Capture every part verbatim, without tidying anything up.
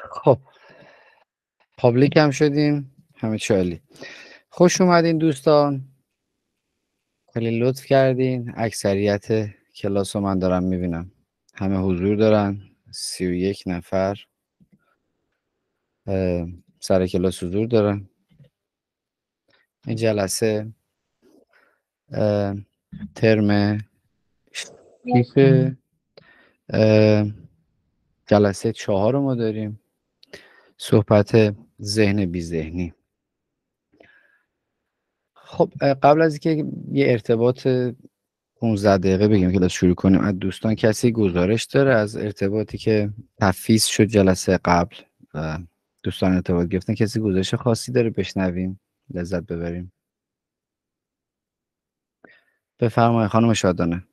خب پابلیک هم شدیم، همه چی عالی. خوش اومدین دوستان، خیلی لطف کردین. اکثریت کلاس رو من دارم میبینم همه حضور دارن، سی و یک نفر اه، سر کلاس حضور دارن. این جلسه اه، ترم شیش اه، جلسه چهار رو ما داریم، صحبت ذهن بی ذهنی. خب اه، قبل از اینکه یه ارتباط پانزده دقیقه بگیم کلاس شروع کنیم، از دوستان کسی گزارش داره از ارتباطی که تفیض شد جلسه قبل و دوستان ارتباط گرفتن؟ کسی گزارش خاصی داره بشنویم لذت ببریم؟ بفرمایید خانم شادانه.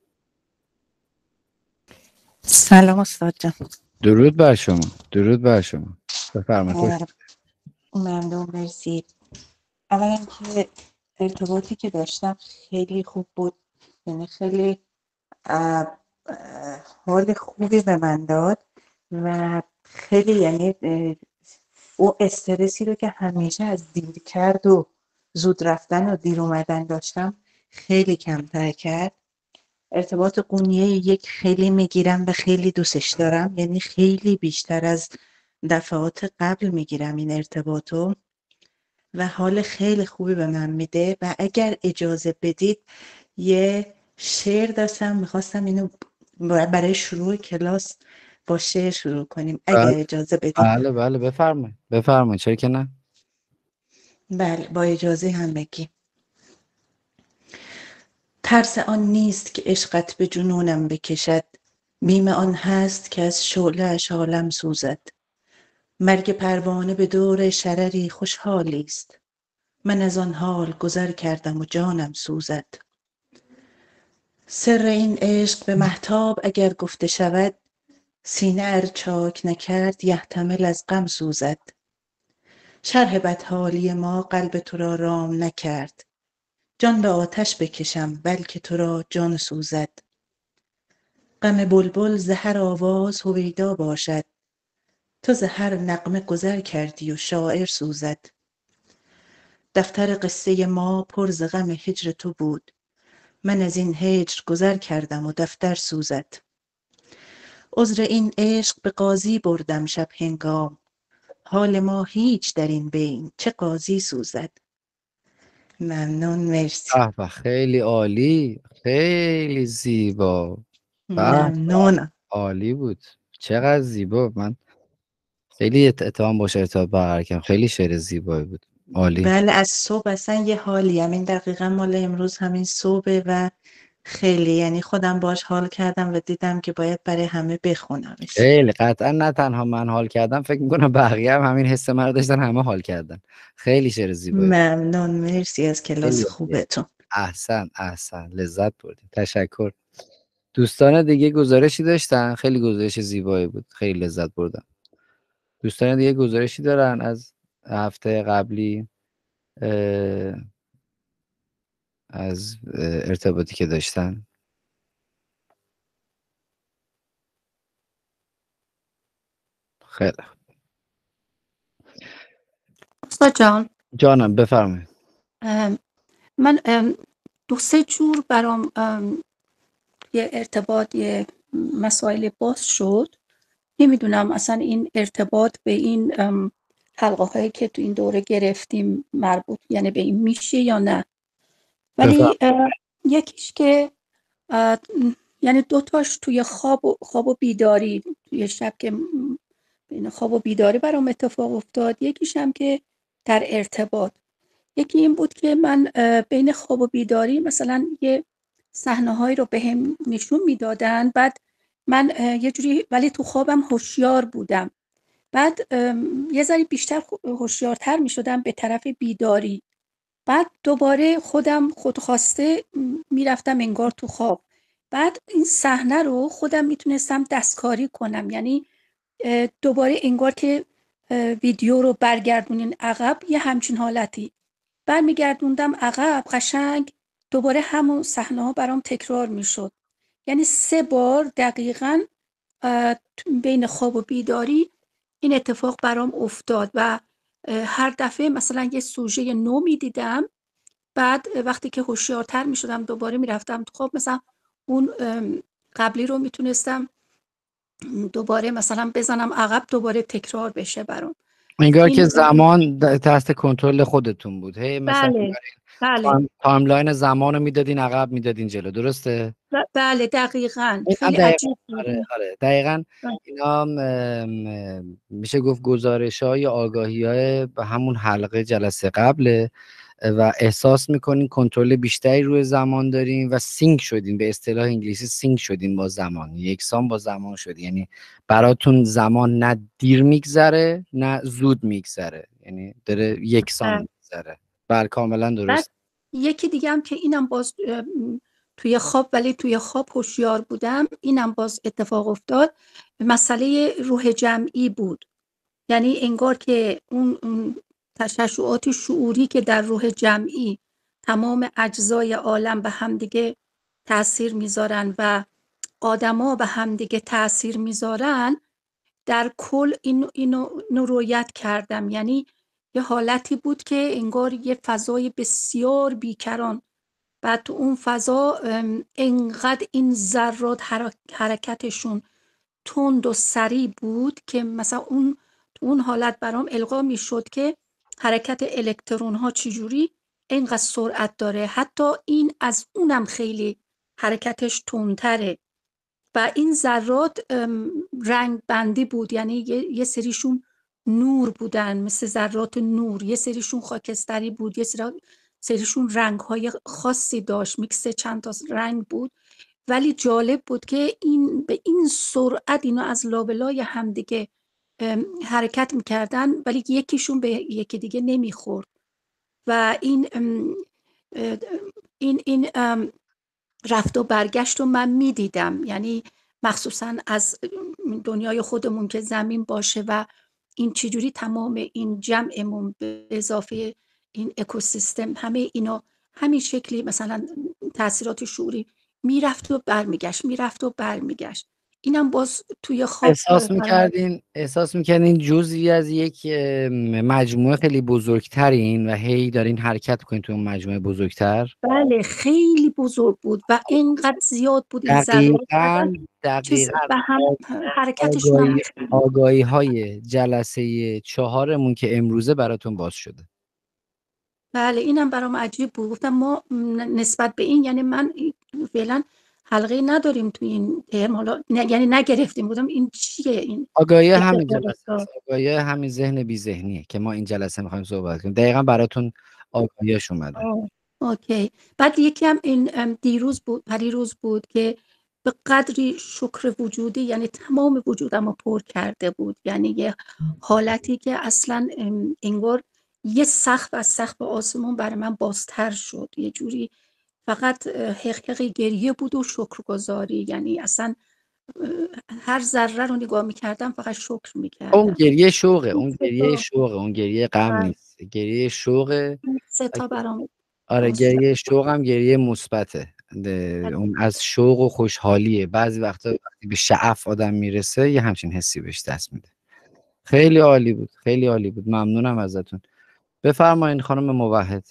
سلام استاد جان. درود بر شما، درود بر شما. بفرمایید. خوش ممنون، مرسی. اولا که ارتباطی که داشتم خیلی خوب بود، یعنی خیلی اه، اه، حال خوبی به من داد و خیلی یعنی اه، او استرسی رو که همیشه از دیر کرد و زود رفتن و دیر اومدن داشتم خیلی کمتر کرد. ارتباط قونیه یک خیلی میگیرم و خیلی دوستش دارم، یعنی خیلی بیشتر از دفعات قبل میگیرم این ارتباطو و حال خیلی خوبی به من میده. و اگر اجازه بدید یه شعر داشتم میخواستم اینو برای شروع کلاس با شعر شروع کنیم بله اگر اجازه بدید. بله بله بفرمایید بفرمایید، چرا که نه. بله با اجازه هم بگی. ترس آن نیست که عشقت به جنونم بکشد، بیم آن هست که از شعله اش عالم سوزد. مرگ پروانه به دور شرری خوشحالی است، من از آن حال گذر کردم و جانم سوزد. سر این عشق به مهتاب اگر گفته شود، سینه ار چاک نکرد یحتمل از غم سوزد. شرح بدحالی ما قلب تو را رام نکرد، جان به آتش بکشم بلکه تو را جان سوزد. غم بلبل ز هر آواز هویدا باشد، تو ز هر نغمه گذر کردی و شاعر سوزد. دفتر قصه ما پر ز غم هجر تو بود، من از این هجر گذر کردم و دفتر سوزد. عذر این عشق به قاضی بردم شب هنگام، حال ما هیچ در این بین چه قاضی سوزد. ممنون، مرسی. به به، خیلی عالی، خیلی زیبا. به به، ممنونم. عالی بود، چقدر زیبا. من خیلی اتهام باشه ارتباط برقرار کردم، خیلی شعر زیبایی بود، عالی. بله از صبح اصلا یه حالی، همین دقیقا مال امروز همین صبح و خیلی یعنی خودم باش حال کردم و دیدم که باید برای همه بخونمش. خیلی قطعا نه تنها من حال کردم، فکر میکنم بقیه هم همین حس من رو داشتن، همه حال کردن. خیلی شعر زیبایی بود. ممنون، مرسی از کلاس خیلی عالی. خوبتون. احسن احسن، لذت بردیم، تشکر. دوستان دیگه گزارشی داشتن؟ خیلی گزارش زیبایی بود، خیلی لذت بردم. دوستان دیگه گزارشی دارن از هفته قبلی، اه، از اه، ارتباطی که داشتن؟ خیلی خوب. استاد جان، جانم بفرمایید. ام، من ام، دو سه جور برام ام، یه ارتباط یه مسائل باز شد. نمیدونم اصلا این ارتباط به این ام، حلقه هایی که تو این دوره گرفتیم مربوط یعنی به این میشه یا نه. بفرمایید. ولی اه، یکیش که اه، یعنی دوتاش توی خواب و, خواب و بیداری، توی شب که م، بین خواب و بیداری برام اتفاق افتاد. یکیش هم که در ارتباط. یکی این بود که من اه، بین خواب و بیداری مثلا یه صحنه‌هایی رو بهم نشون میدادن، بعد من اه، یه جوری ولی تو خوابم هوشیار بودم. بعد ام، یه ذره بیشتر خو- هوشیارتر میشدم به طرف بیداری. بعد دوباره خودم خودخواسته م، میرفتم انگار تو خواب. بعد این صحنه رو خودم میتونستم دستکاری کنم، یعنی اه، دوباره انگار که اه، ویدیو رو برگردونین عقب، یه همچین حالتی برمیگردوندم عقب، قشنگ دوباره همون صحنه ها برام تکرار میشد. یعنی سه بار دقیقاً اه، بین خواب و بیداری این اتفاق برام افتاد و هر دفعه مثلا یه سوژه نو میدیدم، بعد وقتی که هوشیارتر میشدم دوباره میرفتم خب مثلا اون قبلی رو میتونستم دوباره مثلا بزنم عقب، دوباره تکرار بشه برام. انگار که این زمان تحت کنترل خودتون بود، هی مثلا بله بله تایم تایملاین زمان رو میدادین عقب میدادین جلو، درسته؟ بله دقیقاً این هم خیلی دقیقاً عجیب آره بود. آره دقیقاً بله. اینا هم، ام، ام، میشه گفت گزارش های آگاهی های به همون حلقه جلسه قبله و احساس میکنین کنترل بیشتری روی زمان دارین و سینک شدین، به اصطلاح انگلیسی سینک شدین با زمان، یکسان با زمان شد، یعنی براتون زمان نه دیر میگذره نه زود میگذره، یعنی داره یکسان بله. میگذره. بله کاملا بعد درست. یکی دیگه هم که اینم باز ام، توی خواب، ولی توی خواب هوشیار بودم، اینم باز اتفاق افتاد، مسئله روح جمعی بود. یعنی انگار که اون اون تشعشعات شعوری که در روح جمعی تمام اجزای عالم به هم دیگه تأثیر میذارن و آدما به هم دیگه تأثیر میذارن، در کل این اینو اینو رویت کردم. یعنی یه حالتی بود که انگار یه فضای بسیار بیکران، بعد تو اون فضا ام، انقدر این ذرات حرک- حرکتشون تند و سریع بود که مثلا اون تو اون حالت برام القا میشد که حرکت الکترون ها چجوری اینقدر سرعت داره، حتی این از اونم خیلی حرکتش تندتره. و این ذرات ام، رنگ بندی بود، یعنی یه, یه سریشون نور بودن مثل ذرات نور، یه سریشون خاکستری بود، یه سری- سریشون رنگ های خاصی داشت، میکس چند تا رنگ بود. ولی جالب بود که این به این سرعت اینا از لابلای همدیگه ام، حرکت میکردن، ولی یکیشون به یکی دیگه نمیخورد. و این ام، اه، این این ام، رفت و برگشت رو من میدیدم، یعنی مخصوصا از دنیای خودمون که زمین باشه و این چجوری تمام این جمعمون به اضافه این اکوسیستم همه اینا همین شکلی مثلا تاثیرات شعوری میرفت و برمیگشت میرفت و برمیگشت. اینم باز توی خواب احساس برام. میکردین احساس میکردین جزئی از یک ام، مجموعه خیلی بزرگترین و هی دارین حرکت کنین تو اون مجموعه بزرگتر. بله خیلی بزرگ بود و اینقدر زیاد بود این ذرات، دقیقاً چیز دقیقاً به هم حرکتشون هم آگاهی آگاهی های جلسه چهارمون که امروزه براتون باز شده. بله اینم برام عجیب بود. گفتم ما نسبت به این، یعنی من فعلا حلقه نداریم تو این ترم، حالا نه، یعنی نگرفتیم. بودم این چیه این آگاهی همین اتفاق جلسه است، افتاد؟ آگاهی همین ذهن بی ذهنیه که ما این جلسه میخوایم صحبت کنیم، دقیقاً براتون آگاهیش اومده. آه، اوکی. بعد یکی هم این ام، دیروز بود، پریروز بود که به قدری شکر وجودی، یعنی تمام وجودم رو پر کرده بود، یعنی یه حالتی که اصلا ام، انگار یه سقف از سقف آسمون برای من بازتر شد، یه جوری فقط اه، حقیقی گریه بود و شکرگزاری. یعنی اصلا اه، هر ذره رو نگاه میکردم فقط شکر اون میکردم. گریه شوقه، این اون سه گریه تا شوقه، اون گریه غم بله، نیست، گریه شوقه. این سه تا برام آره باز شد. گریه شوق هم گریه مثبته، ده- اون از شوق و خوشحالیه. بعضی وقتا وقتی به شعف آدم میرسه یه همچین حسی بهش دست میده. خیلی عالی بود، خیلی عالی بود، ممنونم ازتون. بفرمایین خانم موحد.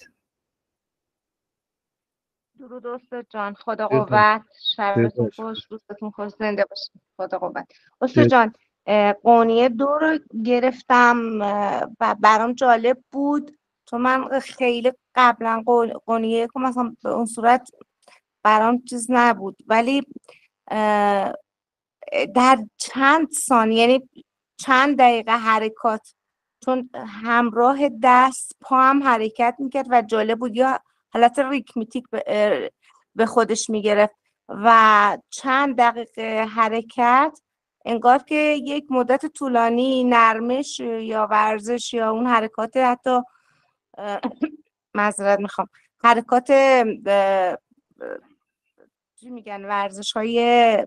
درود استاد جان، خدا درود. قوت، شبتون درود. خوش، روزتون خوش، زنده باشید، خدا قوت. استاد درود. جان، اه، قونیه دو رو گرفتم اه، و برام جالب بود، چون من خیلی قبلا قون- قونیه که مثلا به اون صورت برام چیز نبود، ولی اه، در چند ثانیه، یعنی چند دقیقه حرکات، چون همراه دست پا هم حرکت میکرد و جالب بود، یا حالت ریتمیک به اه، به خودش میگرفت و چند دقیقه حرکت انگار که یک مدت طولانی نرمش یا ورزش یا اون حرکات حتی اه، معذرت میخوام، حرکات اه، چی میگن، ورزش های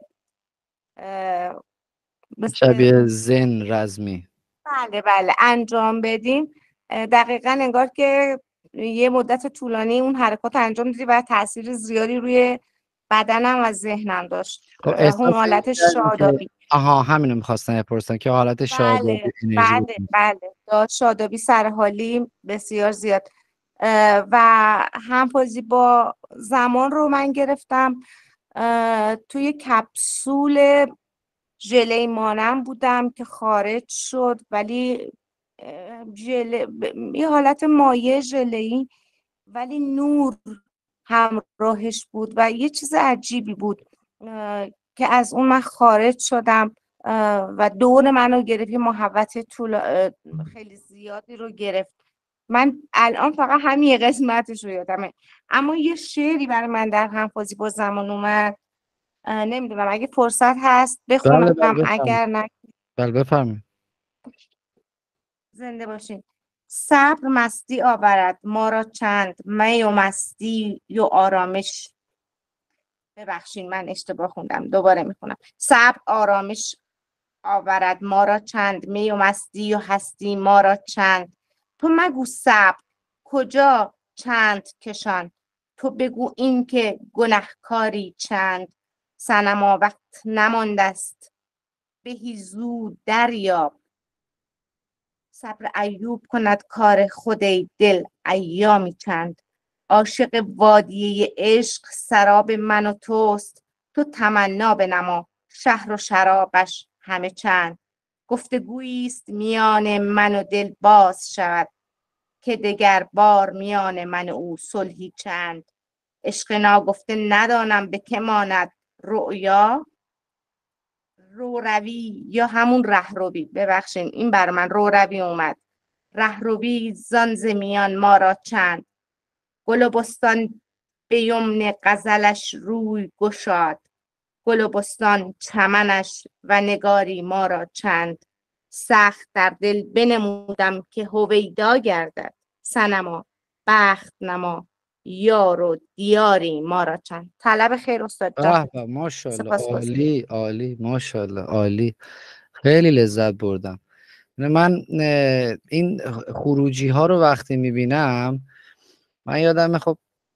مثل، شبیه زن رزمی. بله بله انجام بدیم، اه، دقیقا انگار که یه مدت طولانی اون حرکات انجام دیدی و تاثیر زیادی روی بدنم و ذهنم داشت، خب اه، اون احساس حالت نمی‌کردین که شادابی. آها همینو میخواستم بپرسم که حالت شادابی بله انرژی بله بود. بله داد شادابی سر حالی بسیار زیاد. و همپازی با زمان رو من گرفتم توی کپسول ژله مانم بودم که خارج شد، ولی ژله یه حالت مایع ژله‌ای ولی نور همراهش بود و یه چیز عجیبی بود که از اون من خارج شدم و دور منو گرفت، یه محوط طول خیلی زیادی رو گرفت. من الان فقط همین یه قسمتش رو یادمه، اما یه شعری برای من در همپازی با زمان اومد، نمیدونم اگه فرصت هست بله بخونم، بله بفرمایید. اگر نه بله بفرمایید. زنده باشین. صبر مستی آورد ما را چند، می و مستی و آرامش. ببخشین من اشتباه خوندم، دوباره میخونم. صبر آرامش آورد ما را چند، می و مستی و هستی ما را چند. تو مگو صبر کجا چند کشان، تو بگو این که گنهکاری چند. صنما وقت نماندست بهی زود دریاب، صبر ایوب کند کار خود ای دل ایامی چند. عاشق وادیه عشق سراب من و توست، تو تمنا بنما شهر و شرابش همه چند. گفتگویی است میان من و دل باز شود، که دگر بار میان من و او صلحی چند. عشق ناگفته ندانم به که ماند، رؤیا رو روی یا همون رهروی. ببخشین این بر من رو روی اومد. رهروی زان ز میان ما را چند، گل و بستان به یمن غزلش روی گشاد. گل و بستان چمنش و نگاری ما را چند. سخت در دل بنمودم که هویدا گردد، صنما بخت نما یار و دیاری ما را چند. طلب خیر استاد جان. به به ماشاءالله، سپاسگزارم. عالی عالی، ماشاءالله عالی، خیلی لذت بردم. من اه، این خروجی ها رو وقتی میبینم، من یادم خب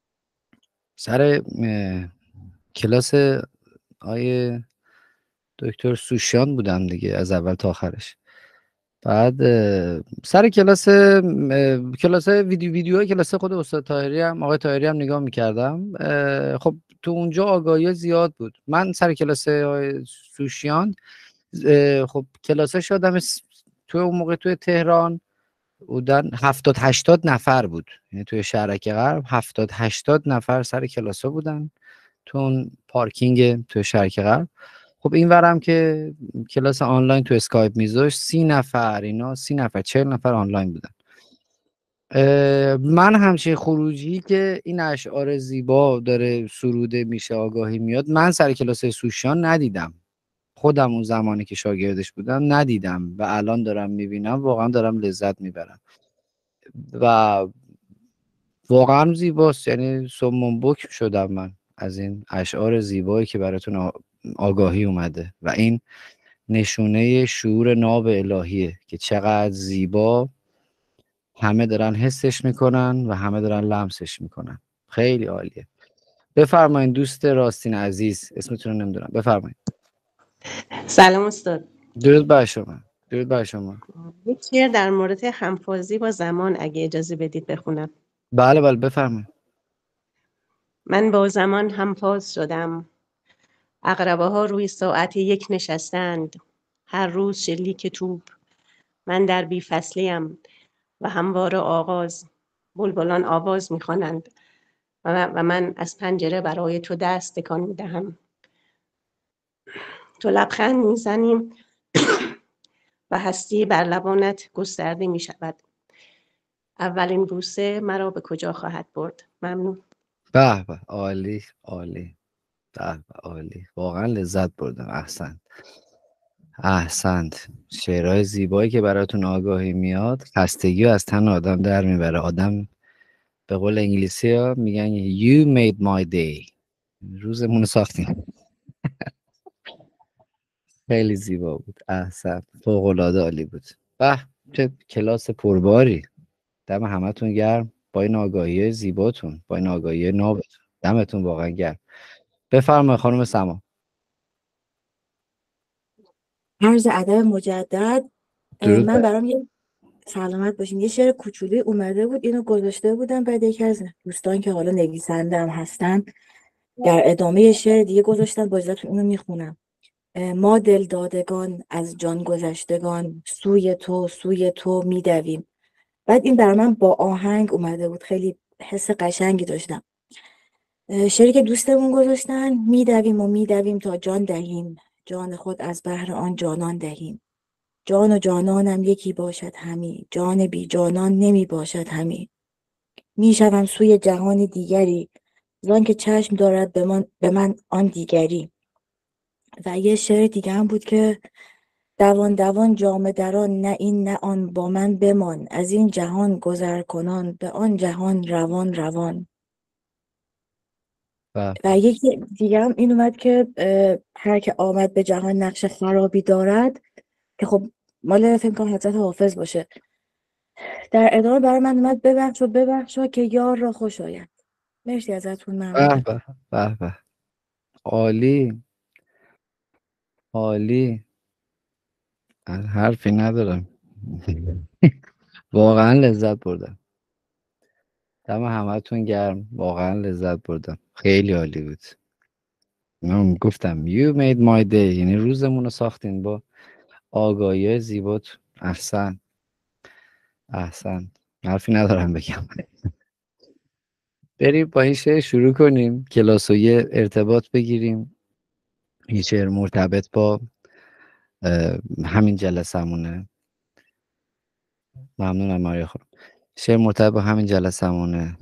سر اه، کلاس آیه دکتر سوشیان بودم دیگه از اول تا آخرش. بعد اه، سر کلاس اه، کلاس ویدیو ویدیو کلاس خود استاد طاهری هم آقای طاهری هم نگاه میکردم. خب تو اونجا آگاهی زیاد بود. من سر کلاس آقای سوشیان اه، خب کلاسش آدم س- تو اون موقع توی تهران بودن هفتاد هشتاد نفر بود، یعنی توی شهرک غرب هفتاد هشتاد نفر سر کلاسا بودن تو اون پارکینگ توی شهرک غرب. خب این ورم که کلاس آنلاین تو اسکایپ میذاشت سی نفر، اینا سی نفر چهل نفر آنلاین بودن. اه، من همچین خروجی که این اشعار زیبا داره سروده میشه، آگاهی میاد، من سر کلاس سوشیان ندیدم. خودم اون زمانی که شاگردش بودم ندیدم و الان دارم میبینم، واقعا دارم لذت میبرم و واقعا زیباست. یعنی سمون بکم شدم من از این اشعار زیبایی که براتون آ- آگاهی اومده و این نشونه شعور ناب الهیه که چقدر زیبا همه دارن حسش میکنن و همه دارن لمسش میکنن. خیلی عالیه. بفرمایید دوست راستین عزیز، اسمتون رو نمیدونم، بفرمایید. سلام استاد. درود بر شما. درود بر شما. یک شعر در مورد همپازی با زمان اگه اجازه بدید بخونم. بله بله بفرمایید. من با زمان همپاز شدم، عقربه ها روی ساعت یک نشستند، هر روز شلیک توپ، من در بی فصلیم و همواره آغاز، بلبلان آواز میخوانند و و من از پنجره برای تو دست تکان میدهم. تو لبخند میزنیم و هستی بر لبانت گسترده میشود. اولین بوسه مرا به کجا خواهد برد؟ ممنون. به به عالی عالی، به به عالی، واقعا لذت بردم. احسنت احسنت. شعرهای زیبایی که براتون آگاهی میاد خستگی رو از تن آدم در میبره. آدم به قول انگلیسی ها میگن you made my day، روزمون رو ساختیم. خیلی زیبا بود. احسن، فوق العاده عالی بود. به چه کلاس پرباری. دم همتون گرم با این آگاهی زیباتون، با این آگاهی نابتون، دمتون واقعا گرم. بفرمایید خانم سما. عرض ادب مجدد. اه، درود من بر برام یه سلامت باشین یه شعر کوچولوی اومده بود، اینو گذاشته بودم بعد یکی از دوستان که حالا نویسنده هم هستن در ادامه یه شعر دیگه گذاشتن، با اجازهتون اونو میخونم. ما دل دادگان از جان گذشتگان، سوی تو سوی تو میدویم. بعد این بر من با آهنگ اومده بود، خیلی حس قشنگی داشتم. اه، شعری که دوستمون گذاشتن: میدویم و میدویم تا جان دهیم، جان خود از بهر آن جانان دهیم. جان و جانانم یکی باشد همی، جان بی جانان نمی باشد همی. می شوم سوی جهان دیگری، زان که چشم دارد به من, به من آن دیگری. و یه شعر دیگه هم بود که: دوان دوان جام دران، نه این نه آن با من بمان، از این جهان گذر کنان به آن جهان روان روان. و و یکی دیگه هم این اومد که اه، هر که آمد به جهان نقش خرابی دارد، که خب مال فکر کنم حضرت حافظ باشه. در ادامه برای من اومد: ببخش و ببخشا که یار را خوش آید. مرسی ازتون، به ممنونم. به به به. عالی عالی. حرفی ندارم. واقعا لذت بردم. دم همتون گرم، واقعا لذت بردم، خیلی عالی بود. من گفتم you made my day، یعنی روزمون رو ساختین با آگاهی زیبات. احسن احسن، حرفی ندارم بگم. بریم با این شعر شروع کنیم، کلاس و یه ارتباط بگیریم. این شعر مرتبط با اه، همین جلسمونه. ممنونم ماریا خانم. شعر مرتبط با همین جلسمونه.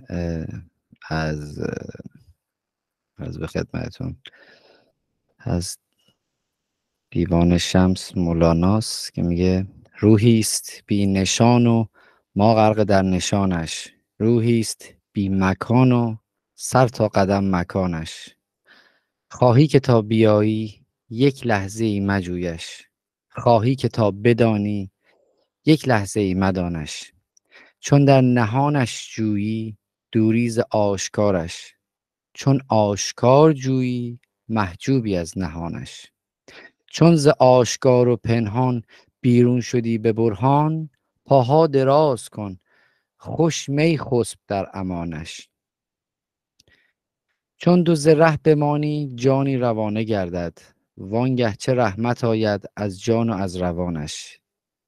از از به خدمتتون از دیوان شمس مولاناست که میگه: روحی است بی نشان و ما غرق در نشانش، روحی است بی مکان و سر تا قدم مکانش. خواهی که تا بیایی یک لحظه ای مجویش، خواهی که تا بدانی یک لحظه ای مدانش. چون در نهانش جویی دوری ز آشکارش، چون آشکار جویی محجوبی از نهانش. چون ز آشکار و پنهان بیرون شدی به برهان، پاها دراز کن خوش می خسب در امانش. چون دو ز ره بمانی جانی روانه گردد، وانگه چه رحمت آید از جان و از روانش.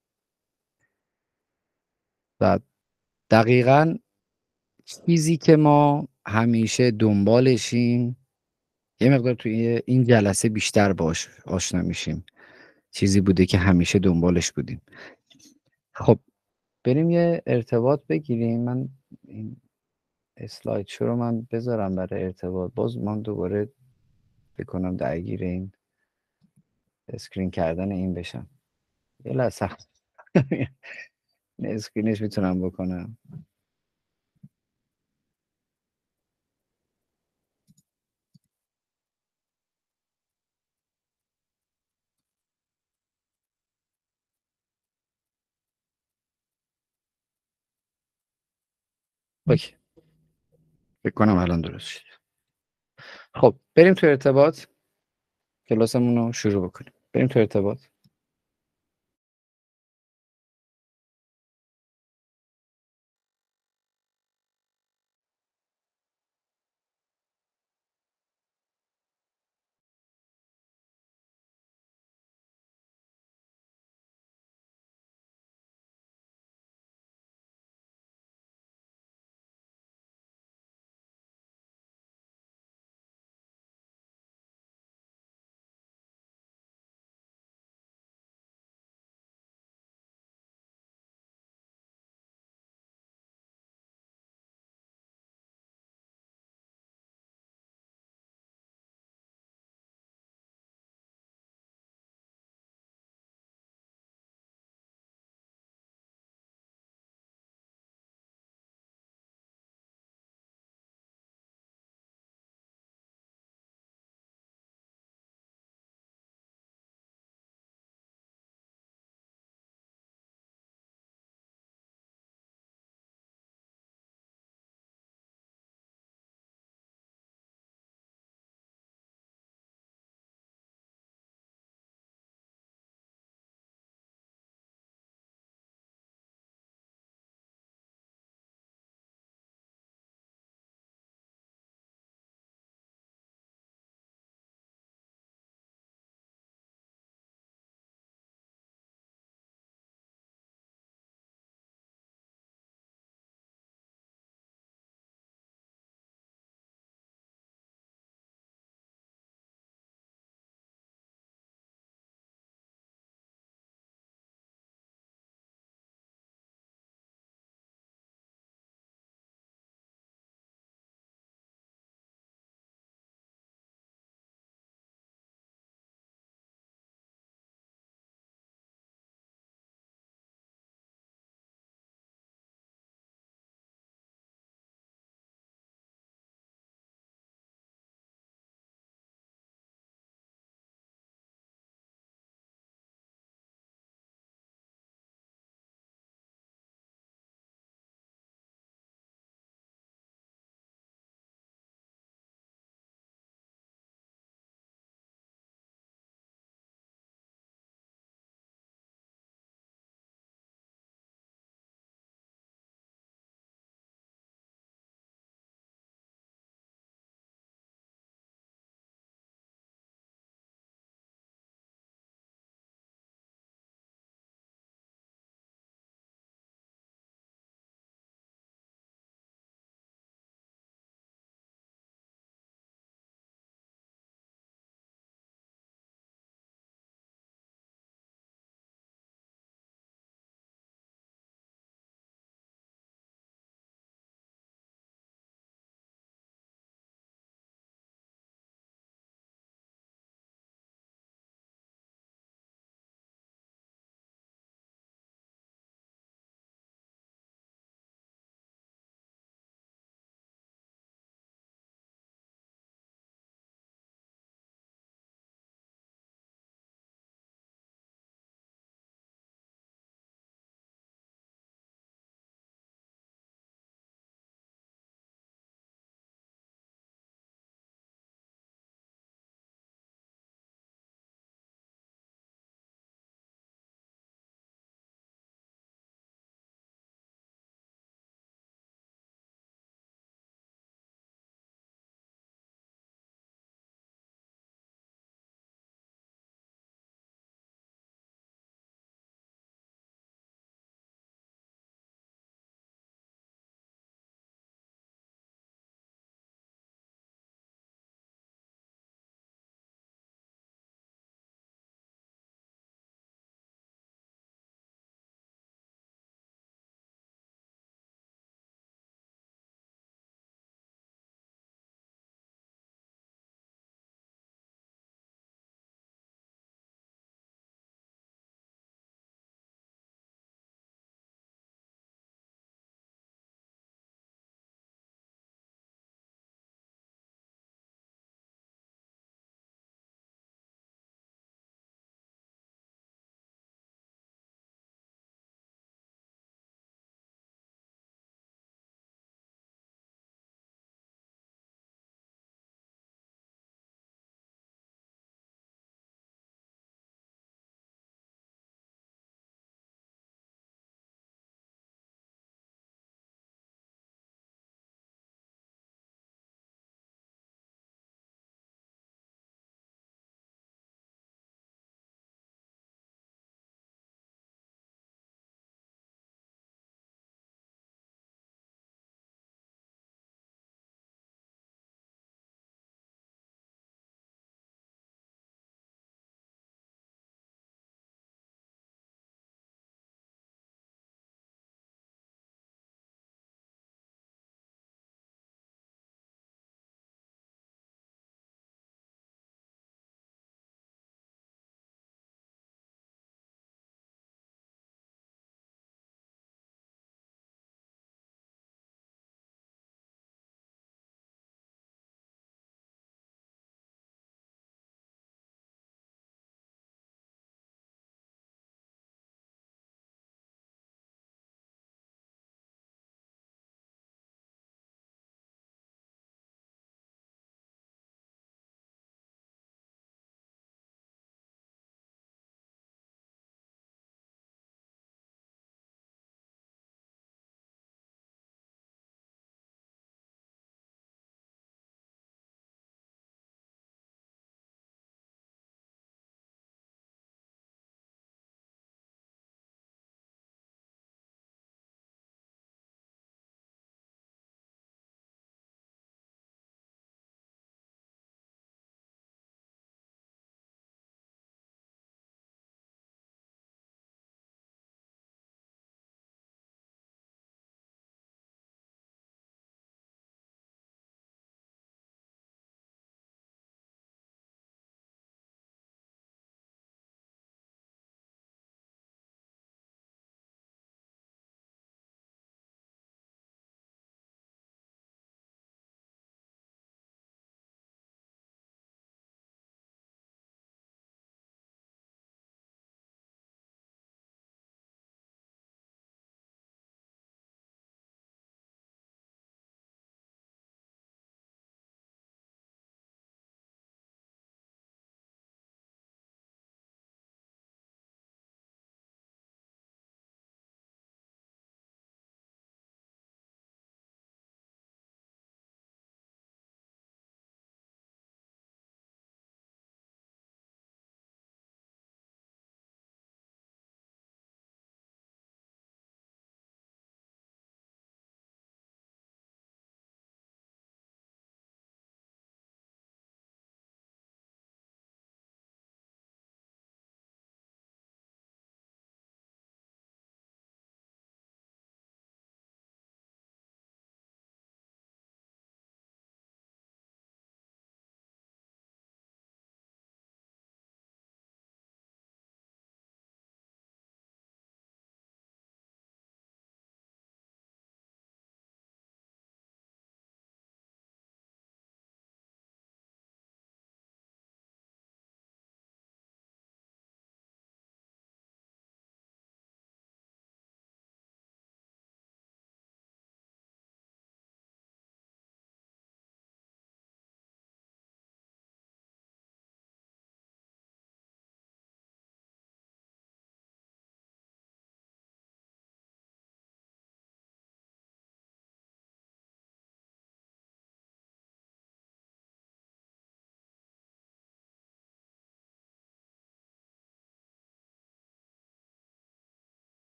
و دقیقاً چیزی که ما همیشه دنبالشیم، یه مقدار توی این جلسه بیشتر باش آشنا میشیم، چیزی بوده که همیشه دنبالش بودیم. خب بریم یه ارتباط بگیریم. من این اسلاید شو رو من بذارم برای ارتباط. باز من دوباره بکنم درگیر این اسکرین کردن این بشم. یه لحظه اسکرینش میتونم بکنم. اوکی، فکر کنم الان درست شد. خب بریم تو ارتباط، کلاسمون رو شروع بکنیم. بریم تو ارتباط.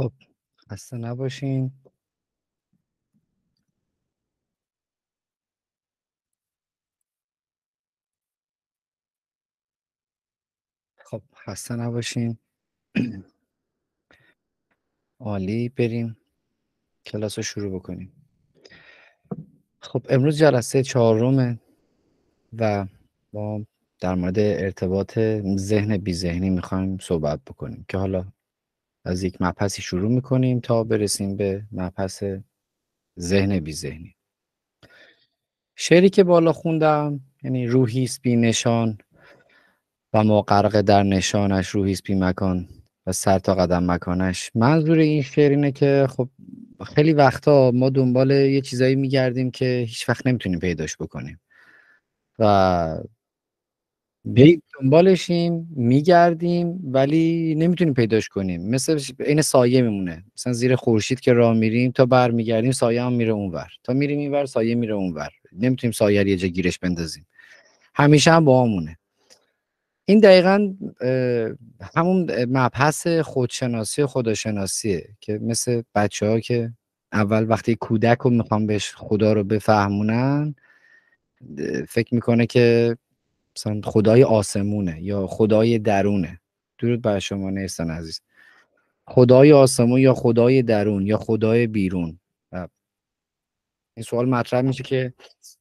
خب خسته نباشین. خب خسته نباشین. عالی، بریم کلاس رو شروع بکنیم. خب امروز جلسه چهارمه و ما در مورد ارتباط ذهن بی ذهنی میخوایم صحبت بکنیم که حالا از یک مبحثی شروع میکنیم تا برسیم به مبحث ذهن بی ذهنی. شعری که بالا خوندم یعنی روحی است بی نشان و ما غرق در نشانش، روحی است بی مکان و سر تا قدم مکانش. منظور این شعر اینه که خب خیلی وقتا ما دنبال یه چیزایی میگردیم که هیچ وقت نمیتونیم پیداش بکنیم و بریم دنبالشیم، میگردیم ولی نمیتونیم پیداش کنیم. مثل این سایه میمونه، مثلا زیر خورشید که راه میریم تا برمیگردیم سایه هم میره اونور، تا میریم اینور سایه میره اونور، نمیتونیم سایه رو یه جا گیرش بندازیم، همیشه هم با همونه. این دقیقاً همون مبحث خودشناسی و خداشناسیه که مثل بچه ها که اول وقتی کودک رو میخوام بهش خدا رو بفهمونن فکر میکنه که مثلا خدای آسمونه یا خدای درونه. درود بر شما نیستن عزیز. خدای آسمون یا خدای درون یا خدای بیرون. این سوال مطرح میشه که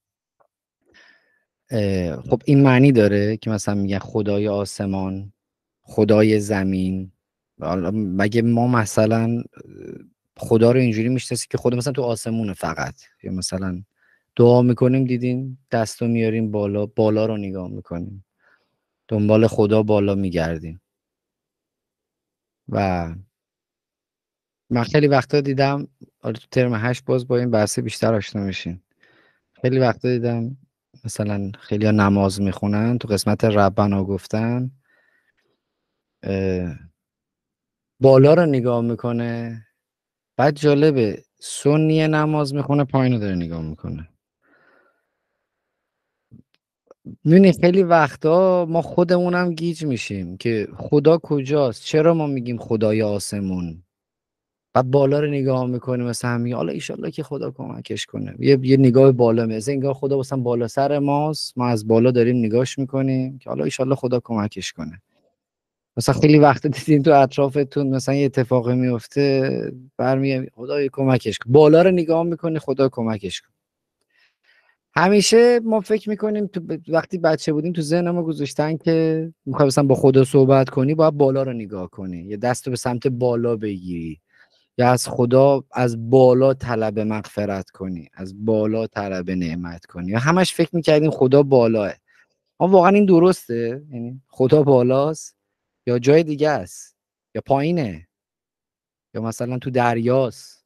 خب این معنی داره که مثلا میگن خدای آسمان، خدای زمین. مگه ما مثلا خدا رو اینجوری میشناسیم که خدا مثلا تو آسمونه فقط، یا مثلا دعا میکنیم دیدین دستو میاریم بالا، بالا رو نگاه میکنیم، دنبال خدا بالا میگردیم. و من خیلی وقتا دیدم، تو ترم هشت باز با این بحث بیشتر آشنا میشین، خیلی وقتا دیدم مثلا خیلی ها نماز میخونن تو قسمت ربنا گفتن بالا رو نگاه میکنه، بعد جالبه سنی نماز میخونه پایین رو داره نگاه میکنه. میبینی خیلی وقتا ما خودمونم گیج میشیم که خدا کجاست، چرا ما میگیم خدای آسمون، بعد بالا رو نگاه میکنیم مثلا میگه حالا ایشالله که خدا کمکش کنه، یه یه نگاه بالا میزه انگار خدا مثلا بالا سر ماست، ما از بالا داریم نگاش میکنیم که حالا ایشالله خدا کمکش کنه. مثلا خیلی وقت دیدین تو اطرافتون مثلا یه اتفاقی میفته برمیاد خدا کمکش کنه، بالا رو نگاه میکنه خدا کمکش کنه. همیشه ما فکر میکنیم تو ب... وقتی بچه بودیم تو ذهن ما گذاشتن که میخوای مثلا با خدا صحبت کنی باید بالا رو نگاه کنی، یه دستو به سمت بالا بگیری، یا از خدا از بالا طلب مغفرت کنی، از بالا طلب نعمت کنی، یا همش فکر میکردیم خدا بالاه. اما واقعا این درسته؟ یعنی خدا بالاست یا جای دیگه است یا پایینه یا مثلا تو دریاست؟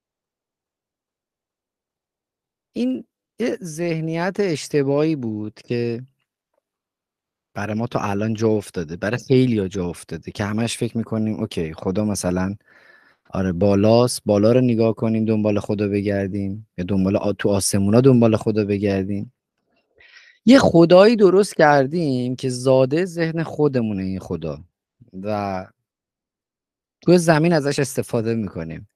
این یه ذهنیت اشتباهی بود که برای ما تا الان جا افتاده، برای خیلی‌ها جا افتاده که همش فکر میکنیم اوکی خدا مثلا آره بالاست، بالا رو نگاه کنیم دنبال خدا بگردیم، یا دنبال آ... تو آسمونا دنبال خدا بگردیم. یه خدایی درست کردیم که زاده ذهن خودمونه این خدا و تو زمین ازش استفاده میکنیم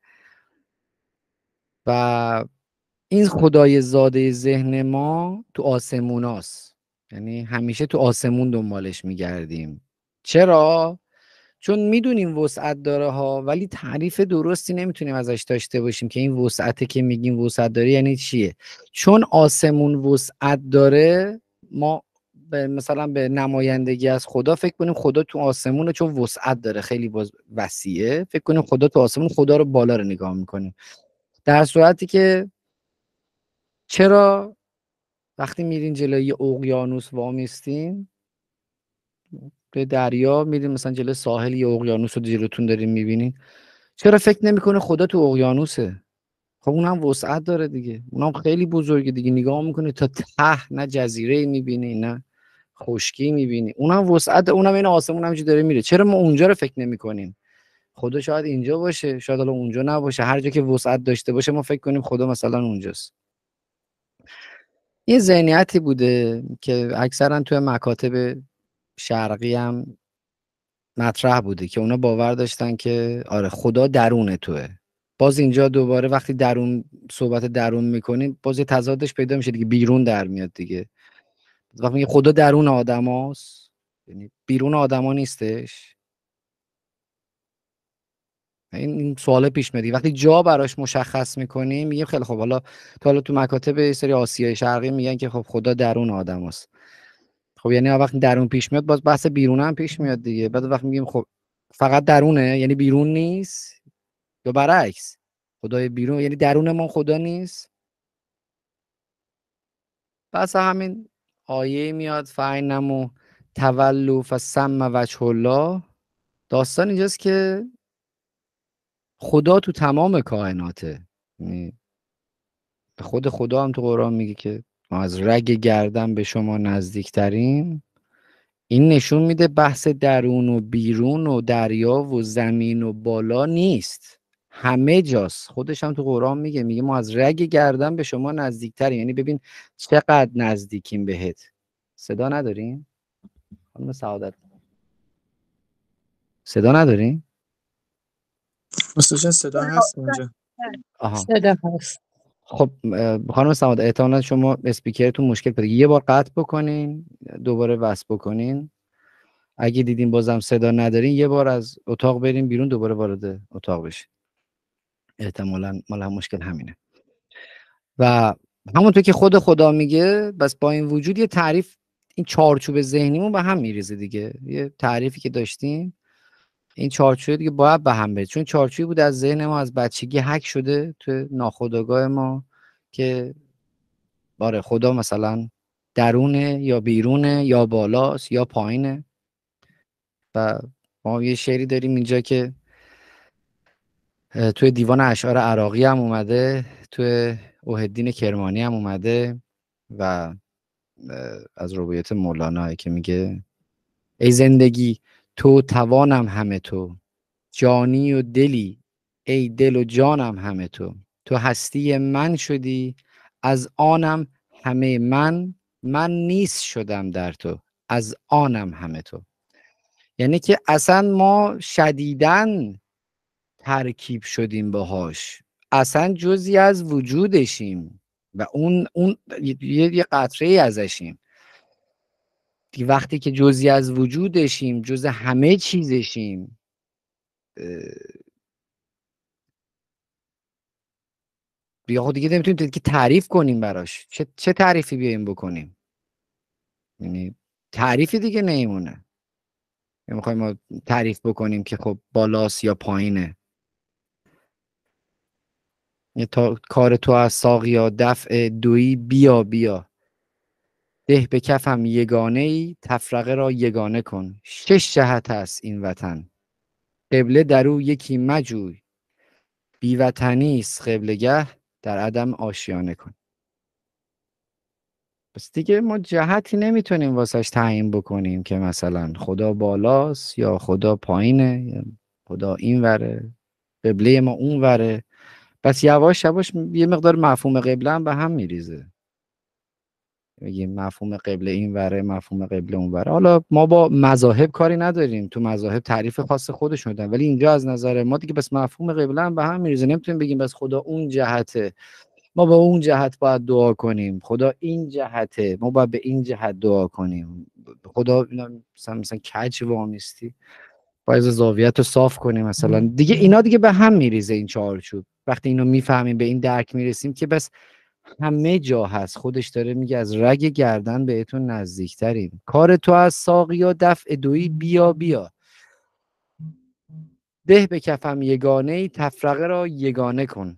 و این خدای زاده ذهن ما تو آسموناست، یعنی همیشه تو آسمون دنبالش میگردیم. چرا؟ چون میدونیم وسعت داره ها، ولی تعریف درستی نمیتونیم ازش داشته باشیم که این وسعته که میگیم وسعت داره یعنی چیه. چون آسمون وسعت داره ما به مثلا به نمایندگی از خدا فکر کنیم خدا تو آسمونه، چون وسعت داره خیلی وسیعه، فکر کنیم خدا تو آسمون، خدا رو بالا رو نگاه میکنیم. در صورتی که چرا وقتی میرین جلوی یه اقیانوس وامیستین به دریا، میرین مثلا جلوی ساحل یه اقیانوس رو جلوتون دارین میبینین، چرا فکر نمیکنه خدا تو اقیانوسه؟ خب اونم وسعت داره دیگه، اونم خیلی بزرگه دیگه، نگاه میکنه تا ته، نه جزیره میبینی نه خشکی میبینی، اونم وسعت، اونم این آسمون همینجوری داره میره. چرا ما اونجا رو فکر نمیکنیم؟ خدا شاید اینجا باشه، شاید حالا اونجا نباشه، هر جا که وسعت داشته باشه ما فکر کنیم خدا مثلا اونجاست. یه ذهنیتی بوده که اکثرا توی مکاتب شرقی هم مطرح بوده که اونا باور داشتن که آره خدا درون توه. باز اینجا دوباره وقتی درون صحبت درون میکنیم باز یه تضادش پیدا میشه دیگه، بیرون در میاد دیگه. وقتی میگه خدا درون آدم هاست یعنی بیرون آدما نیستش. این این سوال پیش میاد وقتی جا براش مشخص میکنیم میگیم خیلی خب حالا تا حالا تو مکاتب یه سری آسیای شرقی میگن که خب خدا درون آدم هست. خب یعنی وقتی درون پیش میاد باز بحث بیرون هم پیش میاد دیگه. بعد وقتی میگیم خب فقط درونه یعنی بیرون نیست، یا برعکس خدای بیرون یعنی درون ما خدا نیست. پس همین آیه میاد فینمو تولوا فثم وجه الله. داستان اینجاست که خدا تو تمام کائناته. یعنی خود خدا هم تو قرآن میگه که ما از رگ گردن به شما نزدیکتریم. این نشون میده بحث درون و بیرون و دریا و زمین و بالا نیست، همه جاست. خودش هم تو قرآن میگه میگه ما از رگ گردن به شما نزدیکتریم. یعنی ببین چقدر نزدیکیم بهت. صدا نداریم؟ خانم سعادت صدا نداریم؟ استاد صدا هست اونجا؟ آها صدا هست. خب خانم سعادت احتمالاً شما اسپیکرتون مشکل پیدا، یه بار قطع بکنین دوباره وصل بکنین. اگه دیدین بازم صدا ندارین یه بار از اتاق بریم بیرون دوباره وارد اتاق بشین. احتمالاً مال هم مشکل همینه. و همونطور که خود خدا میگه بس با این وجود یه تعریف، این چارچوب ذهنیمون به هم میریزه دیگه. یه تعریفی که داشتیم این چارچوب دیگه باید به هم بریزه، چون چارچوبی بود از ذهن ما از بچگی هک شده تو ناخودآگاه ما که باره خدا مثلا درونه یا بیرونه یا بالاست یا پایینه. و ما یه شعری داریم اینجا که توی دیوان اشعار عراقی هم اومده، توی اوحدین کرمانی هم اومده و از رباعیات مولانا که میگه ای زندگی تو توانم همه تو، جانی و دلی ای دل و جانم همه تو، تو هستی من شدی از آنم همه من، من نیست شدم در تو از آنم همه تو. یعنی که اصلا ما شدیداً ترکیب شدیم باهاش، اصلا جزئی از وجودشیم و اون اون یه, یه قطره ای ازشیم. وقتی که جزئی از وجودشیم، جزء همه چیزشیم، دیگه خود دیگه نمیتونیم که تعریف کنیم براش. چه چه تعریفی بیایم بکنیم؟ یعنی تعریفی دیگه نمیمونه. میخوایم ما تعریف بکنیم که خب بالاست یا پایینه. تا کار تو از ساقیا دفع دویی بیا بیا، ده به کفم یگانه ای تفرقه را یگانه کن. شش جهت است این وطن قبله در او یکی مجوی، بی وطنی است قبلگه در عدم آشیانه کن. پس دیگه ما جهتی نمیتونیم واسش تعیین بکنیم که مثلا خدا بالاست یا خدا پایینه یا خدا این وره قبله ما اون وره. پس یواش یواش یه مقدار مفهوم قبله هم به هم میریزه. میگیم مفهوم قبله این وره مفهوم قبله اون وره. حالا ما با مذاهب کاری نداریم، تو مذاهب تعریف خاص خودشون دارن، ولی اینجا از نظر ما دیگه بس مفهوم قبله هم به هم میریزه. نمیتونیم بگیم بس خدا اون جهته ما با اون جهت باید دعا کنیم، خدا این جهته ما باید به این جهت دعا کنیم. خدا مثلا مثلا کج وامیستی باید زاویت رو صاف کنیم مثلا. دیگه اینا دیگه به هم میریزه این چارچوب. وقتی اینو میفهمیم به این درک میرسیم که بس همه جا هست. خودش داره میگه از رگ گردن بهتون نزدیکتریم. کار تو از ساقیا دفع دویی بیا بیا، ده به کفم یگانه ای تفرقه را یگانه کن.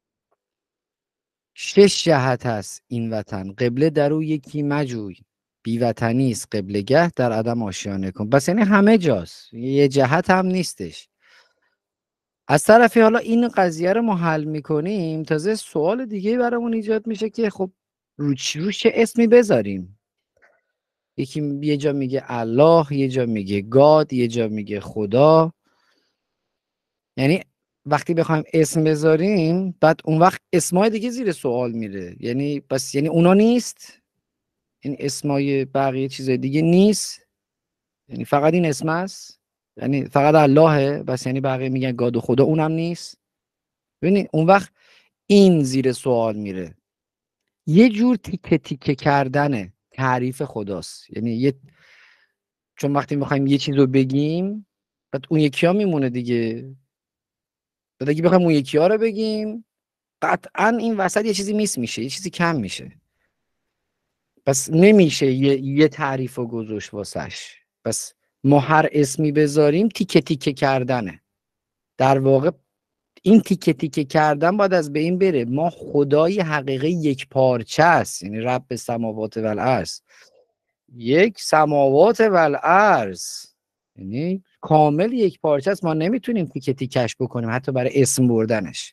شش جهت هست این وطن قبله در او یکی مجوی، بی وطنی است قبلگه در عدم آشیانه کن. بس یعنی همه جاست، یه جهت هم نیستش. از طرفی حالا این قضیه رو ما حل میکنیم، تازه سوال دیگه برامون ایجاد میشه که خب روش روش چه اسمی بذاریم. یکی یه جا میگه الله، یه جا میگه گاد، یه جا میگه خدا. یعنی وقتی بخوایم اسم بذاریم بعد اون وقت اسمای دیگه زیر سوال میره. یعنی بس یعنی اونا نیست، این اسمای بقیه چیزای دیگه نیست، یعنی فقط این اسم است. یعنی فقط اللهه بس، یعنی بقیه میگن گاد و خدا اونم نیست. ببینید اون وقت این زیر سوال میره. یه جور تیکه تیکه کردن تعریف خداست. یعنی یه چون وقتی میخوایم یه چیز رو بگیم بعد اون یکی ها میمونه دیگه. بعد اگه بخوایم اون یکی ها رو بگیم قطعا این وسط یه چیزی میس میشه، یه چیزی کم میشه. پس نمیشه یه, یه تعریف رو گذاشت واسش. پس ما هر اسمی بذاریم تیکه تیکه کردنه. در واقع این تیکه تیکه کردن باید از بین بره. ما خدای حقیقی یک پارچه است، یعنی رب سماوات و الارض، یک سماوات و الارض، یعنی کامل یک پارچه است. ما نمیتونیم تیکه تیکش بکنیم حتی برای اسم بردنش.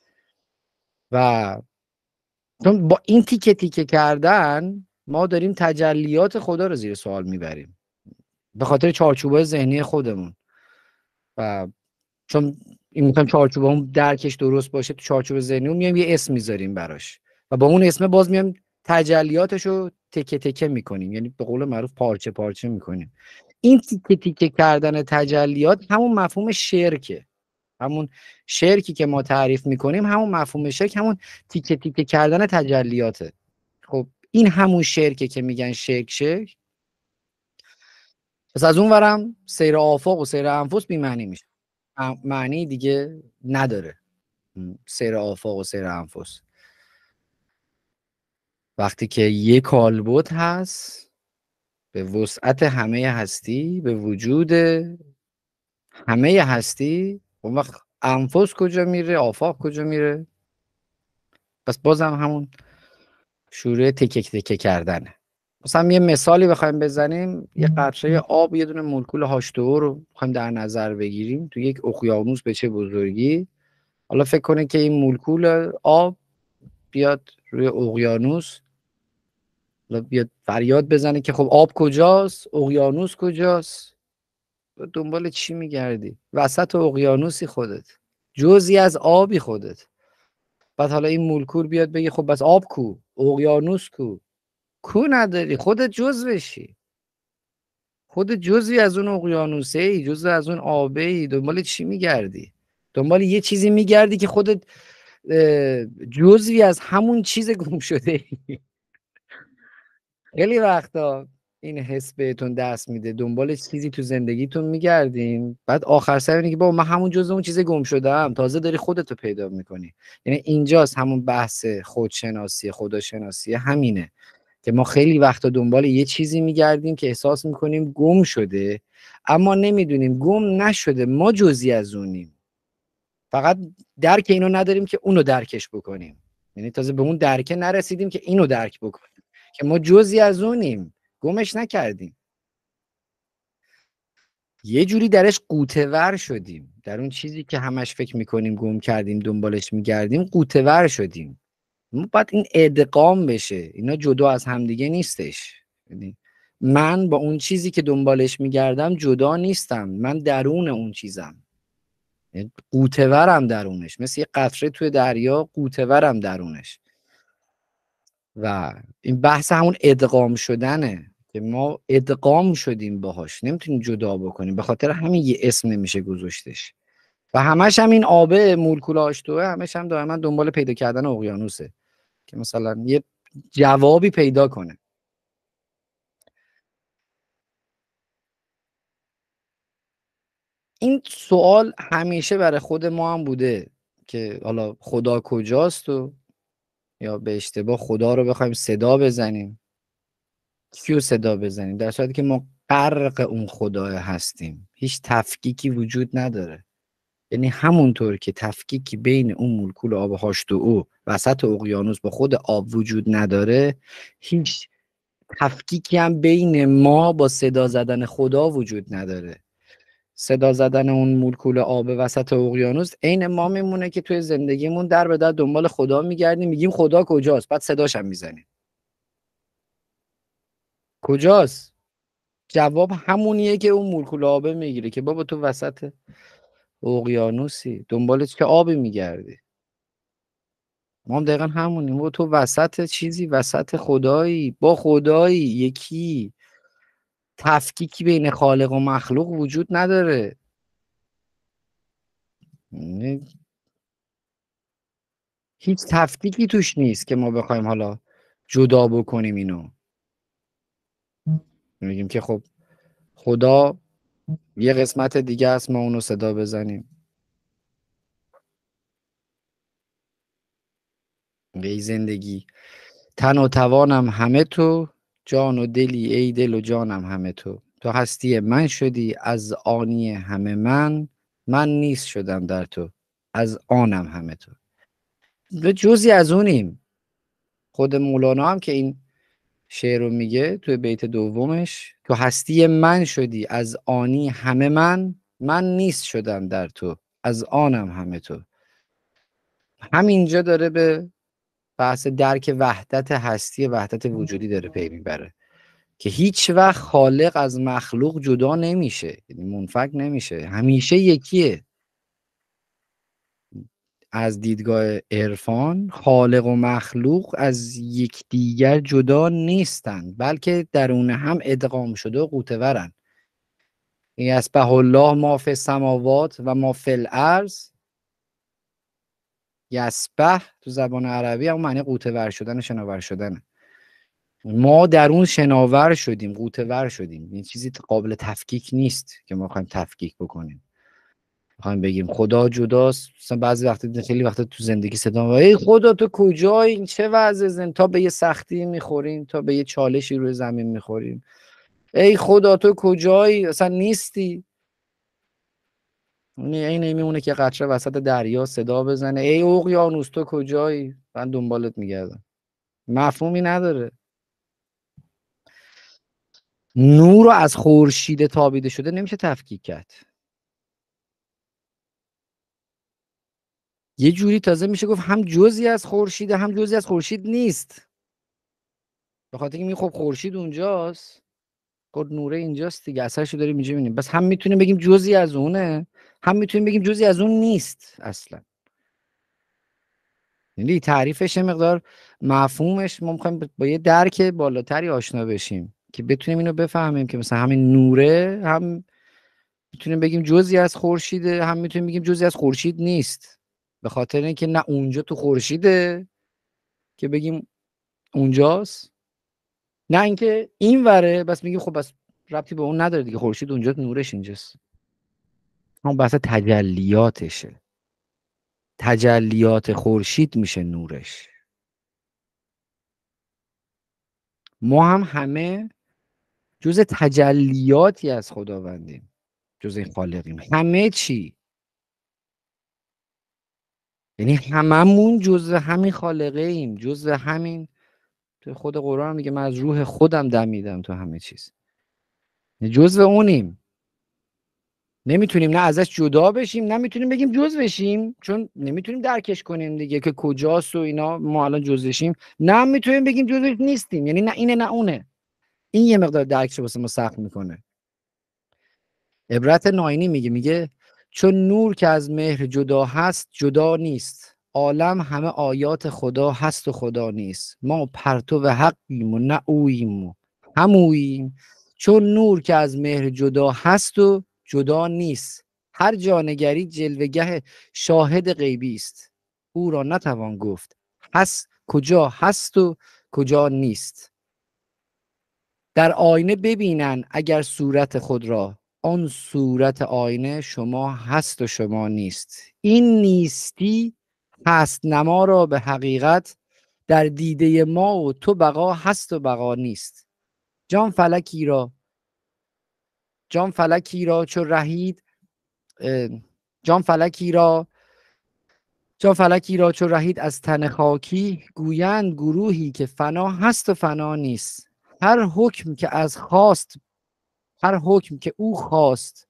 و چون با این تیکه تیکه کردن ما داریم تجلیات خدا رو زیر سوال میبریم به خاطر چارچوبای ذهنی خودمون. و چون این میخوایم چارچوب هم درکش درست باشه تو چارچوب ذهنی اون میایم یه اسم میذاریم براش و با اون اسم باز میایم تجلیاتش رو تکه تکه میکنیم، یعنی به قول معروف پارچه پارچه میکنیم. این تیکه تیکه کردن تجلیات همون مفهوم شرکه. همون شرکی که ما تعریف میکنیم همون مفهوم شرک، همون تیکه تیکه کردن تجلیاته. خب این همون شرکه که میگن شرک شرک. پس از اون ورم سیر آفاق و سیر انفس بی معنی میشه، معنی دیگه نداره سیر آفاق و سیر انفس. وقتی که یک کالبد هست به وسعت همه هستی، به وجود همه هستی، اون وقت انفس کجا میره، آفاق کجا میره؟ پس بازم همون شروع تکه تکه کردنه. مثلا یه مثالی بخوایم بزنیم، یه قطره آب، یه دونه مولکول هاش تو او رو بخوایم در نظر بگیریم تو یک اقیانوس به چه بزرگی. حالا فکر کنه که این مولکول آب بیاد روی اقیانوس، بیاد فریاد بزنه که خب آب کجاست، اقیانوس کجاست. دنبال چی میگردی؟ وسط اقیانوسی خودت، جزئی از آبی خودت. بعد حالا این مولکول بیاد بگه خب بس آب کو، اقیانوس کو؟ کو نداری، خودت جزوشی، خودت جزئی از اون اقیانوسه ای، جزئی از اون آبه ای. دنبال چی میگردی؟ دنبال یه چیزی میگردی که خودت جزئی از همون چیز گم شده ای. خیلی وقتا این حس بهتون دست میده، دنبال چیزی تو زندگیتون میگردین، بعد آخر سر اینه که بابا من همون جزء اون چیز گم شده‌ام، تازه داری خودتو پیدا میکنی. یعنی اینجاست همون بحث خودشناسی، خداشناسی همینه که ما خیلی وقتا دنبال یه چیزی میگردیم که احساس میکنیم گم شده، اما نمیدونیم گم نشده، ما جزئی از اونیم. فقط درک اینو نداریم که اونو درکش بکنیم. یعنی تازه به اون درکه نرسیدیم که اینو درک بکنیم که ما جزئی از اونیم، گمش نکردیم. یه جوری درش غوطه‌ور شدیم، در اون چیزی که همش فکر میکنیم گم کردیم دنبالش میگردیم غوطه‌ور شدیم. ما باید این ادغام بشه، اینا جدا از همدیگه نیستش. یعنی من با اون چیزی که دنبالش میگردم جدا نیستم، من درون اون چیزم، غوطه‌ورم درونش، مثل یه قطره توی دریا غوطه‌ورم درونش. و این بحث همون ادغام شدنه که ما ادغام شدیم باهاش، نمیتونیم جدا بکنیم، به خاطر همین یه اسم نمیشه گذاشتش. و همش هم این آبه مولکول هاش توه، همش هم دائما دنبال پیدا کردن اقیانوسه که مثلا یه جوابی پیدا کنه. این سوال همیشه برای خود ما هم بوده که حالا خدا کجاست، و یا به اشتباه خدا رو بخوایم صدا بزنیم. کیو صدا بزنیم در صورتی که ما غرق اون خدا هستیم، هیچ تفکیکی وجود نداره. یعنی همونطور که تفکیکی بین اون مولکول آب هاش تو او وسط اقیانوس با خود آب وجود نداره، هیچ تفکیکی هم بین ما با صدا زدن خدا وجود نداره. صدا زدن اون مولکول آب وسط اقیانوس عین ما میمونه که توی زندگیمون در به در دنبال خدا میگردیم، میگیم خدا کجاست، بعد صداش هم میزنیم. کجاست؟ جواب همونیه که اون مولکول آبه میگیره که بابا تو وسط اقیانوسی، دنبالت که آبی میگردی. ما هم دقیقا همونیم، بابا تو وسط چیزی، وسط خدایی، با خدایی یکی. تفکیکی بین خالق و مخلوق وجود نداره. هیچ تفکیکی توش نیست که ما بخوایم حالا جدا بکنیم اینو. میگیم که خب خدا یه قسمت دیگه است، ما اونو صدا بزنیم. ای زندگی تن و توانم همه تو، جان و دلی ای دل و جانم همه تو. تو هستی من شدی از آنی همه من، من نیست شدم در تو از آنم همه تو. به جزی از اونیم. خود مولانا هم که این شعر رو میگه توی بیت دومش، تو هستی من شدی از آنی همه من، من نیست شدم در تو از آنم همه تو. همینجا داره به بحث درک وحدت هستی، وحدت وجودی داره پی میبره که هیچ وقت خالق از مخلوق جدا نمیشه، یعنی منفک نمیشه، همیشه یکیه. از دیدگاه عرفان خالق و مخلوق از یکدیگر جدا نیستند، بلکه درون هم ادغام شده و قوتورن. یسبح الله ما فی السماوات و ما فی الارض. یسبح تو زبان عربی هم معنی قوتور شدن، شناور شدن. ما در اون شناور شدیم، قوتور شدیم. این چیزی قابل تفکیک نیست که ما خواهیم تفکیک بکنیم، میخوایم بگیم خدا جداست. مثلا بعضی وقتا خیلی وقتا تو زندگی صدا ای خدا تو کجایی، این چه وضع زن، تا به یه سختی میخوریم، تا به یه چالشی روی زمین میخوریم، ای خدا تو کجایی، اصلا نیستی. اون این میمونه که قطره وسط دریا صدا بزنه ای اقیانوس تو کجایی، من دنبالت میگردم. مفهومی نداره. نور رو از خورشید تابیده شده نمیشه تفکیک کرد. یه جوری تازه میشه گفت هم جزئی از خورشید هم جزئی از خورشید نیست. به خاطر اینکه خب خورشید اونجاست، خود نوره اینجاست دیگه، اثرشو داریم اینجا میبینیم. بس هم میتونیم بگیم جزئی از اونه، هم میتونیم بگیم جزئی از اون نیست اصلا. یعنی تعریفش مقدار مفهومش ما میخوایم با یه درک بالاتری آشنا بشیم که بتونیم اینو بفهمیم که مثلا همین نوره هم میتونیم بگیم جزئی از خورشیده، هم میتونیم بگیم جزئی از خورشید نیست. به خاطر اینکه نه اونجا تو خورشیده که بگیم اونجاست، نه اینکه این وره بس میگیم خب بس ربطی به اون نداره دیگه، خورشید اونجا نورش اینجاست. اون بحث تجلیاتشه. تجلیات خورشید میشه نورش. ما هم همه جز تجلیاتی از خداوندیم، جز این خالقیم. همه چی، یعنی هممون جز همین خالقه ایم، جز همین. تو خود قرآن میگه من از روح خودم دمیدم تو همه چیز، جزء اونیم. نمیتونیم نه ازش جدا بشیم، نه میتونیم بگیم جز بشیم، چون نمیتونیم درکش کنیم دیگه که کجاست و اینا. ما الان جزشیم، نه میتونیم بگیم جزش نیستیم، یعنی نه اینه نه اونه. این یه مقدار درکش واسه ما سخت میکنه. عبرت ناینی میگه میگه چون نور که از مهر جدا هست جدا نیست، عالم همه آیات خدا هست و خدا نیست. ما پرتو حقیم و نه اوییم و هموییم. چون نور که از مهر جدا هست و جدا نیست، هر جا نگری جلوگه شاهد غیبی است. او را نتوان گفت هست کجا هست و کجا نیست. در آینه ببینن اگر صورت خود را، آن صورت آینه شما هست و شما نیست. این نیستی هست نما را به حقیقت، در دیده ما و تو بقا هست و بقا نیست. جان فلکی را جان فلکی را چو رهید جان فلکی را جان فلکی را چو رهید از تن خاکی، گویند گروهی که فنا هست و فنا نیست. هر حکم که از خواست هر حکم که او خواست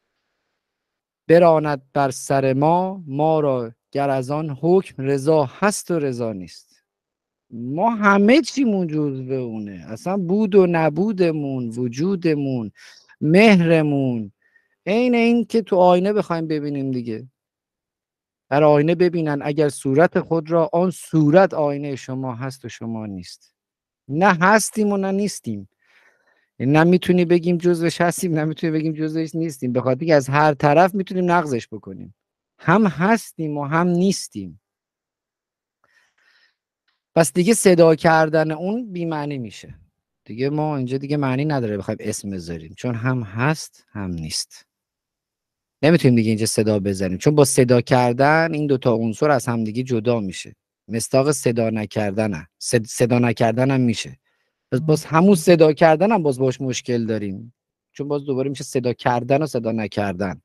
براند بر سر ما، ما را گر از آن حکم رضا هست و رضا نیست. ما همه چیمون جزو اونه، اصلا بود و نبودمون، وجودمون، مهرمون. این این که تو آینه بخوایم ببینیم دیگه. در آینه ببینن اگر صورت خود را، آن صورت آینه شما هست و شما نیست. نه هستیم و نه نیستیم. نه میتونی بگیم جزوش هستیم، نه میتونی بگیم جزوش نیستیم، به خاطر که از هر طرف میتونیم نقضش بکنیم. هم هستیم و هم نیستیم. پس دیگه صدا کردن اون بی معنی میشه. دیگه ما اینجا دیگه معنی نداره بخوایم اسم بذاریم، چون هم هست هم نیست. نمیتونیم دیگه اینجا صدا بزنیم، چون با صدا کردن این دوتا عنصر از هم دیگه جدا میشه. مصداق صدا نکردن صد... صدا نکردن هم میشه. پس باز همون صدا کردن هم باز باش مشکل داریم، چون باز دوباره میشه صدا کردن و صدا نکردن.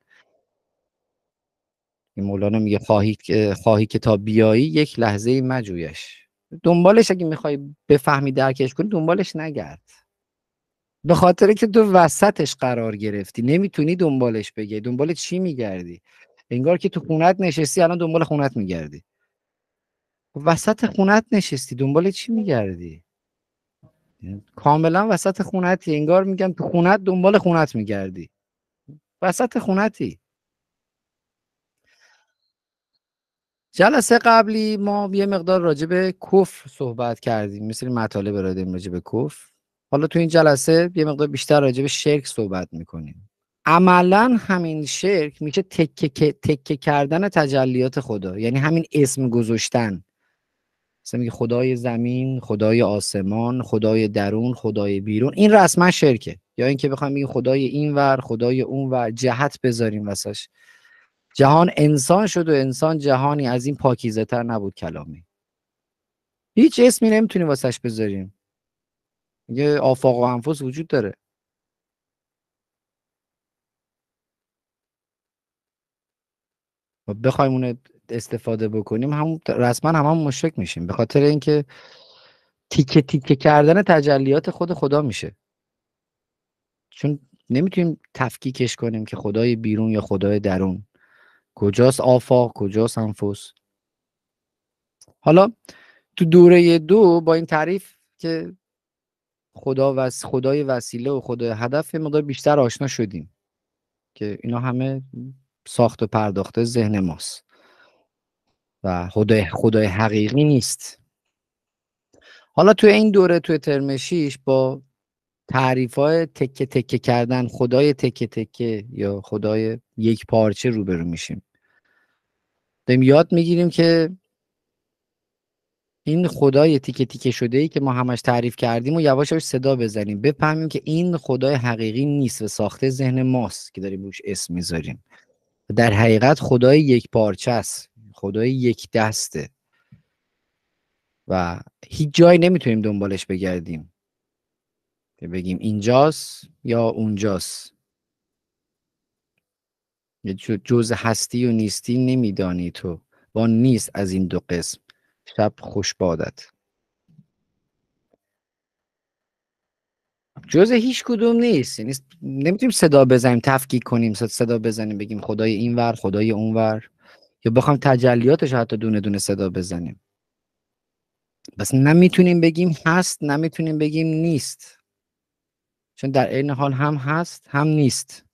این مولانا میگه خواهی خواهی که تا بیایی یک لحظه مجویش. دنبالش اگه میخوای بفهمی درکش کنی دنبالش نگرد، به خاطر که تو وسطش قرار گرفتی، نمیتونی دنبالش بگی. دنبال چی میگردی؟ انگار که تو خونت نشستی الان دنبال خونت میگردی. وسط خونت نشستی دنبال چی میگردی؟ کاملا وسط خونتی، انگار میگم تو خونت دنبال خونت میگردی، وسط خونتی. جلسه قبلی ما یه مقدار راجع به کفر صحبت کردیم، مثل مطالب را داریم راجع به کفر. حالا تو این جلسه یه مقدار بیشتر راجع به شرک صحبت میکنیم. عملا همین شرک میشه تکه تکه کردن تجلیات خدا، یعنی همین اسم گذاشتن. مثلا میگه خدای زمین، خدای آسمان، خدای درون، خدای بیرون. این رسما شرکه. یا اینکه بخوایم بگیم خدای اینور، خدای اونور، جهت بذاریم واسش. جهان انسان شد و انسان جهانی از این پاکیزه تر نبود کلامی. هیچ اسمی نمیتونیم واسش بذاریم. میگه آفاق و انفس وجود داره. و بخوایم اون استفاده بکنیم همون رسما هم, هم مشرک میشیم، به خاطر اینکه تیکه تیکه کردن تجلیات خود خدا میشه. چون نمیتونیم تفکیکش کنیم که خدای بیرون یا خدای درون، کجاست آفاق، کجاست انفس. حالا تو دوره دو با این تعریف که خدا و خدای وسیله و خدای هدف یه مقدار بیشتر آشنا شدیم که اینا همه ساخت و پرداخته ذهن ماست و خدای خدای حقیقی نیست. حالا تو این دوره تو ترم شش با تعریف‌های تکه تکه کردن خدای تکه تکه یا خدای یک پارچه روبرو میشیم. داریم یاد میگیریم که این خدای تیکه تیکه شده ای که ما همش تعریف کردیم و یواش یواش صدا بزنیم، بفهمیم که این خدای حقیقی نیست و ساخته ذهن ماست که داریم روش اسم میذاریم. در حقیقت خدای یک پارچه است، خدای یک دسته و هیچ جایی نمیتونیم دنبالش بگردیم که بگیم اینجاست یا اونجاست. جز هستی و نیستی نمیدانی تو، با نیست از این دو قسم شب خوش بادت. جز هیچ کدوم نیست، یعنی نمیتونیم صدا بزنیم تفکیک کنیم، صدا بزنیم بگیم خدای اینور خدای اونور، یا بخوام تجلیاتش حتی دونه دونه صدا بزنیم. بس نمیتونیم بگیم هست، نمیتونیم بگیم نیست، چون در عین حال هم هست هم نیست.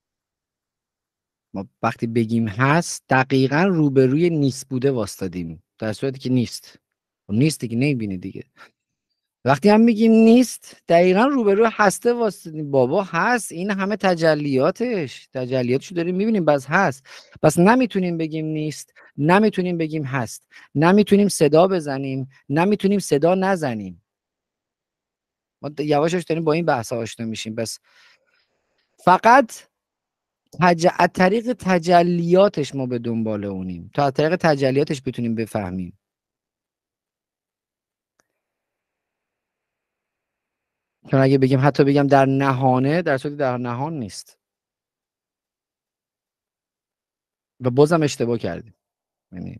ما وقتی بگیم هست دقیقاً روبروی نیست بوده واسطادیم، در صورتی که نیست و نیستی که نمیبینی دیگه. وقتی هم میگیم نیست دقیقاً روبروی هسته واسطادیم. بابا هست، این همه تجلیاتش تجلیاتشو داریم میبینیم، بس هست. بس نمیتونیم بگیم نیست، نمیتونیم بگیم هست، نمیتونیم صدا بزنیم، نمیتونیم صدا نزنیم. ما یواشش داریم با این بحث آشنا میشیم. بس فقط تج... از طریق تجلیاتش ما به دنبال اونیم، تا از طریق تجلیاتش بتونیم بفهمیم. چون اگه بگیم حتی بگم در نهانه، در صورتی در نهان نیست و بازم اشتباه کردیم. یعنی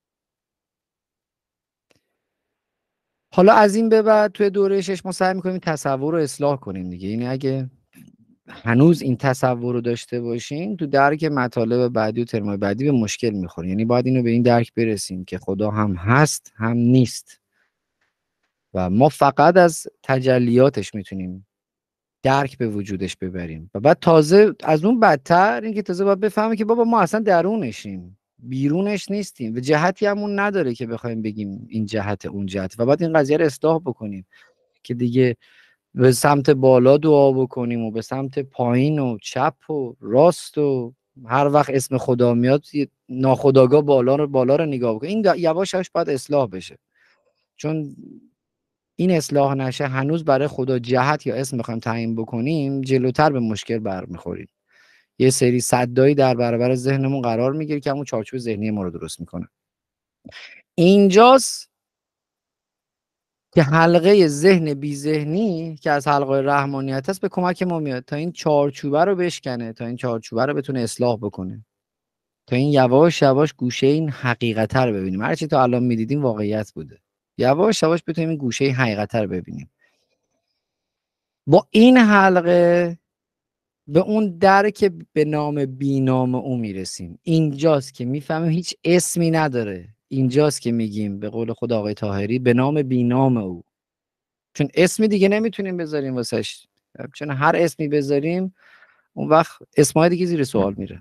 حالا از این به بعد توی دوره شش ما سعی میکنیم تصور رو اصلاح کنیم دیگه. یعنی اگه هنوز این تصور رو داشته باشین تو درک مطالب بعدی و ترمای بعدی به مشکل میخورین. یعنی باید اینو به این درک برسیم که خدا هم هست هم نیست و ما فقط از تجلیاتش میتونیم درک به وجودش ببریم. و بعد تازه از اون بدتر اینکه تازه باید بفهمیم که بابا ما اصلا درونشیم، بیرونش نیستیم و جهتی همون نداره که بخوایم بگیم این جهت اون جهت. و بعد این قضیه رو اصلاح بکنیم که دیگه به سمت بالا دعا بکنیم و به سمت پایین و چپ و راست و هر وقت اسم خدا میاد ناخودآگاه بالا رو بالا رو نگاه بکنیم. این یواشش باید اصلاح بشه، چون این اصلاح نشه هنوز برای خدا جهت یا اسم بخوایم تعیین بکنیم جلوتر به مشکل برمیخوریم. یه سری صدایی در برابر ذهنمون قرار میگیره که همون چارچوب ذهنی ما رو درست میکنه. اینجاست که حلقه ذهن بی ذهنی که از حلقه رحمانیت است به کمک ما میاد تا این چارچوبه رو بشکنه، تا این چارچوبه رو بتونه اصلاح بکنه، تا این یواش یواش گوشه این حقیقت رو ببینیم. هرچی تا الان میدیدیم واقعیت بوده، یواش یواش بتونیم این گوشه حقیقت رو ببینیم. با این حلقه به اون درک به نام بینام او میرسیم. اینجاست که میفهمیم هیچ اسمی نداره. اینجاست که میگیم به قول خود آقای طاهری به نام بینام او، چون اسمی دیگه نمیتونیم بذاریم واسش، چون هر اسمی بذاریم اون وقت اسمای دیگه زیر سوال میره.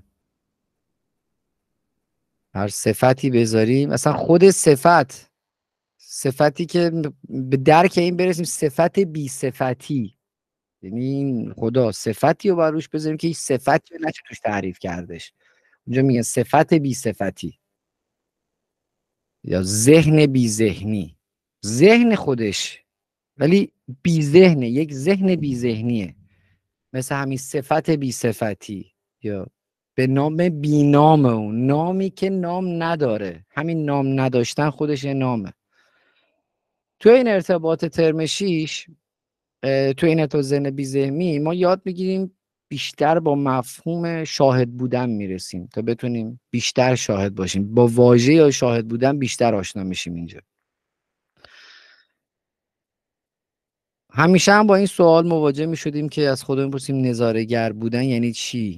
هر صفتی بذاریم، مثلا خود صفت، صفتی که به درک این برسیم صفت بی صفتی، یعنی این خدا صفتی رو بروش بذاریم که هیچ صفتی رو نشه توش تعریف کردش. اونجا میگن صفت بی صفتی یا ذهن بی ذهنی، ذهن خودش ولی بی ذهنه، یک ذهن بی ذهنیه، مثل همین صفت بی صفتی یا به نام بی نام اون، نامی که نام نداره. همین نام نداشتن خودش یه نامه. تو این ارتباط ترم شیش، تو این ارتباط ذهن بی ذهنی ما یاد میگیریم بیشتر با مفهوم شاهد بودن میرسیم تا بتونیم بیشتر شاهد باشیم. با واژه یا شاهد بودن بیشتر آشنا میشیم. اینجا همیشه هم با این سوال مواجه میشدیم که از خودمون پرسیم نظاره‌گر بودن یعنی چی؟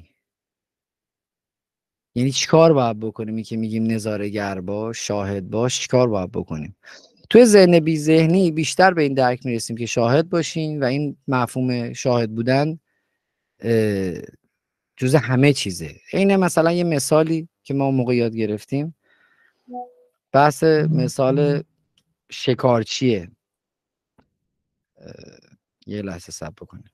یعنی چیکار باید بکنیم؟ این که میگیم نظاره‌گر باش، شاهد باش، چیکار باید بکنیم؟ توی ذهن بی ذهنی بیشتر به این درک میرسیم که شاهد باشیم و این مفهوم شاهد بودن جز همه چیزه. اینه مثلا یه مثالی که ما موقع یاد گرفتیم، بحث مثال شکارچیه. یه لحظه صبر بکنیم.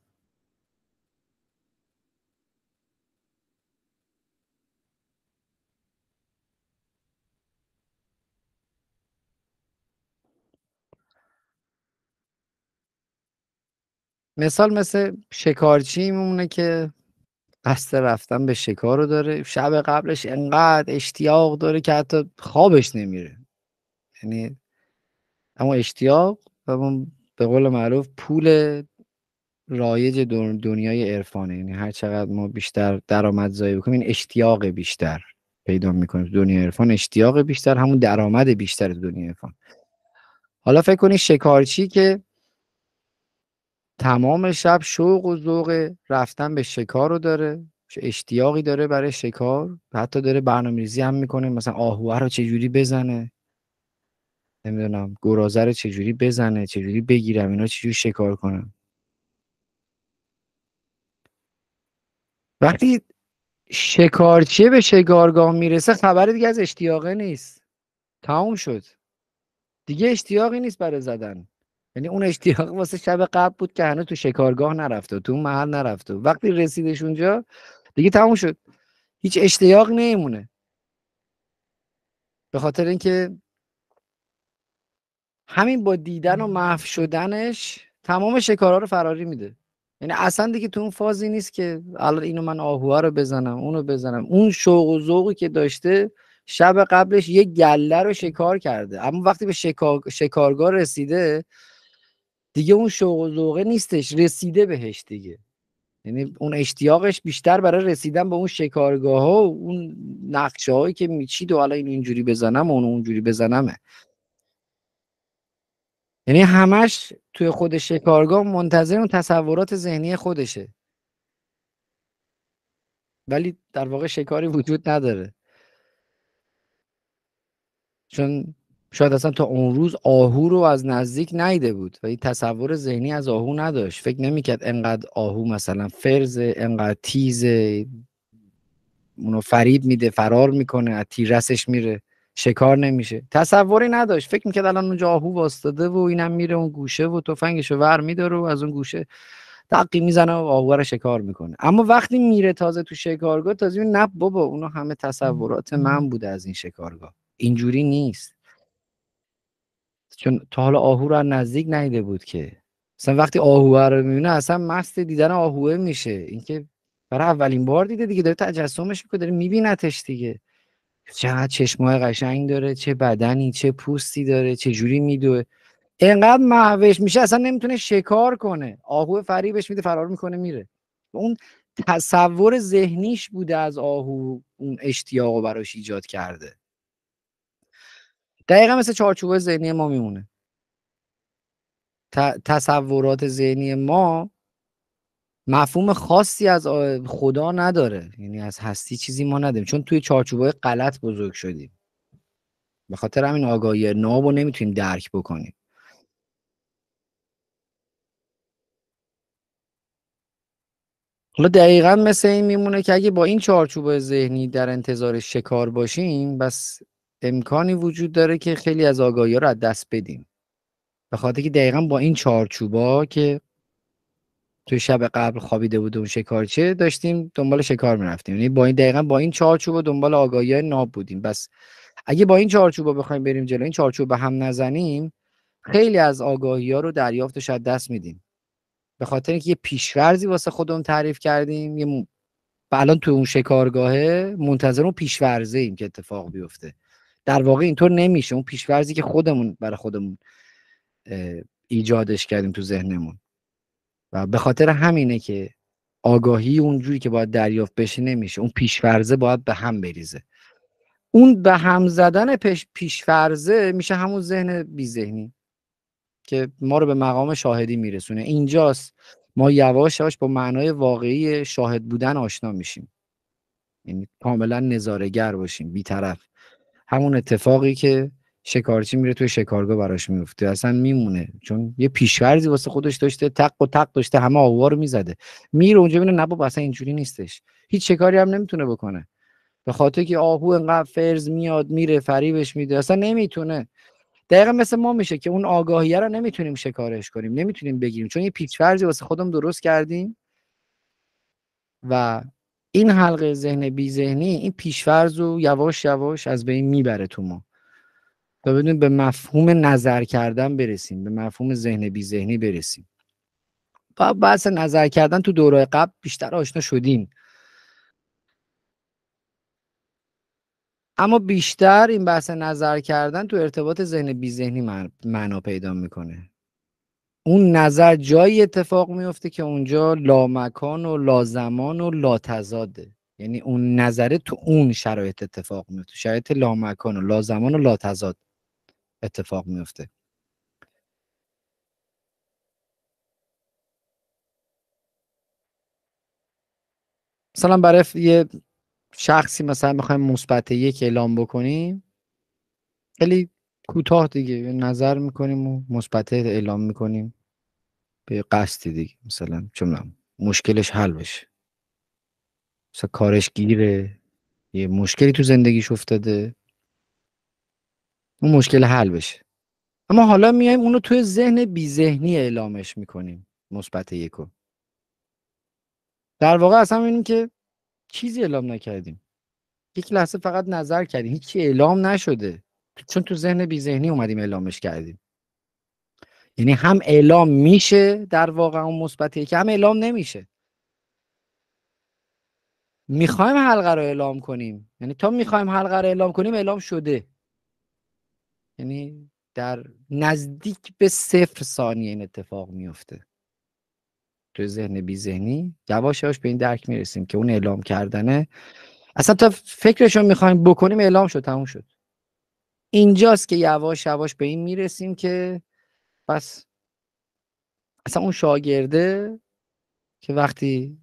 مثال مثل شکارچی میمونه که قصد رفتن به شکار رو داره، شب قبلش انقدر اشتیاق داره که حتی خوابش نمیره. یعنی اما اشتیاق و به قول معروف پول رایج دنیای عرفانه. یعنی هر چقدر ما بیشتر درآمدزایی بکنیم این اشتیاق بیشتر پیدا میکنیم. دنیای عرفان اشتیاق بیشتر همون درآمد بیشتر دنیای عرفان. حالا فکر کنید شکارچی که تمام شب شوق و ذوق رفتن به شکار رو داره، اشتیاقی داره برای شکار، حتی داره برنامه‌ریزی هم میکنه مثلا آهوه رو چجوری بزنه، نمیدونم گرازه رو چجوری بزنه، چجوری بگیرم، اینا چجوری شکار کنم. وقتی شکارچی به شکارگاه میرسه خبری دیگه از اشتیاقه نیست، تموم شد دیگه، اشتیاقی نیست برای زدن. یعنی اون اشتیاق واسه شب قبل بود که هنوز تو شکارگاه نرفته، تو اون محل نرفته. وقتی رسیدش اونجا دیگه تموم شد، هیچ اشتیاق نمیمونه، به خاطر اینکه همین با دیدن و محو شدنش تمام شکارها رو فراری میده. یعنی اصلا دیگه تو اون فازی نیست که الان اینو من آهوها رو بزنم اونو بزنم. اون شوق و ذوقی که داشته شب قبلش یه گله رو شکار کرده، اما وقتی به شکار... شکارگاه رسیده دیگه اون شوق و ذوقه نیستش، رسیده بهش دیگه. یعنی اون اشتیاقش بیشتر برای رسیدن به اون شکارگاه ها و اون نقشه هایی که میچید و حالا اینو اینجوری بزنم و اونو اونجوری بزنمه. یعنی همش توی خود شکارگاه منتظر اون تصورات ذهنی خودشه، ولی در واقع شکاری وجود نداره، چون شاید اصلا تا اون روز آهو رو از نزدیک ندیده بود و این تصور ذهنی از آهو نداشت. فکر نمیکرد انقدر آهو مثلا فرزه، انقدر تیزه، اونو فریب میده، فرار میکنه، از تیررسش میره. شکار نمیشه. تصوری نداشت، فکر میکرد الان اونجا آهو واسطاده و اینم میره اون گوشه و تفنگشو ور میداره و از اون گوشه دقی میزنه و آهو رو شکار میکنه. اما وقتی میره تازه تو شکارگاه تازه میبینه نه بابا اونو همه تصورات من بوده از این شکارگاه، اینجوری نیست. چون تا حالا آهو رو نزدیک ندیده بود که. مثلا وقتی آهو رو میبینه اصلا مست دیدن آهوه میشه. اینکه برای اولین بار دیده دیگه، داره تجسمش میکنه، داره میبینتش دیگه. چقدر چشمای قشنگ داره، چه بدنی، چه پوستی داره، چه جوری میدوه. اینقدر محوش میشه اصلا نمیتونه شکار کنه. آهو فریبش میده، فرار میکنه میره. اون تصور ذهنیش بوده از آهو، اون اشتیاقو براش ایجاد کرده. دقیقا مثل چارچوب ذهنی ما میمونه. تصورات ذهنی ما مفهوم خاصی از خدا نداره، یعنی از هستی چیزی ما نداریم، چون توی چارچوبای غلط بزرگ شدیم. به خاطر همین آگاهی ناب رو نمیتونیم درک بکنیم. حالا دقیقا مثل این میمونه که اگه با این چارچوب ذهنی در انتظار شکار باشیم، بس امکانی وجود داره که خیلی از آگاهی ها رو از دست بدیم. به خاطر که دقیقا با این چارچوبا که توی شب قبل خوابیده بود اون شکارچه، داشتیم دنبال شکار میرفتیم. یعنی با این دقیقا با این چارچوب دنبال آگاهی ناب بودیم. بس اگه با این چارچوبا بخوایم بریم جلو، این چارچوب به هم نزنیم، خیلی از آگاهی ها رو دریافتش از دست میدیم. به خاطر اینکه یه پیش‌فرضی واسه خودمون تعریف کردیم، یه م... الان تو اون شکارگاهه منتظر اون پیش‌فرضه ایم که اتفاق بیفته. در واقع اینطور نمیشه. اون پیش‌فرضی که خودمون برای خودمون ایجادش کردیم تو ذهنمون. و به خاطر همینه که آگاهی اونجوری که باید دریافت بشه نمیشه. اون پیش‌فرضه باید به هم بریزه. اون به هم زدن پیش پیش‌فرضه میشه همون ذهن بی ذهنی که ما رو به مقام شاهدی میرسونه. اینجاست ما یواش یواش با معنای واقعی شاهد بودن آشنا میشیم. یعنی کاملا نظاره‌گر باشیم، بی‌طرف. همون اتفاقی که شکارچی میره توی شکارگاه براش میفته اصلا میمونه، چون یه پیش‌فرضی واسه خودش داشته، تق و تق داشته، همه آوا رو میزده. میره اونجا ببینه نه بابا اصلا اینجوری نیستش. هیچ شکاری هم نمیتونه بکنه. به خاطر که آهو انقدر فرض میاد میره فریبش میده، اصلا نمیتونه. دقیقا مثل ما میشه که اون آگاهیه رو نمیتونیم شکارش کنیم، نمیتونیم بگیریم، چون یه پیش‌فرضی واسه خودمون درست کردیم و این حلقه ذهن بی ذهنی این پیش‌فرض رو یواش یواش از بین میبره تو ما. تا بدونیم به مفهوم نظر کردن برسیم، به مفهوم ذهن بی ذهنی برسیم. با بحث نظر کردن تو دوره قبل بیشتر آشنا شدیم، اما بیشتر این بحث نظر کردن تو ارتباط ذهن بی ذهنی معنا پیدا میکنه. اون نظر جایی اتفاق میفته که اونجا لامکان و لازمان و لاتضاده. یعنی اون نظره تو اون شرایط اتفاق میفته، شرایط لامکان و لازمان و لاتضاد اتفاق میفته. مثلا برای یه شخصی مثلا میخوایم مثبت یک اعلام بکنیم، خیلی کوتاه دیگه نظر میکنیم و مثبت اعلام میکنیم به قصدی دیگه، مثلا چون مشکلش حل بشه، مثلا کارش گیره، یه مشکلی تو زندگیش افتاده، اون مشکل حل بشه. اما حالا میایم اونو توی ذهن بی ذهنی اعلامش میکنیم، مثبت یکو. در واقع اصلا میبینیم که چیزی اعلام نکردیم، یک لحظه فقط نظر کردیم، هیچی اعلام نشده، چون تو ذهن بی ذهنی اومدیم اعلامش کردیم. یعنی هم اعلام میشه در واقع اون مثبت یک، هم اعلام نمیشه. میخوایم حلقه رو اعلام کنیم، یعنی تا میخوایم حلقه رو اعلام کنیم اعلام شده. یعنی در نزدیک به صفر ثانیه این اتفاق میفته. تو ذهن بی ذهنی یواش یواش به این درک میرسیم که اون اعلام کردنه اصلا تا فکرشو میخوایم بکنیم اعلام شد، تموم شد. اینجاست که یواش یواش به این میرسیم که بس اصلا اون شاگرده که وقتی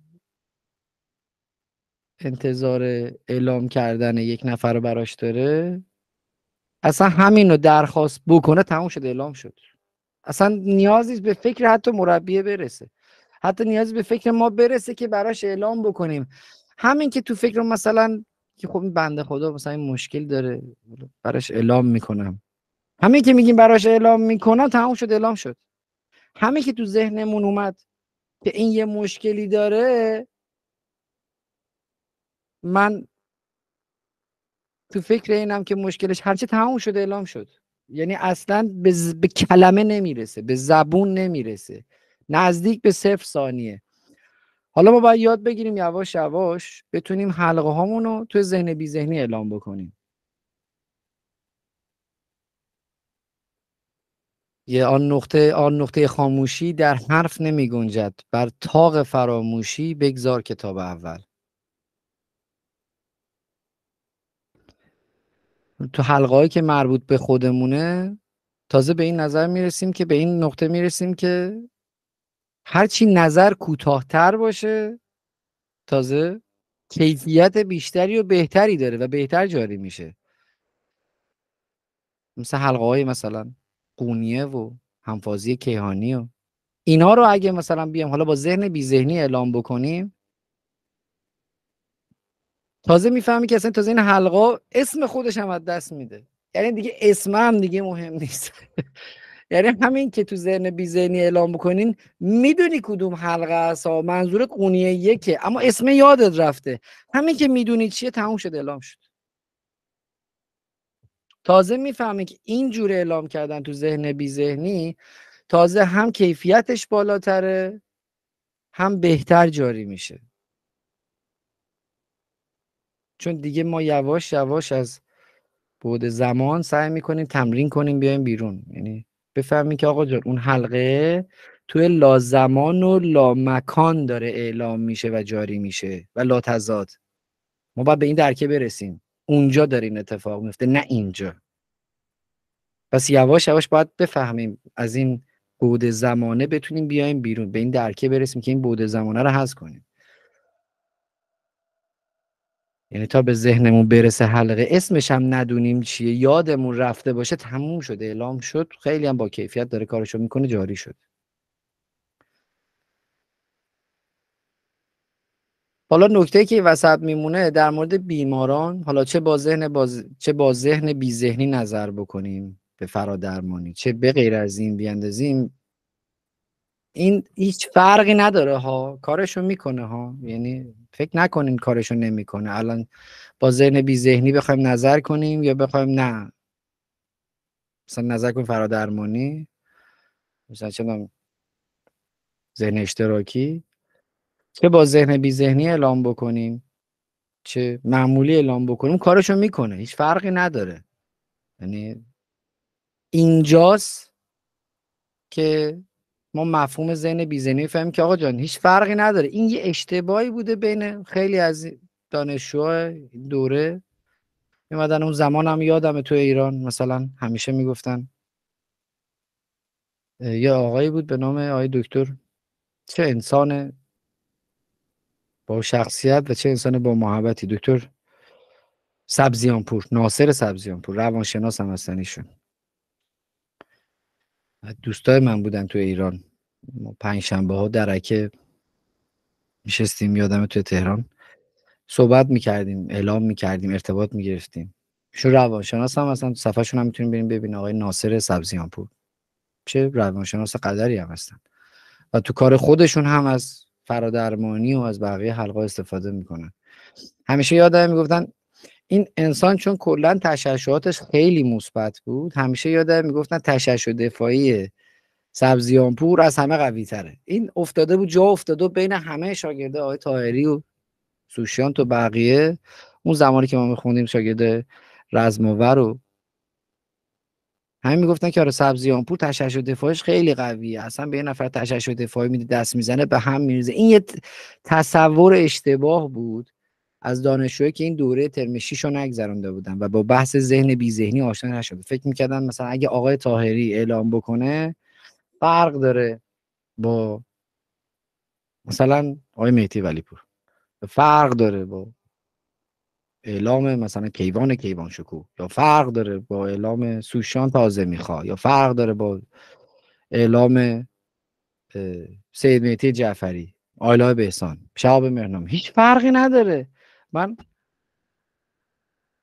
انتظار اعلام کردن یک نفر رو براش داره، اصلا همین رو درخواست بکنه تموم شد، اعلام شد. اصلا نیازی به فکر حتی مربیه برسه، حتی نیازی به فکر ما برسه که براش اعلام بکنیم. همین که تو فکر مثلا که خب این بنده خدا مثلا این مشکل داره براش اعلام میکنم. همه که میگیم براش اعلام میکنم تموم شد، اعلام شد. همه که تو ذهنمون اومد که این یه مشکلی داره، من تو فکر اینم که مشکلش هرچی تموم شد اعلام شد. یعنی اصلا به, ز... به کلمه نمیرسه، به زبون نمیرسه، نزدیک به صفر ثانیه. حالا ما باید یاد بگیریم یواش یواش بتونیم حلقه هامون رو تو ذهن بی ذهنی اعلام بکنیم. یه آن نقطه آن نقطه خاموشی در حرف نمی گنجد، بر طاق فراموشی بگذار کتاب اول. تو حلقه‌هایی که مربوط به خودمونه تازه به این نظر میرسیم که به این نقطه میرسیم که هرچی نظر کوتاه‌تر باشه تازه کیفیت بیشتری و بهتری داره و بهتر جاری میشه. مثل حلقه‌های مثلا قونیه و همفازی کیهانی و اینا رو اگه مثلا بیام حالا با ذهن بی ذهنی اعلام بکنیم، تازه میفهمی که اصلا تازه این حلقه اسم خودش هم از دست میده. یعنی دیگه اسم هم دیگه مهم نیست. یعنی همین که تو ذهن بی ذهنی اعلام بکنین میدونی کدوم حلقه است، منظور قونیه یکه اما اسم یادت رفته. همین که میدونی چیه تموم شد، اعلام شد. تازه میفهمی که این جور اعلام کردن تو ذهن بی ذهنی تازه هم کیفیتش بالاتره هم بهتر جاری میشه. چون دیگه ما یواش یواش از بعد زمان سعی میکنیم تمرین کنیم بیایم بیرون. یعنی بفهمیم که آقا جان اون حلقه توی لازمان و لامکان داره اعلام میشه و جاری میشه و لا تضاد. ما باید به این درکه برسیم اونجا داره این اتفاق میفته نه اینجا. پس یواش یواش باید بفهمیم از این بعد زمانه بتونیم بیایم بیرون، به این درکه برسیم که این بعد زمانه رو حذف کنیم. یعنی تا به ذهنمون برسه حلقه اسمش هم ندونیم چیه، یادمون رفته باشه، تموم شده، اعلام شد. خیلی هم با کیفیت داره کارشو میکنه، جاری شد. حالا نکته که وسط میمونه در مورد بیماران، حالا چه با ذهن باز... چه با ذهن بی ذهنی نظر بکنیم به فرادرمانی، چه به غیر از این بیاندازیم، این هیچ فرقی نداره ها، کارشو میکنه ها. یعنی فکر نکنین کارشو نمیکنه. الان با ذهن بی ذهنی بخوایم نظر کنیم یا بخوایم نه مثلا نظر کنیم فرادرمانی، مثلا چه ذهن اشتراکی، چه با ذهن بی ذهنی اعلام بکنیم چه معمولی اعلام بکنیم کارشو میکنه، هیچ فرقی نداره. یعنی اینجاست که ما مفهوم ذهن بی ذهنی فهمیم که آقا جان هیچ فرقی نداره. این یه اشتباهی بوده بین خیلی از دانشجوها دوره میمدن. اون زمان هم یادمه تو ایران مثلا همیشه میگفتن، یه آقایی بود به نام آقای دکتر، چه انسان با شخصیت و چه انسان با محبتی، دکتر سبزیانپور، ناصر سبزیانپور، روانشناس هم هستن ایشون. دوستای من بودن تو ایران. ما پنج شنبه ها درکه میشستیم، یادمه تو تهران صحبت میکردیم، اعلام میکردیم، ارتباط میگرفتیم. ایشون روانشناس هم هستن، صفحه شون هم میتونیم بریم ببینیم، آقای ناصر سبزیانپور. چه روانشناس قدری هم هستن و تو کار خودشون هم از فرادرمانی و از بقیه حلقه استفاده میکنن. همیشه یادم میگفتن این انسان چون کلا تشعشعاتش خیلی مثبت بود، همیشه یادم میگفتن تشعشع دفاعی سبزیانپور از همه قوی تره. این افتاده بود جا افتاده بین همه شاگرده آقای طاهری و سوشیانت و بقیه. اون زمانی که ما میخوندیم شاگرد رزم‌آور و همین میگفتن که آره سبزیانپور تشعشع دفاعش خیلی قویه، اصلا به یه نفر تشعشع دفاعی میده دست میزنه به هم میریزه. این یه تصور اشتباه بود از دانشجویی که این دوره ترم شش رو نگذرونده بودن و با بحث ذهن بی ذهنی آشنا نشده. فکر میکردن مثلا اگه آقای طاهری اعلام بکنه فرق داره با مثلا آقای مهدی ولیپور، فرق داره با اعلام مثلا کیوان کیوان شکوه، یا فرق داره با اعلام سوشان تازه میخوا، یا فرق داره با اعلام سید مهدی جعفری، آیلا بهسان، شهاب مهرنام. هیچ فرقی نداره. من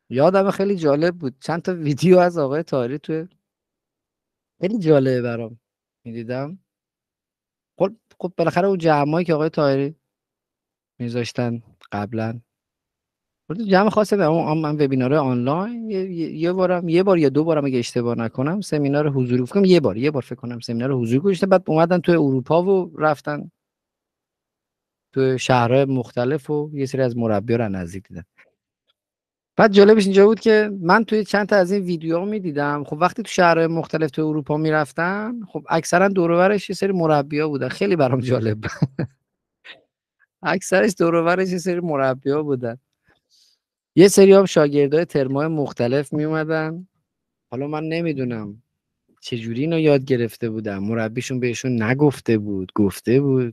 یادم خیلی جالب بود چند تا ویدیو از آقای طاهری تو خیلی جالبه برام میدیدم. خب خب بالاخره اون جمعایی که آقای طاهری میذاشتن قبلا بود جمع خاصه به اون من وبینار آنلاین یه, یه یه بارم یه بار یا دو بارم اگه اشتباه نکنم سمینار حضوری فکر کنم یه بار یه بار فکر کنم سمینار حضوری گذاشتن بعد اومدن تو اروپا و رفتن تو شهرهای مختلف و یه سری از مربی‌ها رو نزدیک دیدن. بعد جالبش اینجا بود که من توی چند تا از این ویدیوها می‌دیدم خب وقتی تو شهرهای مختلف تو اروپا میرفتن خب اکثرا دور و برش یه سری مربی‌ها بودن خیلی برام جالب بود. اکثرش دور و برش یه سری مربی‌ها بودن. یه سری هم شاگردای ترمای مختلف می اومدن. حالا من نمیدونم چجوری اینو یاد گرفته بودن مربیشون بهشون نگفته بود گفته بود.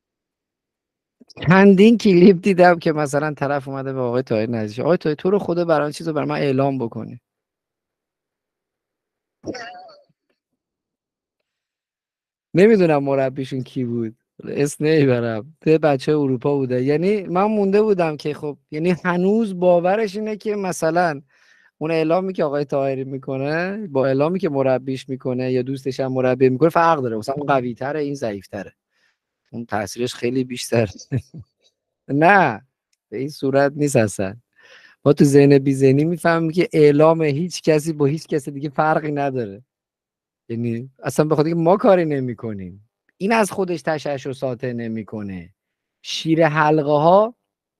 چندین کلیپ دیدم که مثلا طرف اومده به آقای طاهری نزدیک آقای طاهری تو رو خدا برای چیزو برای من اعلام بکنی. نمیدونم مربیشون کی بود اسم نمیبرم تو بچه اروپا بوده. یعنی من مونده بودم که خب یعنی هنوز باورش اینه که مثلا اون اعلامی که آقای طاهری میکنه با اعلامی که مربیش میکنه یا دوستش هم مربی میکنه فرق داره. مثلا اون قوی تره این ضعیف تره اون تاثیرش خیلی بیشتر. نه به این صورت نیست اصلا. ما تو ذهن بی ذهنی میفهمیم که اعلام هیچ کسی با هیچ کسی دیگه فرقی نداره. یعنی اصلا به خاطر اینکه ما کاری نمیکنیم این از خودش تشعشع ساطع نمیکنه. شیر حلقه ها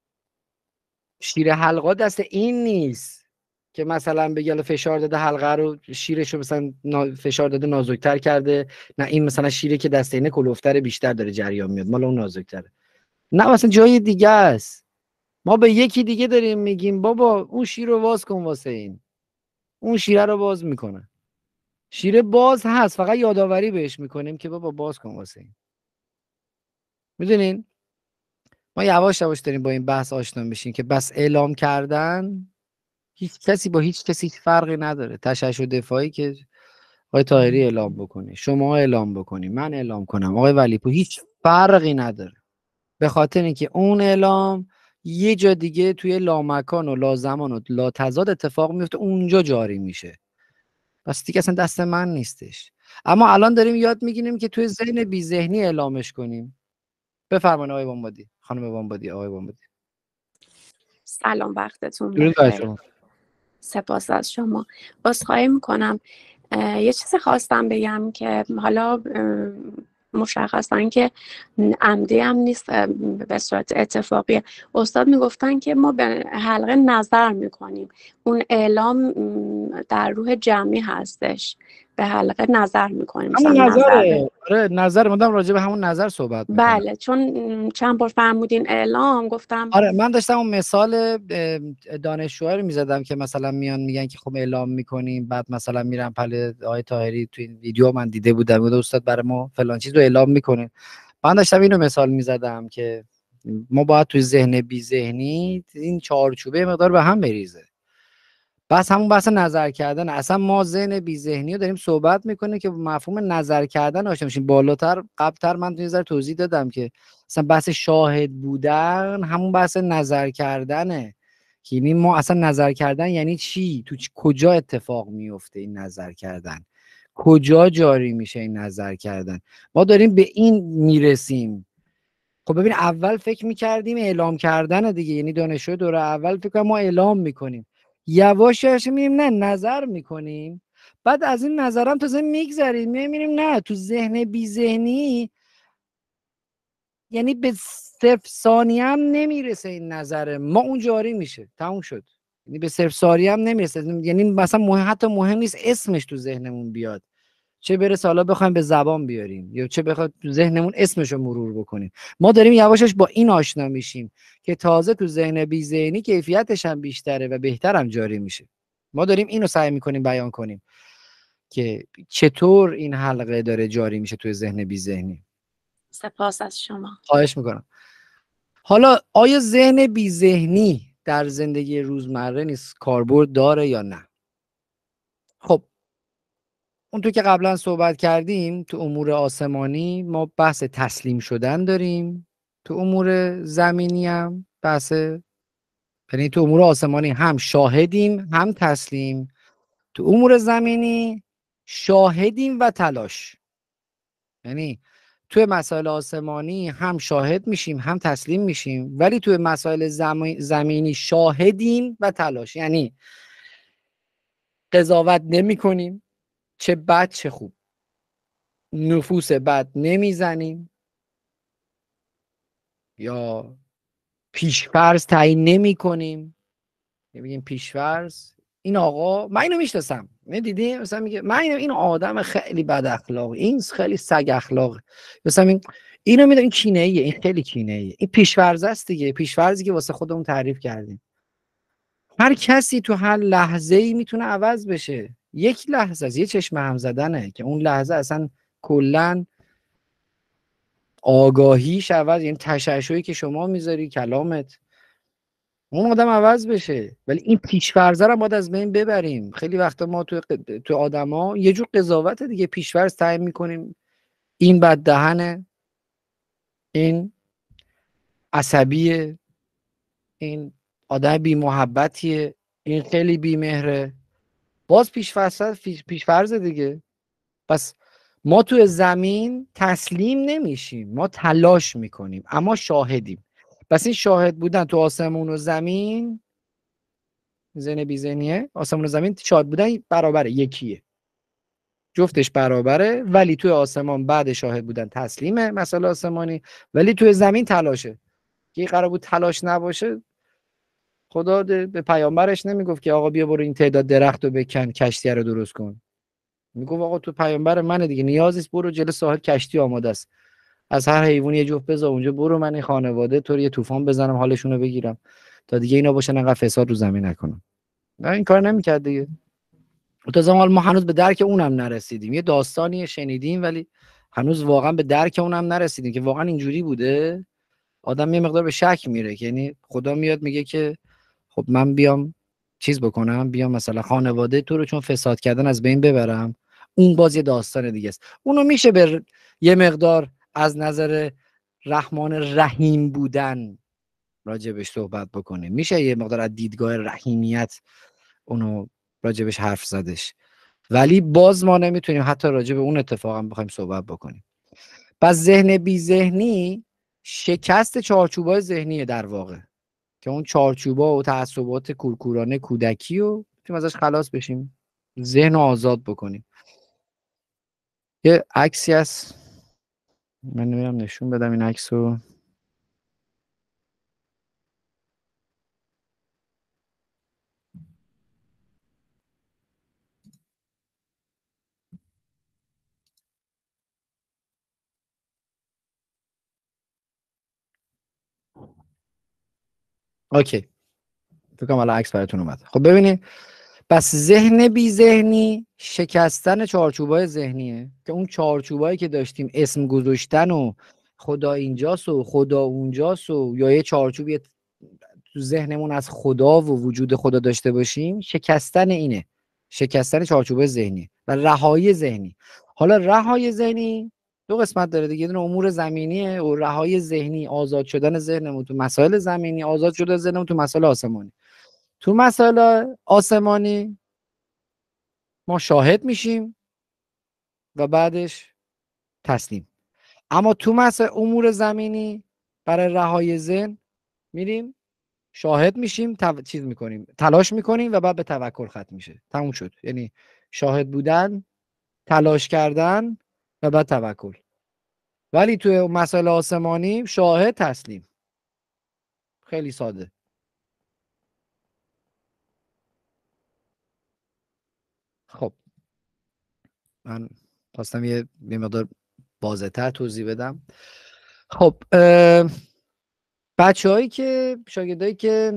شیر حلقه ها دست این نیست که مثلا بگه فشار داده حلقه رو شیرشو مثلا فشار داده نازکتر کرده نه این مثلا شیره که دست اینه کلوفتر بیشتر داره جریان میاد مال اون نازکتره. نه مثلا جای دیگه است. ما به یکی دیگه داریم میگیم بابا اون شیر رو باز کن واسه این اون شیره رو باز میکنه. شیره باز هست فقط یادآوری بهش میکنیم که بابا باز کن واسه این. میدونین ما یواش یواش داریم با این بحث آشنا میشیم که بس اعلام کردن هیچ کسی با هیچ کسی فرقی نداره. تشعشع دفاعی که آقای طاهری اعلام بکنی شما اعلام بکنی من اعلام کنم آقای ولیپور هیچ فرقی نداره. به خاطر اینکه اون اعلام یه جا دیگه توی لامکان و لازمان و لاتضاد اتفاق میفته اونجا جاری میشه. پس دیگه اصلا دست من نیستش. اما الان داریم یاد میگیریم که توی ذهن بی ذهنی اعلامش کنیم. بفرمایید آقای بامبادی خانم بامبادی آقای بامبادی. سلام وقتتون درود بر بخیر. شما. سپاس از شما. عذرخواهی میکنم یه چیزی خواستم بگم که حالا مشخصا که عمدی هم نیست به صورت اتفاقی. استاد میگفتن که ما به حلقه نظر میکنیم اون اعلام در روح جمعی هستش به حلقه نظر میکنیم مثلا همون نظر نظره آره نظر مدام راجع به همون نظر صحبت میکنم. بله چون چند بار فرمودین اعلام گفتم آره من داشتم اون مثال دانشجوها رو میزدم که مثلا میان میگن که خب اعلام میکنیم بعد مثلا میرن پله آقای طاهری تو این ویدیو من دیده بودم بود استاد برای ما فلان چیز رو اعلام میکنه. من داشتم اینو مثال میزدم که ما باید توی ذهن بی ذهنی این چارچوبه مقدار به هم بریزه. بس همون بحث نظر کردن اصلا ما ذهن بی ذهنی رو داریم صحبت میکنیم که مفهوم نظر کردن آشنا میشیم. بالاتر قبلتر من تو ذره توضیح دادم که اصلا بحث شاهد بودن همون بحث نظر کردنه. یعنی ما اصلا نظر کردن یعنی چی تو کجا اتفاق میفته این نظر کردن کجا جاری میشه این نظر کردن ما داریم به این میرسیم. خب ببین اول فکر میکردیم اعلام کردن دیگه یعنی دانشجو دوره اول فکر کنم ما اعلام میکنیم یواش یواش میریم نه نظر میکنیم بعد از این نظرم تازه میگذریم میریم نه تو ذهن بی ذهنی یعنی به صفر ثانیه هم نمیرسه این نظر ما اون جاری میشه تموم شد. یعنی به صفر ثانیه هم نمیرسه یعنی مثلا مهم حتی مهم نیست اسمش تو ذهنمون بیاد چه برسه حالا بخوایم به زبان بیاریم یا چه بخوایم تو ذهنمون اسمشو مرور بکنیم. ما داریم یواشش با این آشنا میشیم که تازه تو ذهن بی ذهنی کیفیتش هم بیشتره و بهتر هم جاری میشه. ما داریم اینو سعی میکنیم بیان کنیم که چطور این حلقه داره جاری میشه تو ذهن بی ذهنی. سپاس از شما. خواهش میکنم. حالا آیا ذهن بی ذهنی در زندگی روزمره نیست کاربرد داره یا نه؟ خب اونطور که قبلا صحبت کردیم تو امور آسمانی ما بحث تسلیم شدن داریم تو امور زمینی هم بحث یعنی تو امور آسمانی هم شاهدیم هم تسلیم، تو امور زمینی شاهدیم و تلاش. یعنی توی مسائل آسمانی هم شاهد میشیم هم تسلیم میشیم، ولی توی مسائل زمینی شاهدیم و تلاش. یعنی قضاوت نمی کنیم، چه بد چه خوب، نفوس بد نمیزنیم یا پیشفرض تعیین نمی کنیم. بگیم پیشفرض این آقا، من اینو میشناسم، می دیدی مثلا میگه من این آدم خیلی بد اخلاق، این خیلی سگ اخلاق، مثلا این اینو میدونم این کینه ایه، این خیلی کینه ایه. این پیشفرض است دیگه، پیشفرضی که واسه خودمون تعریف کردیم. هر کسی تو هر لحظه ای میتونه عوض بشه. یک لحظه از یه چشم هم زدنه که اون لحظه اصلا کلا آگاهیش عوض، یعنی تشعشعی که شما میذاری کلامت اون آدم عوض بشه. ولی این پیش‌فرض رو باید از بین ببریم. خیلی وقتا ما تو تو آدما یه جور قضاوت دیگه، پیش‌فرض تعیین میکنیم این بد دهنه، این عصبیه، این آدم بی محبتیه، این خیلی بی مهره. باز پیش‌فرض پیش‌فرض دیگه. پس ما تو زمین تسلیم نمیشیم، ما تلاش میکنیم اما شاهدیم. پس این شاهد بودن تو آسمون و زمین، ذهن بی ذهنیه، آسمون و زمین شاهد بودن برابره، یکیه، جفتش برابره. ولی توی آسمان بعد شاهد بودن تسلیمه مسئله آسمانی، ولی توی زمین تلاشه. که قرار بود تلاش نباشه، خدا به پیامبرش نمیگفت که آقا بیا برو این تعداد درخت رو بکن کشتی رو درست کن. میگفت آقا تو پیامبر منه دیگه، نیازیست برو جلو ساحل، کشتی آماده است، از هر حیوانی یه جفت بذار اونجا، برو من این خانواده تو رو یه طوفان بزنم حالشون رو بگیرم تا دیگه اینا باشن انقدر فساد رو زمین نکنن. نه این کار نمیکرد دیگه. تا زمان ما هنوز به درک اونم نرسیدیم. یه داستانی شنیدیم ولی هنوز واقعا به درک اونم نرسیدیم که واقعا اینجوری بوده. آدم یه مقدار به شک میره، یعنی خدا میاد میگه که خب من بیام چیز بکنم، بیام مثلا خانواده تو رو چون فساد کردن از بین ببرم. اون باز یه داستان دیگه است. اونو میشه به یه مقدار از نظر رحمان رحیم بودن راجبش صحبت بکنیم، میشه یه مقدار از دیدگاه رحیمیت اونو راجبش حرف زدش، ولی باز ما نمیتونیم حتی راجب اون اتفاق هم بخوایم صحبت بکنیم. پس ذهن بی ذهنی شکست چارچوبای ذهنیه در واقع، که اون چارچوبا و تعصبات کورکورانه کودکی رو میتونیم ازش خلاص بشیم، ذهن رو آزاد بکنیم. یه عکسی هست من نمیدونم نشون بدم این عکس رو. اوکی فکر کنم الان عکس براتون اومد. خب ببینید، پس ذهن بی ذهنی شکستن چارچوبای ذهنیه، که اون چارچوبایی که داشتیم اسم گذاشتن و خدا اینجاست و خدا اونجاست و یا یه چارچوبی تو ذهنمون از خدا و وجود خدا داشته باشیم، شکستن اینه، شکستن چارچوبای ذهنی و رهایی ذهنی. حالا رهایی ذهنی دو قسمت داره دیگه، یه دونه امور زمینیه و رهایی ذهنی، آزاد شدن ذهنمون تو مسائل زمینی، آزاد شدن ذهنمون تو مسائل آسمانی. تو مسائل آسمانی ما شاهد میشیم و بعدش تسلیم. اما تو مسائل امور زمینی برای رهایی ذهن میریم شاهد میشیم، تو... چیز میکنیم، تلاش میکنیم و بعد به توکل ختم میشه، تموم شد. یعنی شاهد بودن، تلاش کردن و بعد توکل. ولی توی مسائل آسمانی شاهد تسلیم، خیلی ساده. خب من خواستم یه مقدار واضح‌تر توضیح بدم. خب بچه هایی که شاگردایی که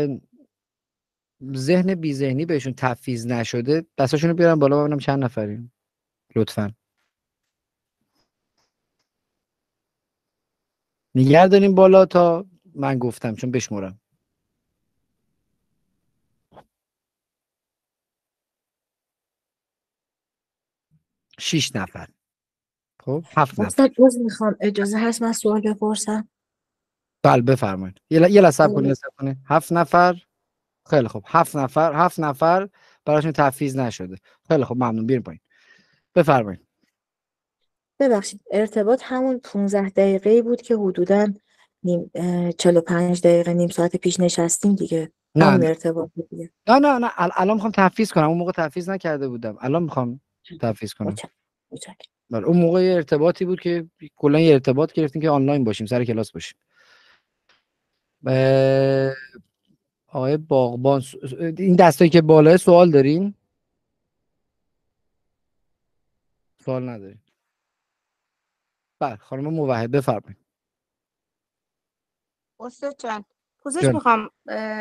ذهن بی ذهنی بهشون تفویض نشده دستاشونو بیارن بالا ببینم چند نفرین لطفاً. نگه داریم بالا تا من گفتم چون بشمرم. شیش نفر. خب هفت نفر. استاد باز میخوام اجازه هست من سوال بپرسم؟ بله بفرمایید. یه ل... یه لحظه صبر کنید صبر کنید. هفت نفر. خیلی خوب. هفت نفر هفت نفر براشون تفویض نشده. خیلی خوب ممنون. بیاین پایین. بفرمایید. ببخشید ارتباط همون پانزده دقیقه‌ای بود که حدوداً نیم اه، چهل و پنج دقیقه نیم ساعت پیش نشستیم دیگه. نه همون نه ارتباط بود دیگه. نه نه, نه. ال- الان میخوام تفویض کنم. اون موقع تفویض نکرده بودم. الان میخوام تفویض کنم. متشکرم. متشکرم. بله اون موقع یه ارتباطی بود که کلا یه ارتباط گرفتیم که آنلاین باشیم، سر کلاس باشیم. اه، آقای باغبان س- این دستایی که بالای سوال دارین؟ سوال ندارین. بله خانم موحد بفرمایید. استاد جان پوزش جان. میخوام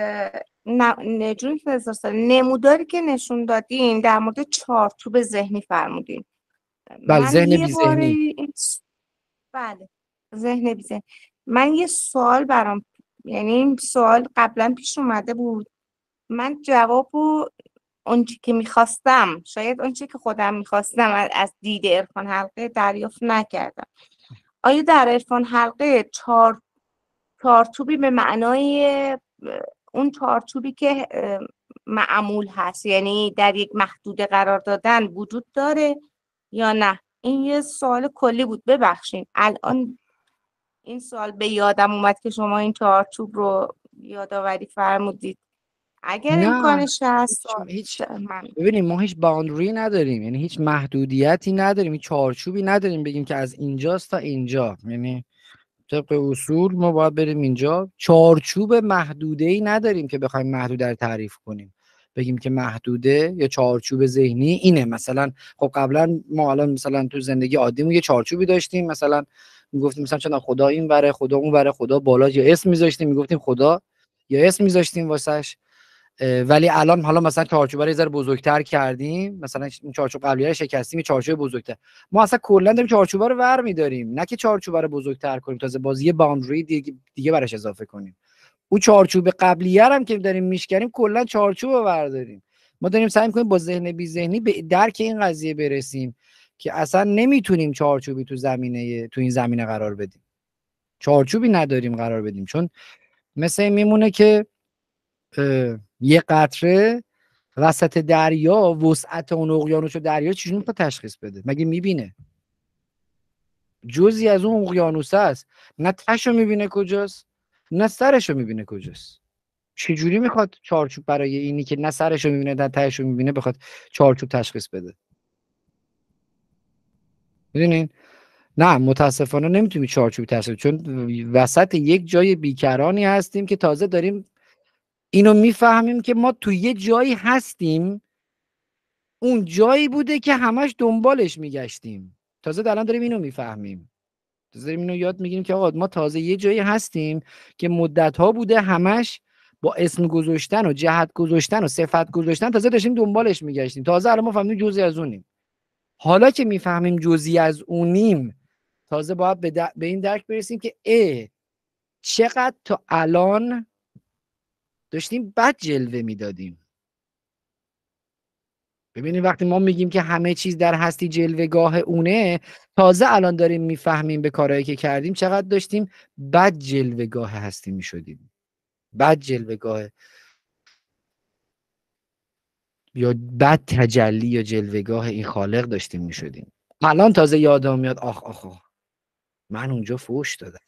جون فضل نموداری که نشون دادین در مورد چارچوب ذهنی فرمودین. بله من ذهن یه بی بار ذهنی. این س- بله ذهن بی ذهن. من یه سوال برام، یعنی این سوال قبلا پیش اومده بود، من جوابو اونچه که میخواستم، شاید اونچه که خودم میخواستم از از دید عرفان حلقه دریافت نکردم. آیا در عرفان حلقه چار چارچوبی به معنای اه، اون چارچوبی که اه، معمول هست، یعنی در یک محدوده قرار دادن وجود داره یا نه؟ این یه سوال کلی بود، ببخشید الان این سوال به یادم اومد که شما این چارچوب رو یادآوری فرمودید. اگر نه امکانش هست هیچ هیچ من ببینیم ما هیچ باوندری نداریم، یعنی هیچ محدودیتی نداریم، هیچ چارچوبی نداریم بگیم که از اینجاست تا اینجا. یعنی طبق اصول ما باید بریم اینجا. چارچوب محدوده‌ای نداریم که بخوایم محدوده رو تعریف کنیم، بگیم که محدوده یا چارچوب ذهنی اینه. مثلا خب قبلا ما الان مثلا تو زندگی عادیمون یه چارچوبی داشتیم، مثلا میگفتیم مثلا چون خدا این وره خدا اون وره، خدا بالا، یا اسم میذاشتیم میگفتیم خدا، یا اسم میذاشتیم واسش. اه، ولی الان حالا مثلا چارچوب رو یه ذره بزرگتر کردیم، مثلا این چارچوب قبلی رو شکستیم، چارچوب بزرگتر. ما اصلا کلا داریم چارچوب رو ور می‌داریم، نه که چارچوب رو بزرگتر کنیم، تازه بازی یه باوندری دیگه, دیگه براش اضافه کنیم. اون چارچوب قبلیه هم که داریم میشکنیم کلا چارچوب رو برداریم. ما داریم سعی می‌کنیم با ذهن بی ذهنی به درک این قضیه برسیم که اصلا نمیتونیم چارچوبی تو زمینه تو این زمینه قرار بدیم. چارچوبی نداریم قرار بدیم، چون مثل این میمونه که یه قطره وسط دریا وسعت اون اقیانوس و دریا چجوری میخواد تشخیص بده؟ مگه میبینه؟ جزئی از اون اقیانوس است، نه تشو میبینه کجاست نه سرشو میبینه کجاست. چجوری میخواد چارچوب برای اینی که نه سرشو میبینه نه تهشو میبینه بخواد چارچوب تشخیص بده؟ میدونین؟ نه متاسفانه نمیتونیم چارچوب تشخیص، چون وسط یک جای بیکرانی هستیم که تازه داریم اینو میفهمیم که ما تو یه جایی هستیم، اون جایی بوده که همش دنبالش میگشتیم. تازه الان داریم اینو میفهمیم، تازه داریم اینو یاد میگیریم که آقا ما تازه یه جایی هستیم که مدت‌ها بوده همش با اسم گذاشتن و جهت گذاشتن و صفت گذاشتن تازه داشتیم دنبالش میگشتیم. تازه الان ما فهمیدیم جزئی از اونیم. حالا که میفهمیم جزئی از اونیم، تازه باید به, د... به این درک برسیم که اه چقدر تا الان داشتیم بد جلوه میدادیم. ببینید وقتی ما میگیم که همه چیز در هستی جلوهگاه اونه، تازه الان داریم میفهمیم به کارهایی که کردیم چقدر داشتیم بد جلوهگاه هستی میشدیم، بد جلوهگاه یا بد تجلی یا جلوهگاه این خالق داشتیم میشدیم. الان تازه یادم میاد آخ آخ آخ من اونجا فوش دادم،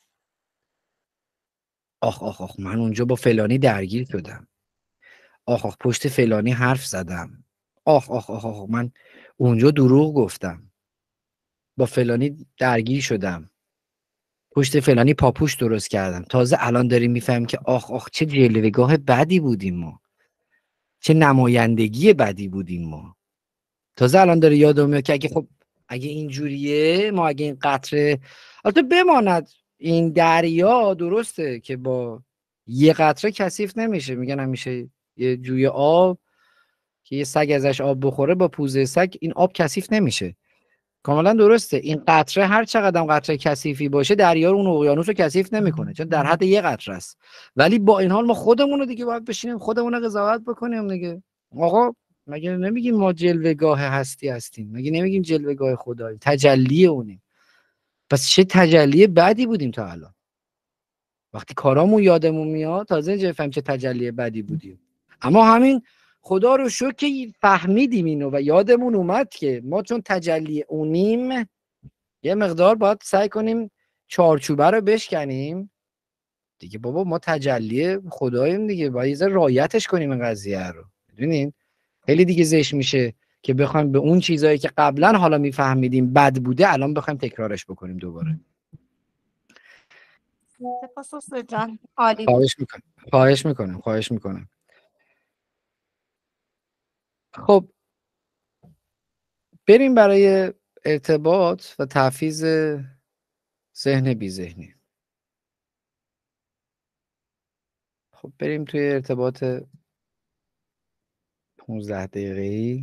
آخ آخ آخ من اونجا با فلانی درگیر شدم، آخ آخ پشت فلانی حرف زدم، آخ آخ آخ آخ من اونجا دروغ گفتم، با فلانی درگیر شدم، پشت فلانی پاپوش درست کردم. تازه الان داریم میفهمیم که آخ آخ چه جلوهگاه بدی بودیم ما، چه نمایندگی بدی بودیم ما. تازه الان داره یادم میاد که اگه خب اگه اینجوریه، ما اگه این قطره البته بماند این دریا، درسته که با یه قطره کثیف نمیشه، میگن همیشه یه جوی آب که یه سگ ازش آب بخوره با پوزه سگ این آب کثیف نمیشه، کاملا درسته. این قطره هر چقدر قطره کثیفی باشه دریا رو اون اقیانوس رو کثیف نمیکنه، چون در حد یه قطره است. ولی با این حال ما خودمون رو دیگه باید بشینیم خودمون رو قضاوت بکنیم دیگه. آقا مگه نمیگیم ما جلوهگاه هستی هستیم؟ مگه نمیگیم جلوهگاه خداییم، تجلی اونیم؟ پس چه تجلی بدی بودیم تا الان. وقتی کارامون یادمون میاد تازه اینجا فهم چه تجلی بدی بودیم. اما همین خدا رو شکر که فهمیدیم اینو و یادمون اومد که ما چون تجلی اونیم یه مقدار باید سعی کنیم چارچوبه رو بشکنیم دیگه. بابا ما تجلی خداییم دیگه، باید یه ذره رعایتش کنیم این قضیه رو. میدونین خیلی دیگه زشت میشه که بخوایم به اون چیزایی که قبلا حالا میفهمیدیم بد بوده الان بخوایم تکرارش بکنیم دوباره. سپاس استاد جان، عالی بود. خواهش میکنم خواهش میکنم خواهش میکنم خب بریم برای ارتباط و تحفیظ ذهن بی ذهنی. خب بریم توی ارتباط پانزده دقیقه‌ای.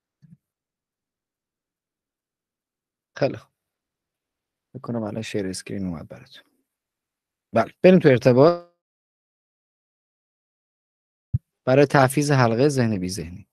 خیلی خوب، بکنم الان شیر اسکرین اومد براتون. بله بریم توی ارتباط برای تحفیظ حلقه ذهن بی ذهنی.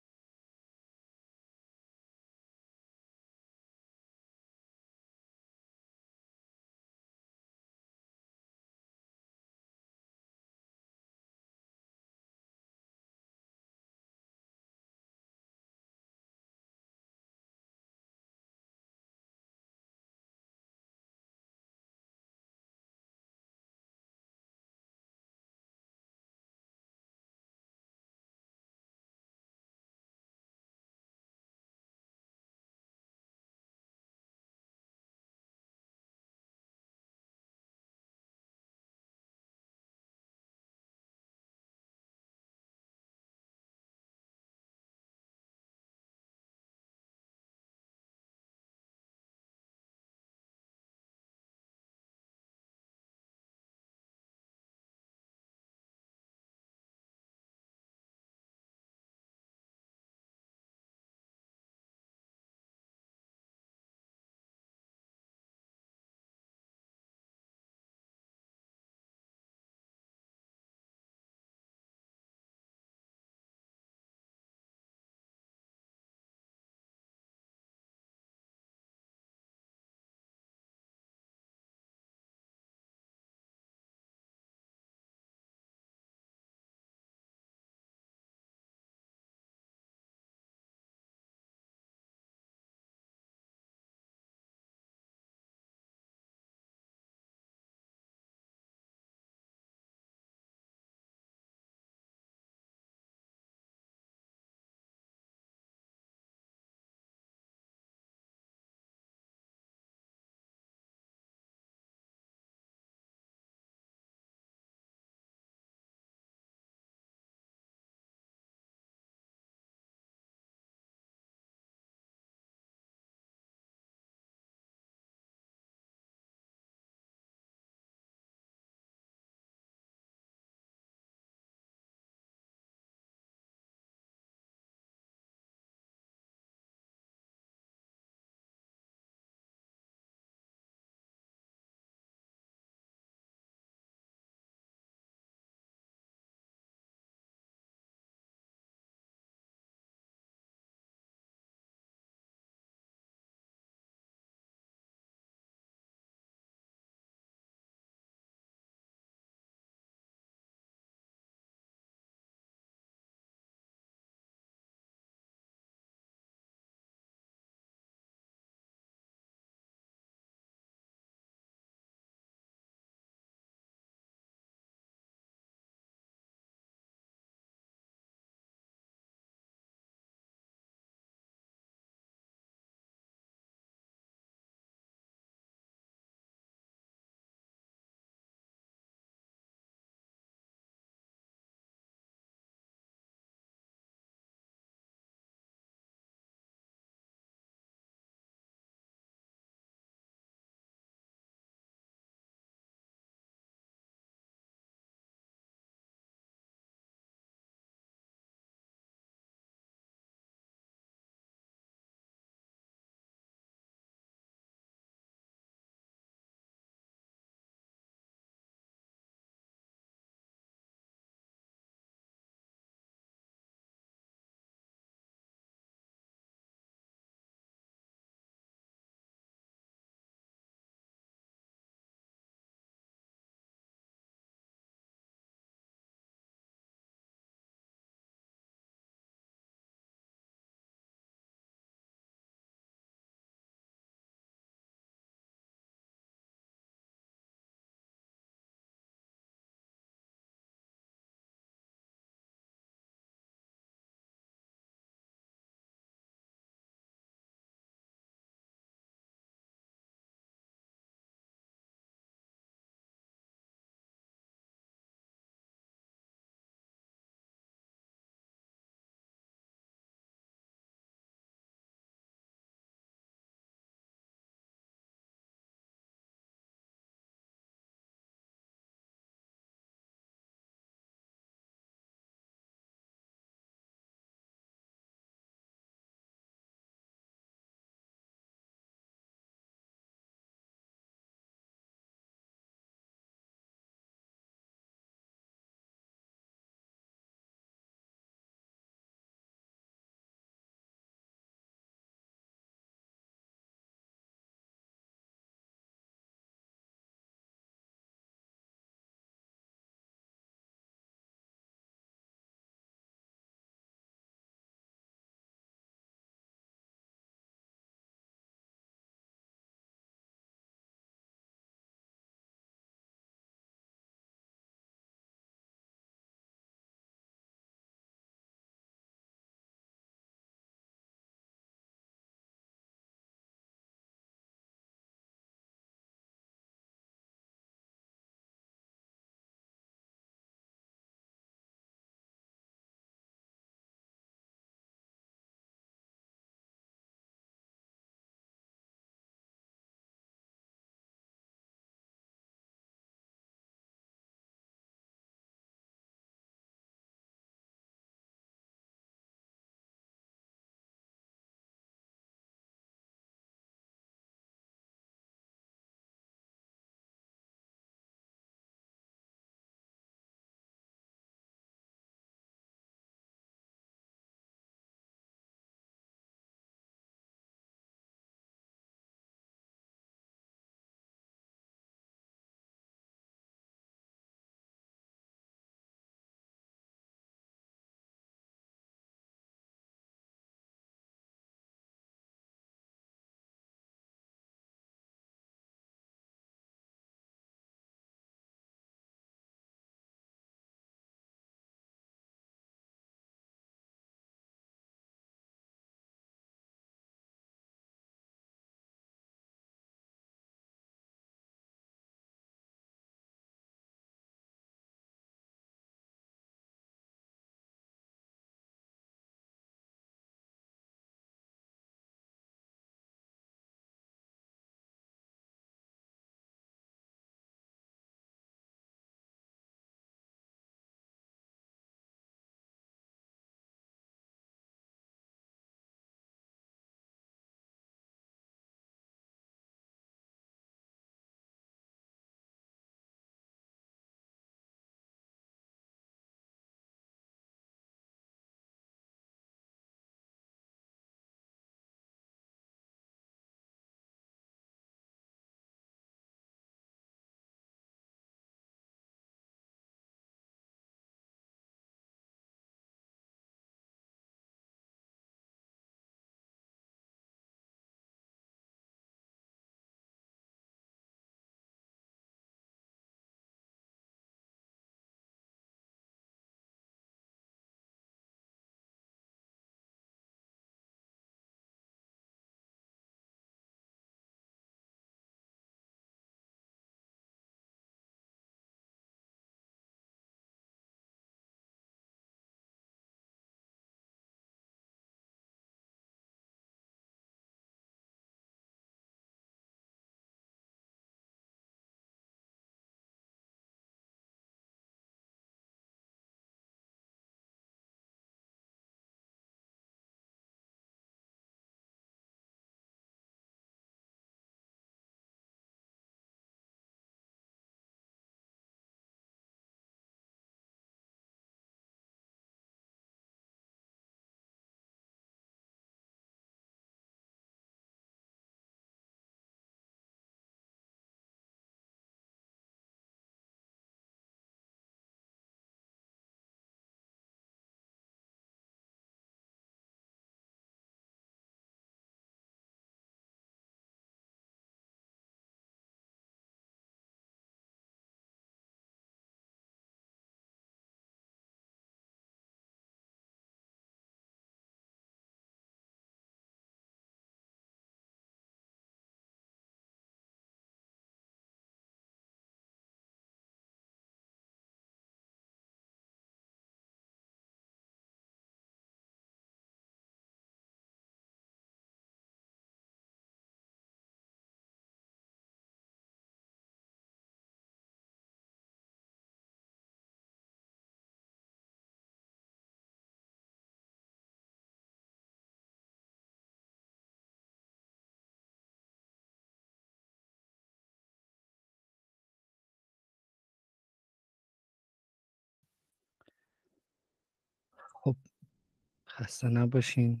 خب خسته نباشین.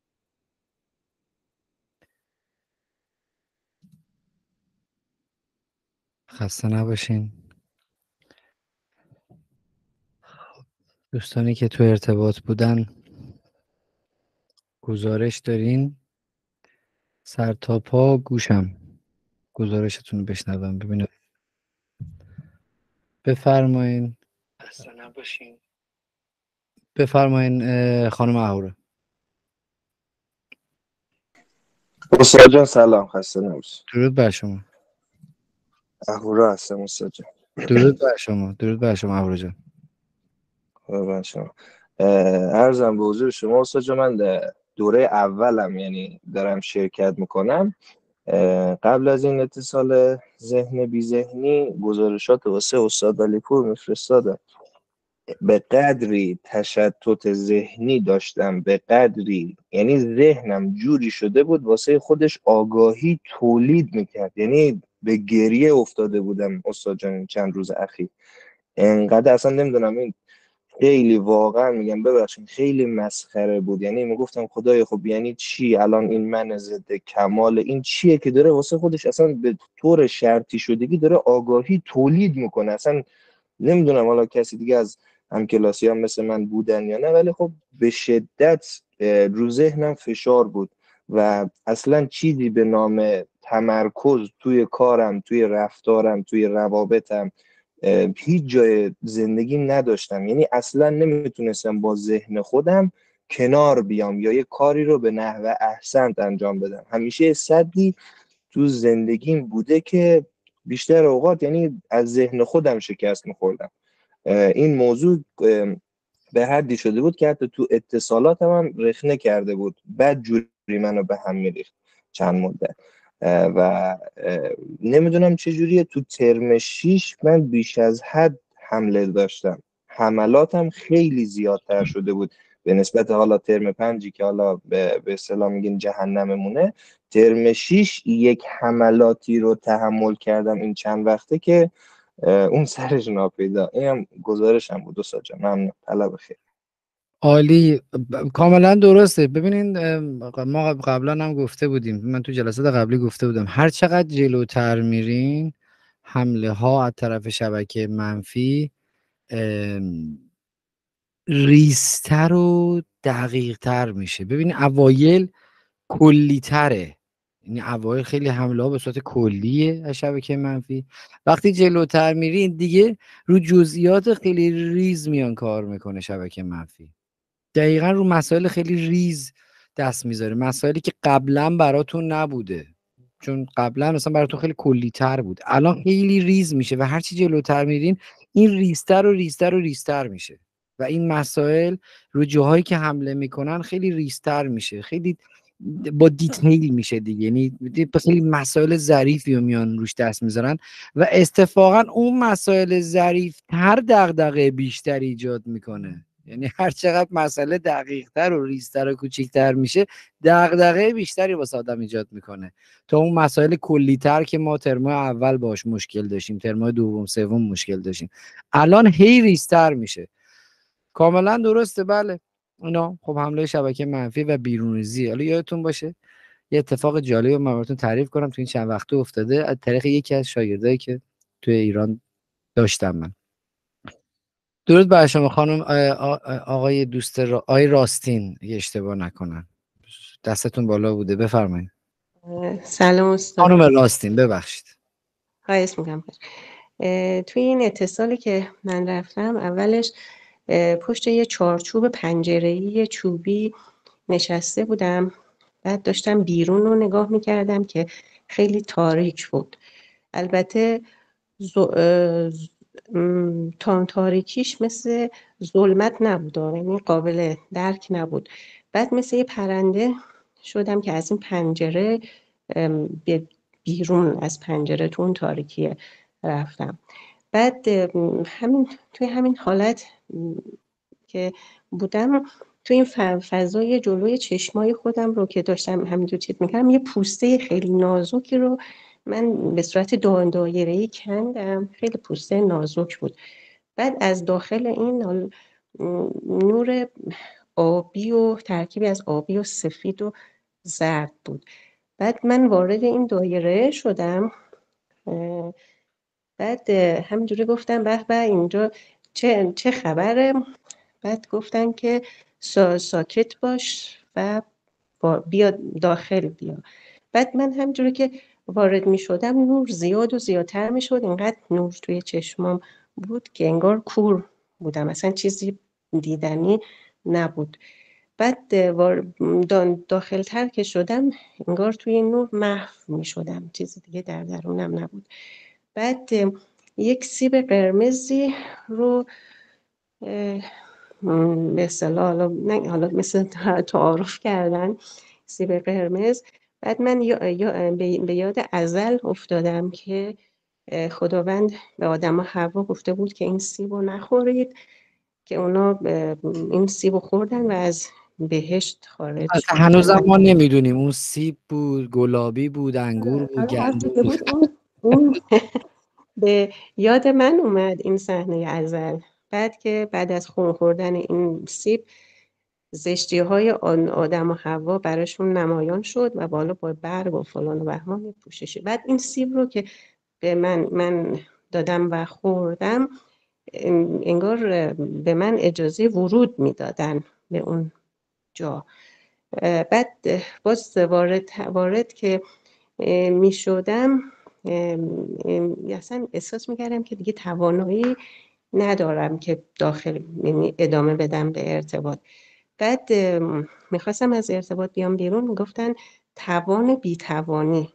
خسته نباشین. دوستانی که تو ارتباط بودن گزارش دارین؟ سر تا پا گوشم گزارشتون رو بشنوم ببینم. بفرمایین. خسته نباشین. بفرمایین اه، خانم اهورا. استاد جان سلام، خسته نباشید. درود بر شما. اهورا هستم استاد جان. درود بر شما. درود بر شما اهورا جان. قربان شما. اه، عرضم به حضور شما استاد جان، من دوره اولم یعنی دارم شرکت میکنم. قبل از این اتصال ذهن بی ذهنی گزارشات واسه استاد علیپور میفرستادم. به قدری تشتت ذهنی داشتم، به قدری یعنی ذهنم جوری شده بود واسه خودش آگاهی تولید میکرد، یعنی به گریه افتاده بودم استاد جان چند روز اخیر. انقدر اصلا نمیدونم، این خیلی واقعا میگم ببخشید خیلی مسخره بود. یعنی میگفتم خدای خب یعنی چی الان این من ضد کمال این چیه که داره واسه خودش اصلا به طور شرطی شدگی داره آگاهی تولید میکنه. اصلا نمیدونم حالا کسی دیگه از همکلاسی هم مثل من بودن یا نه، ولی خب به شدت رو ذهنم فشار بود و اصلا چیزی به نام تمرکز توی کارم، توی رفتارم، توی روابطم، هیچ جای زندگیم نداشتم. یعنی اصلا نمیتونستم با ذهن خودم کنار بیام یا یه کاری رو به نحو احسنت انجام بدم. همیشه صدی تو زندگیم بوده که بیشتر اوقات یعنی از ذهن خودم شکست میخوردم. این موضوع به حدی شده بود که حتی تو اتصالاتم هم رخنه کرده بود، بد جوری منو به هم میریخت چند مدت. و نمیدونم چجوریه تو ترم شیش من بیش از حد حمله داشتم، حملاتم خیلی زیادتر شده بود به نسبت حالا ترم پنجی که حالا به اصطلاح میگین جهنممونه. ترم شیش یک حملاتی رو تحمل کردم این چند وقته که اون سرش ناپیدا. اینم گزارشم بود استاد جان. ممنون. طلب خیر. عالی. کاملا درسته. ببینین ما قبلا هم گفته بودیم، من تو جلسات قبلی گفته بودم، هر چقدر جلوتر میرین حمله ها از طرف شبکه منفی ریزتر و دقیق تر میشه. ببین اوایل کلی تره، یعنی اوایل خیلی حمله ها به صورت کلیه از شبکه منفی. وقتی جلوتر میرین دیگه رو جزئیات خیلی ریز میان کار میکنه شبکه منفی. دقیقا رو مسائل خیلی ریز دست میذاره، مسائلی که قبلا براتون نبوده، چون قبلا مثلا براتون خیلی کلی تر بود، الان خیلی ریز میشه و هرچی جلوتر میرین این ریزتر و ریزتر و ریزتر میشه و این مسائل رو جاهایی که حمله میکنن خیلی ریزتر میشه، خیلی با دیتیل میشه دیگه، یعنی خیلی مسائل ظریفی رو میان روش دست میذارن و اتفاقا اون مسائل ظریفتر دغدغه بیشتر ایجاد میکنه. یعنی هر چقدر مسئله دقیق‌تر و ریزتر و کوچیک‌تر میشه دغدغه بیشتری واسه آدم ایجاد میکنه تا اون مسائل کلی‌تر که ما ترمای اول باش مشکل داشتیم، ترمای دوم سوم مشکل داشتیم، الان هی ریزتر میشه. کاملا درسته. بله اینا خب حمله شبکه منفی و بیرونریزی. حالا یادتون باشه یه اتفاق جالب من براتون تعریف کنم تو این چند وقته افتاده از طریق یکی از شاگردایی که توی ایران داشتم من. درود بر شما خانم آقای دوست را... آقای راستین، اگه اشتباه نکنم دستتون بالا بوده، بفرمایید. سلام استاد. خانم راستین ببخشید. خواهش میکنم. توی این اتصالی که من رفتم اولش پشت یه چارچوب پنجره‌ای چوبی نشسته بودم، بعد داشتم بیرون رو نگاه میکردم که خیلی تاریک بود. البته تا تاریکیش مثل ظلمت نبود، یعنی قابل درک نبود. بعد مثل یه پرنده شدم که از این پنجره به بیرون از پنجره تو اون تاریکی رفتم. بعد همین توی همین حالت که بودم توی این فضای جلوی چشمای خودم رو که داشتم همینجور چیت میکردم یه پوسته خیلی نازکی رو من به صورت دایره‌ای کندم، خیلی پوسته نازک بود. بعد از داخل این نور آبی و ترکیبی از آبی و سفید و زرد بود. بعد من وارد این دایره شدم، بعد همینجوری گفتم به به اینجا چه چه خبره. بعد گفتن که سا ساکت باش و بیا داخل بیا. بعد من همینجوری که وارد می شدم نور زیاد و زیادتر می شد، اینقدر نور توی چشمام بود که انگار کور بودم، اصلا چیزی دیدنی نبود. بعد داخل تر که شدم انگار توی نور محو می شدم، چیزی دیگه در درونم نبود. بعد یک سیب قرمزی رو به اصطلاح حالا نه حالا مثل تعارف کردن سیب قرمز. بعد من یا, یا به یاد ازل افتادم که خداوند به آدم و حوا گفته بود که این سیب رو نخورید، که اونا این سیب رو خوردن و از بهشت خارج شدن. هنوزم ما نمیدونیم اون سیب بود، گلابی بود، انگور بود، گندم بود. بود اون به یاد من اومد این صحنه ازل. بعد که بعد از خون خوردن این سیب زشتی های آن آدم و حوا براشون نمایان شد و بالا با برگ و فلان و بهمان پوششه. بعد این سیب رو که به من من دادم و خوردم، انگار به من اجازه ورود میدادن به اون جا. بعد باز وارد وارد که می شدم اصلا احساس میکردم که دیگه توانایی ندارم که داخل یعنی ادامه بدم به ارتباط. بعد میخواستم از ارتباط بیام بیرون، میگفتن توان بیتوانی.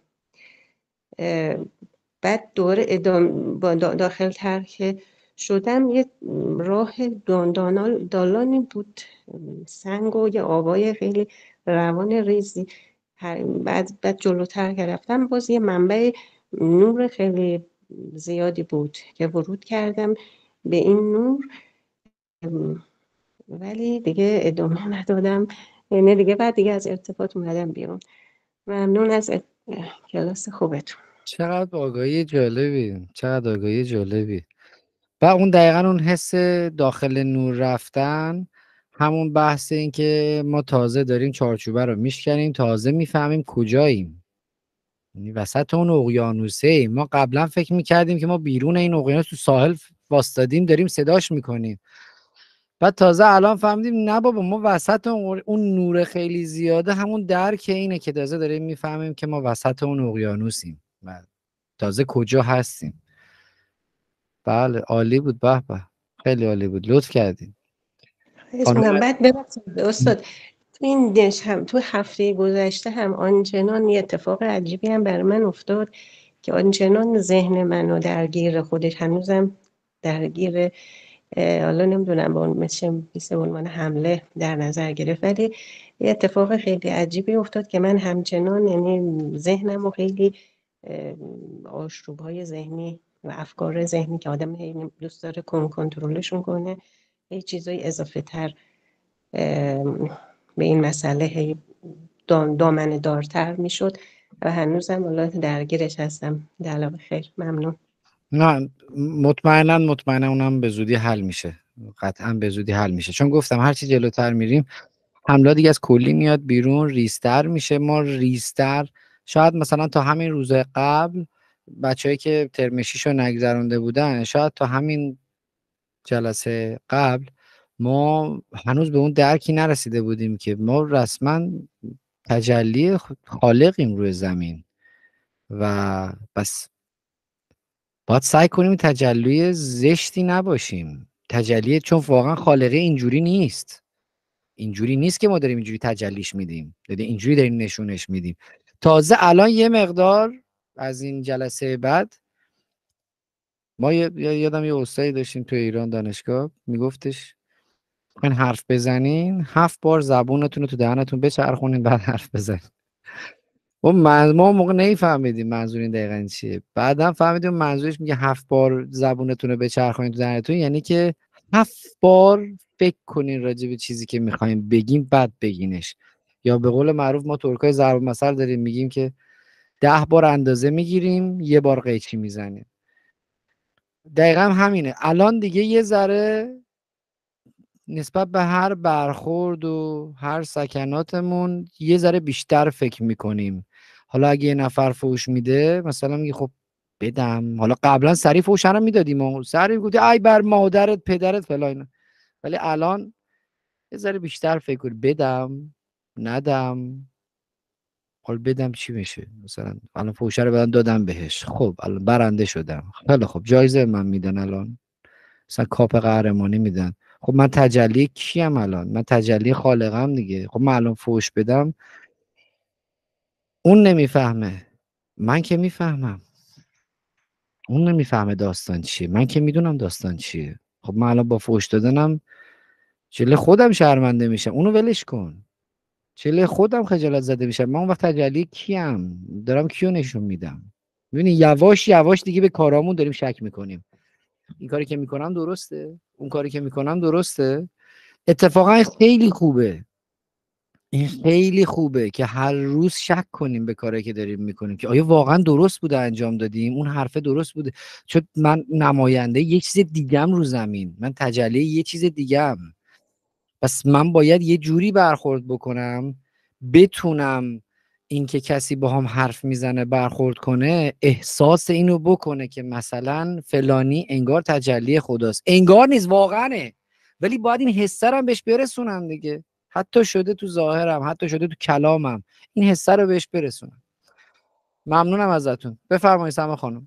بعد دوره ادامه داخل تر که شدم یه راه داندانال دالانی بود، سنگ و یه آبای خیلی روان ریزی. بعد بعد جلوتر که رفتم باز یه منبع نور خیلی زیادی بود که ورود کردم به این نور، ولی دیگه ادامه ندادم، یعنی دیگه بعد دیگه از ارتباط اومدم بیرون. ممنون از کلاس خوبتون. چقدر آگاهی جالبی، چقدر آگاهی جالبی. و اون دقیقا اون حس داخل نور رفتن، همون بحث این که ما تازه داریم چارچوبه رو میشکنیم، تازه میفهمیم کجاییم، یعنی وسط اون اقیانوسه ایم. ما قبلا فکر میکردیم که ما بیرون این اقیانوس تو ساحل واسطادیم داریم صداش میکنیم، بعد تازه الان فهمیدیم نه بابا ما وسط اون, اون نور خیلی زیاده، همون درک اینه که تازه داریم میفهمیم که ما وسط اون اقیانوسیم و تازه کجا هستیم. بله عالی بود، به به خیلی عالی بود، لطف کردین. خانم بعد ببخشید استاد، تو این دش هم تو هفته گذشته هم آنچنان یه اتفاق عجیبی هم بر من افتاد که آنچنان ذهن منو درگیر خودش هنوزم درگیر، حالا نمیدونم با مثل مثل عنوان حمله در نظر گرفت، ولی یه اتفاق خیلی عجیبی افتاد که من همچنان یعنی ذهنمو خیلی آشوب‌های ذهنی و افکار ذهنی که آدم دوست داره کنترلشون کنه، یه چیزای اضافه تر به این مسئله هی دامنه دارتر میشد و هنوزم حالا درگیرش هستم. علاوه خیر، ممنون. نه مطمئنا مطمئنا اونم به زودی حل میشه، قطعا به زودی حل میشه، چون گفتم هرچی جلوتر میریم حمله دیگه از کلی میاد بیرون، ریستر میشه. ما ریستر شاید مثلا تا همین روز قبل بچه‌ای که ترم شیش رو نگذرونده بودن، شاید تا همین جلسه قبل ما هنوز به اون درکی نرسیده بودیم که ما رسما تجلی خالقیم روی زمین و بس باید سعی کنیم تجلی زشتی نباشیم، تجلی، چون واقعا خالقه اینجوری نیست، اینجوری نیست که ما داریم اینجوری تجلیش میدیم، داریم اینجوری داریم نشونش میدیم. تازه الان یه مقدار از این جلسه بعد ما یادم یه استادی داشتیم تو ایران دانشگاه میگفتش این حرف بزنین هفت بار زبونتون رو تو دهنتون بچرخونین بعد حرف بزنین. و ما موقع نمیفهمیدیم منظور این دقیقاً چیه، بعدم فهمیدیم منظورش میگه هفت بار زبونتون رو بچرخونین تو دهنتون، یعنی که هفت بار فکر کنین راجع به چیزی که میخوایم بگیم بعد بگینش. یا به قول معروف ما ترکای ضرب المثل داریم میگیم که ده بار اندازه میگیریم یه بار قیچی میزنیم. دقیقاً همینه. الان دیگه یه ذره نسبت به هر برخورد و هر سکناتمون یه ذره بیشتر فکر میکنیم. حالا اگه یه نفر فوش میده مثلا میگه خب بدم، حالا قبلا سریع فوش رو میدادیم و سریع گفتی ای بر مادرت پدرت فلان، ولی الان یه ذره بیشتر فکر کنی بدم ندم. حالا بدم چی میشه؟ مثلا الان فوشه رو بدم دادم بهش، خب الان برنده شدم، خیلی خب جایزه من میدن الان، مثلا کاپ قهرمانی میدن، خب من تجلی کیم الان؟ من تجلی خالقم دیگه. خب من الان فوش بدم اون نمیفهمه، من که میفهمم. اون نمیفهمه داستان چیه، من که میدونم داستان چیه. خب من الان با فوش دادنم جله خودم شرمنده میشم، اونو ولش کن. جله خودم خجالت زده میشم، من اون وقت تجلی کیم؟ دارم کیو نشون میدم؟ ببینی یواش یواش دیگه به کارامون داریم شک میکنیم. این کاری که میکنم درسته؟ اون کاری که میکنم درسته؟ اتفاقا خیلی خوبه، این خیلی خوبه که هر روز شک کنیم به کاری که داریم میکنیم که آیا واقعا درست بوده انجام دادیم، اون حرفه درست بوده. چون من نماینده یه چیز دیگم رو زمین، من تجلی یه چیز دیگم. پس من باید یه جوری برخورد بکنم بتونم این که کسی با هم حرف میزنه برخورد کنه احساس اینو بکنه که مثلا فلانی انگار تجلی خداست. انگار نیست، واقعا، ولی باید این حسه رو بهش برسونم دیگه. حتی شده تو ظاهرم، حتی شده تو کلامم، این حسه رو بهش برسونم. ممنونم ازتون. بفرمایید سما خانم.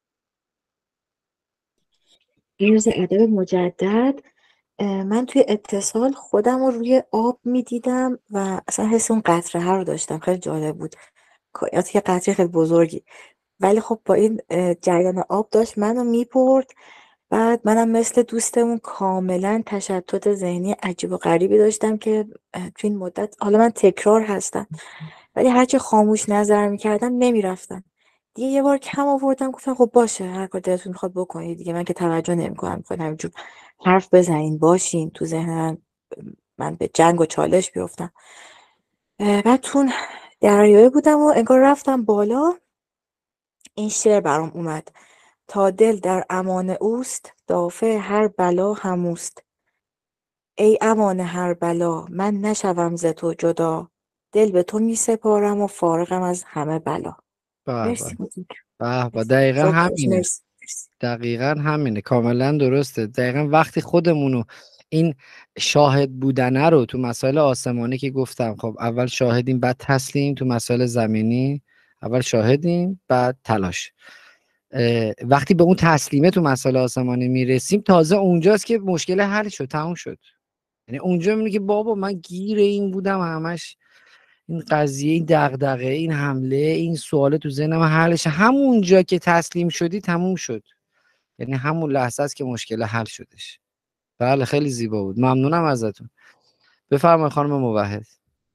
عرض ادب مجدد. من توی اتصال خودم رو روی آب میدیدم و اصلا حس اون قطره ها رو داشتم. خیلی جالب بود، کائنات یه قطره خیلی بزرگی، ولی خب با این جریان آب داشت منو میبرد. بعد منم مثل دوستمون کاملا تشتت ذهنی عجیب و غریبی داشتم که توی این مدت، حالا من تکرار هستم ولی هرچی خاموش نظر میکردم نمیرفتم دیگه. یه بار کم آوردم گفتم خب باشه هر کار دلتون میخواد بکنید دیگه، من که توجه نمیکنم، میخواد همینجور حرف بزنین باشین تو ذهن من، من به جنگ و چالش بیفتم. بعد تون دریایی بودم و انگار رفتم بالا، این شعر برام اومد: تا دل در امان اوست، دافع هر بلا هموست. ای امان هر بلا، من نشوم ز تو جدا. دل به تو می سپارم و فارغم از همه بلا. به مرسی. به به به، مرسی. دقیقا زود باش. همینه. مرسی. مرسی. دقیقا همینه، کاملا درسته. دقیقا وقتی خودمونو این شاهد بودنه رو تو مسائل آسمانی که گفتم، خب اول شاهدیم بعد تسلیم، تو مسائل زمینی اول شاهدیم بعد تلاش. اه، وقتی به اون تسلیمه تو مسائل آسمانی میرسیم تازه اونجاست که مشکل حل شد، تموم شد. یعنی اونجا میگه که بابا من گیر این بودم همش، این قضیه، این دغدغه، این حمله، این سوال تو ذهنم حلش، همونجا که تسلیم شدی تموم شد. یعنی همون لحظه است که مشکل حل شدش. بله خیلی زیبا بود، ممنونم ازتون. بفرمایید خانم موحد.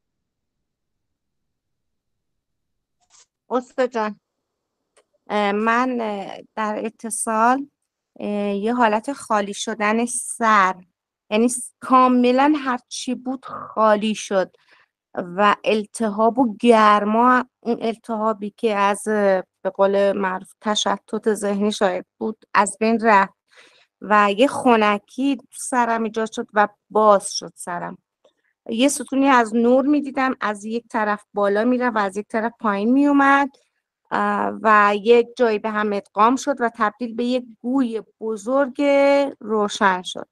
استاد جان، من در اتصال یه حالت خالی شدن سر، یعنی کاملا هر چی بود خالی شد و التهاب و گرما، اون التهابی که از به قول معروف تشتت ذهنی شاید بود از بین رفت و یه خنکی تو سرم ایجاد شد و باز شد سرم. یه ستونی از نور میدیدم از یک طرف بالا میره و از یک طرف پایین میومد و یک جایی به هم ادغام شد و تبدیل به یک گوی بزرگ روشن شد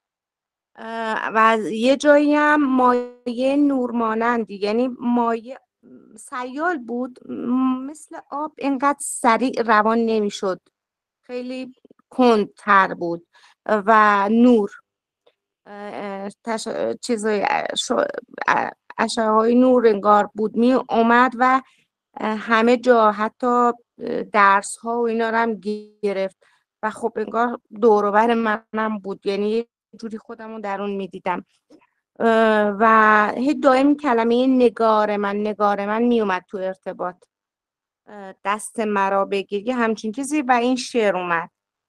و یه جایی هم مایه نور مانندی، یعنی مایه سیال بود مثل آب، اینقدر سریع روان نمیشد، خیلی کندتر بود و نور تش... چیزای اشعه های نور انگار بود می اومد و همه جا حتی درس ها و اینا رو هم گرفت و خب انگار دور و بر منم بود، یعنی یه جوری خودمون در اون میدیدم و هی دائم کلمه نگار من نگار من می اومد تو ارتباط، دست مرا بگیر یه همچین چیزی و این شعر اومد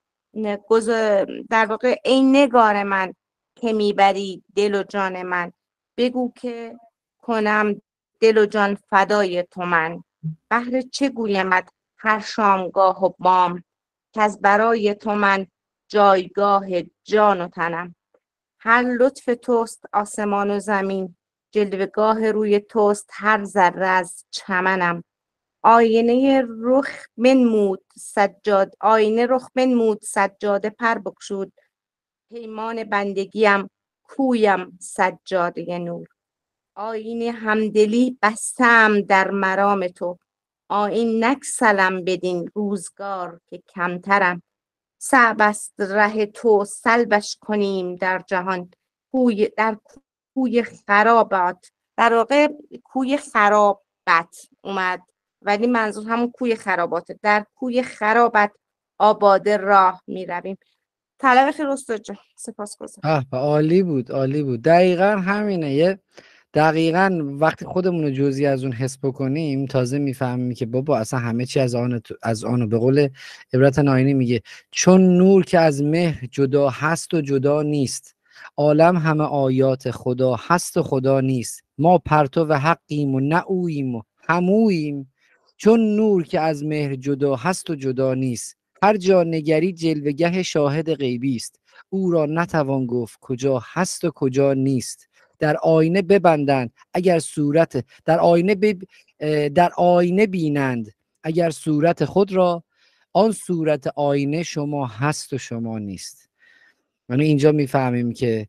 در واقع: ای نگار من که میبری دل و جان من، بگو که کنم دل و جان فدای تو من. بهر چه گویمت هر شامگاه و بام، که از برای تو من جایگاه جان و تنم. هر لطف توست آسمان و زمین، جلوهگاه روی توست هر ذره از چمنم. آینه رخ بنمود سجاد آینه رخ بنمود سجاده پر بگشود، پیمان بندگیم کویم سجاده نور. آیین همدلی بستم در مرام تو، آیین نگسلم بدین روزگار که کمترم. صعب است ره تو سلبش کنیم در جهان، کوی در کوی خرابات، در واقع کوی خرابت اومد ولی منظور همون کوی خراباته. در کوی خرابت آباده راه می رویم. طلب خیر استاد جان، سپاسگزارم. آه عالی بود، عالی بود. دقیقا همینه. یه دقیقا وقتی خودمون رو جزئی از اون حس بکنیم تازه میفهمیم که بابا اصلا همه چی از آن از آن به قول عبرت ناینی میگه چون نور که از مهر جدا هست و جدا نیست، عالم همه آیات خدا هست و خدا نیست. ما پرتو و حقیم و نه اوییم و هموییم، چون نور که از مهر جدا هست و جدا نیست. هر جا نگری جلوه‌گه شاهد غیبی است، او را نتوان گفت کجا هست و کجا نیست. در آینه ببندند اگر صورت در آینه بب... در آینه بینند اگر صورت خود را، آن صورت آینه شما هست و شما نیست. یعنی اینجا میفهمیم که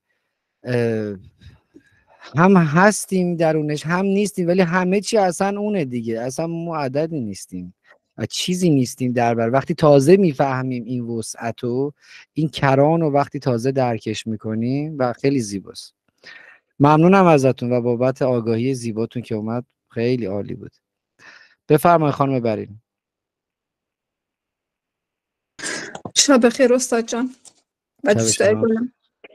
هم هستیم درونش هم نیستیم، ولی همه چی اصلا اونه دیگه. اصلا ما عددی نیستیم و چیزی نیستیم در بر. وقتی تازه میفهمیم این وسعت و این کران و وقتی تازه درکش میکنیم و خیلی زیباست. ممنونم ازتون و بابت آگاهی زیباتون که اومد، خیلی عالی بود. بفرمایید خانم برین. شب خیر استاد جان و دوستای گلم.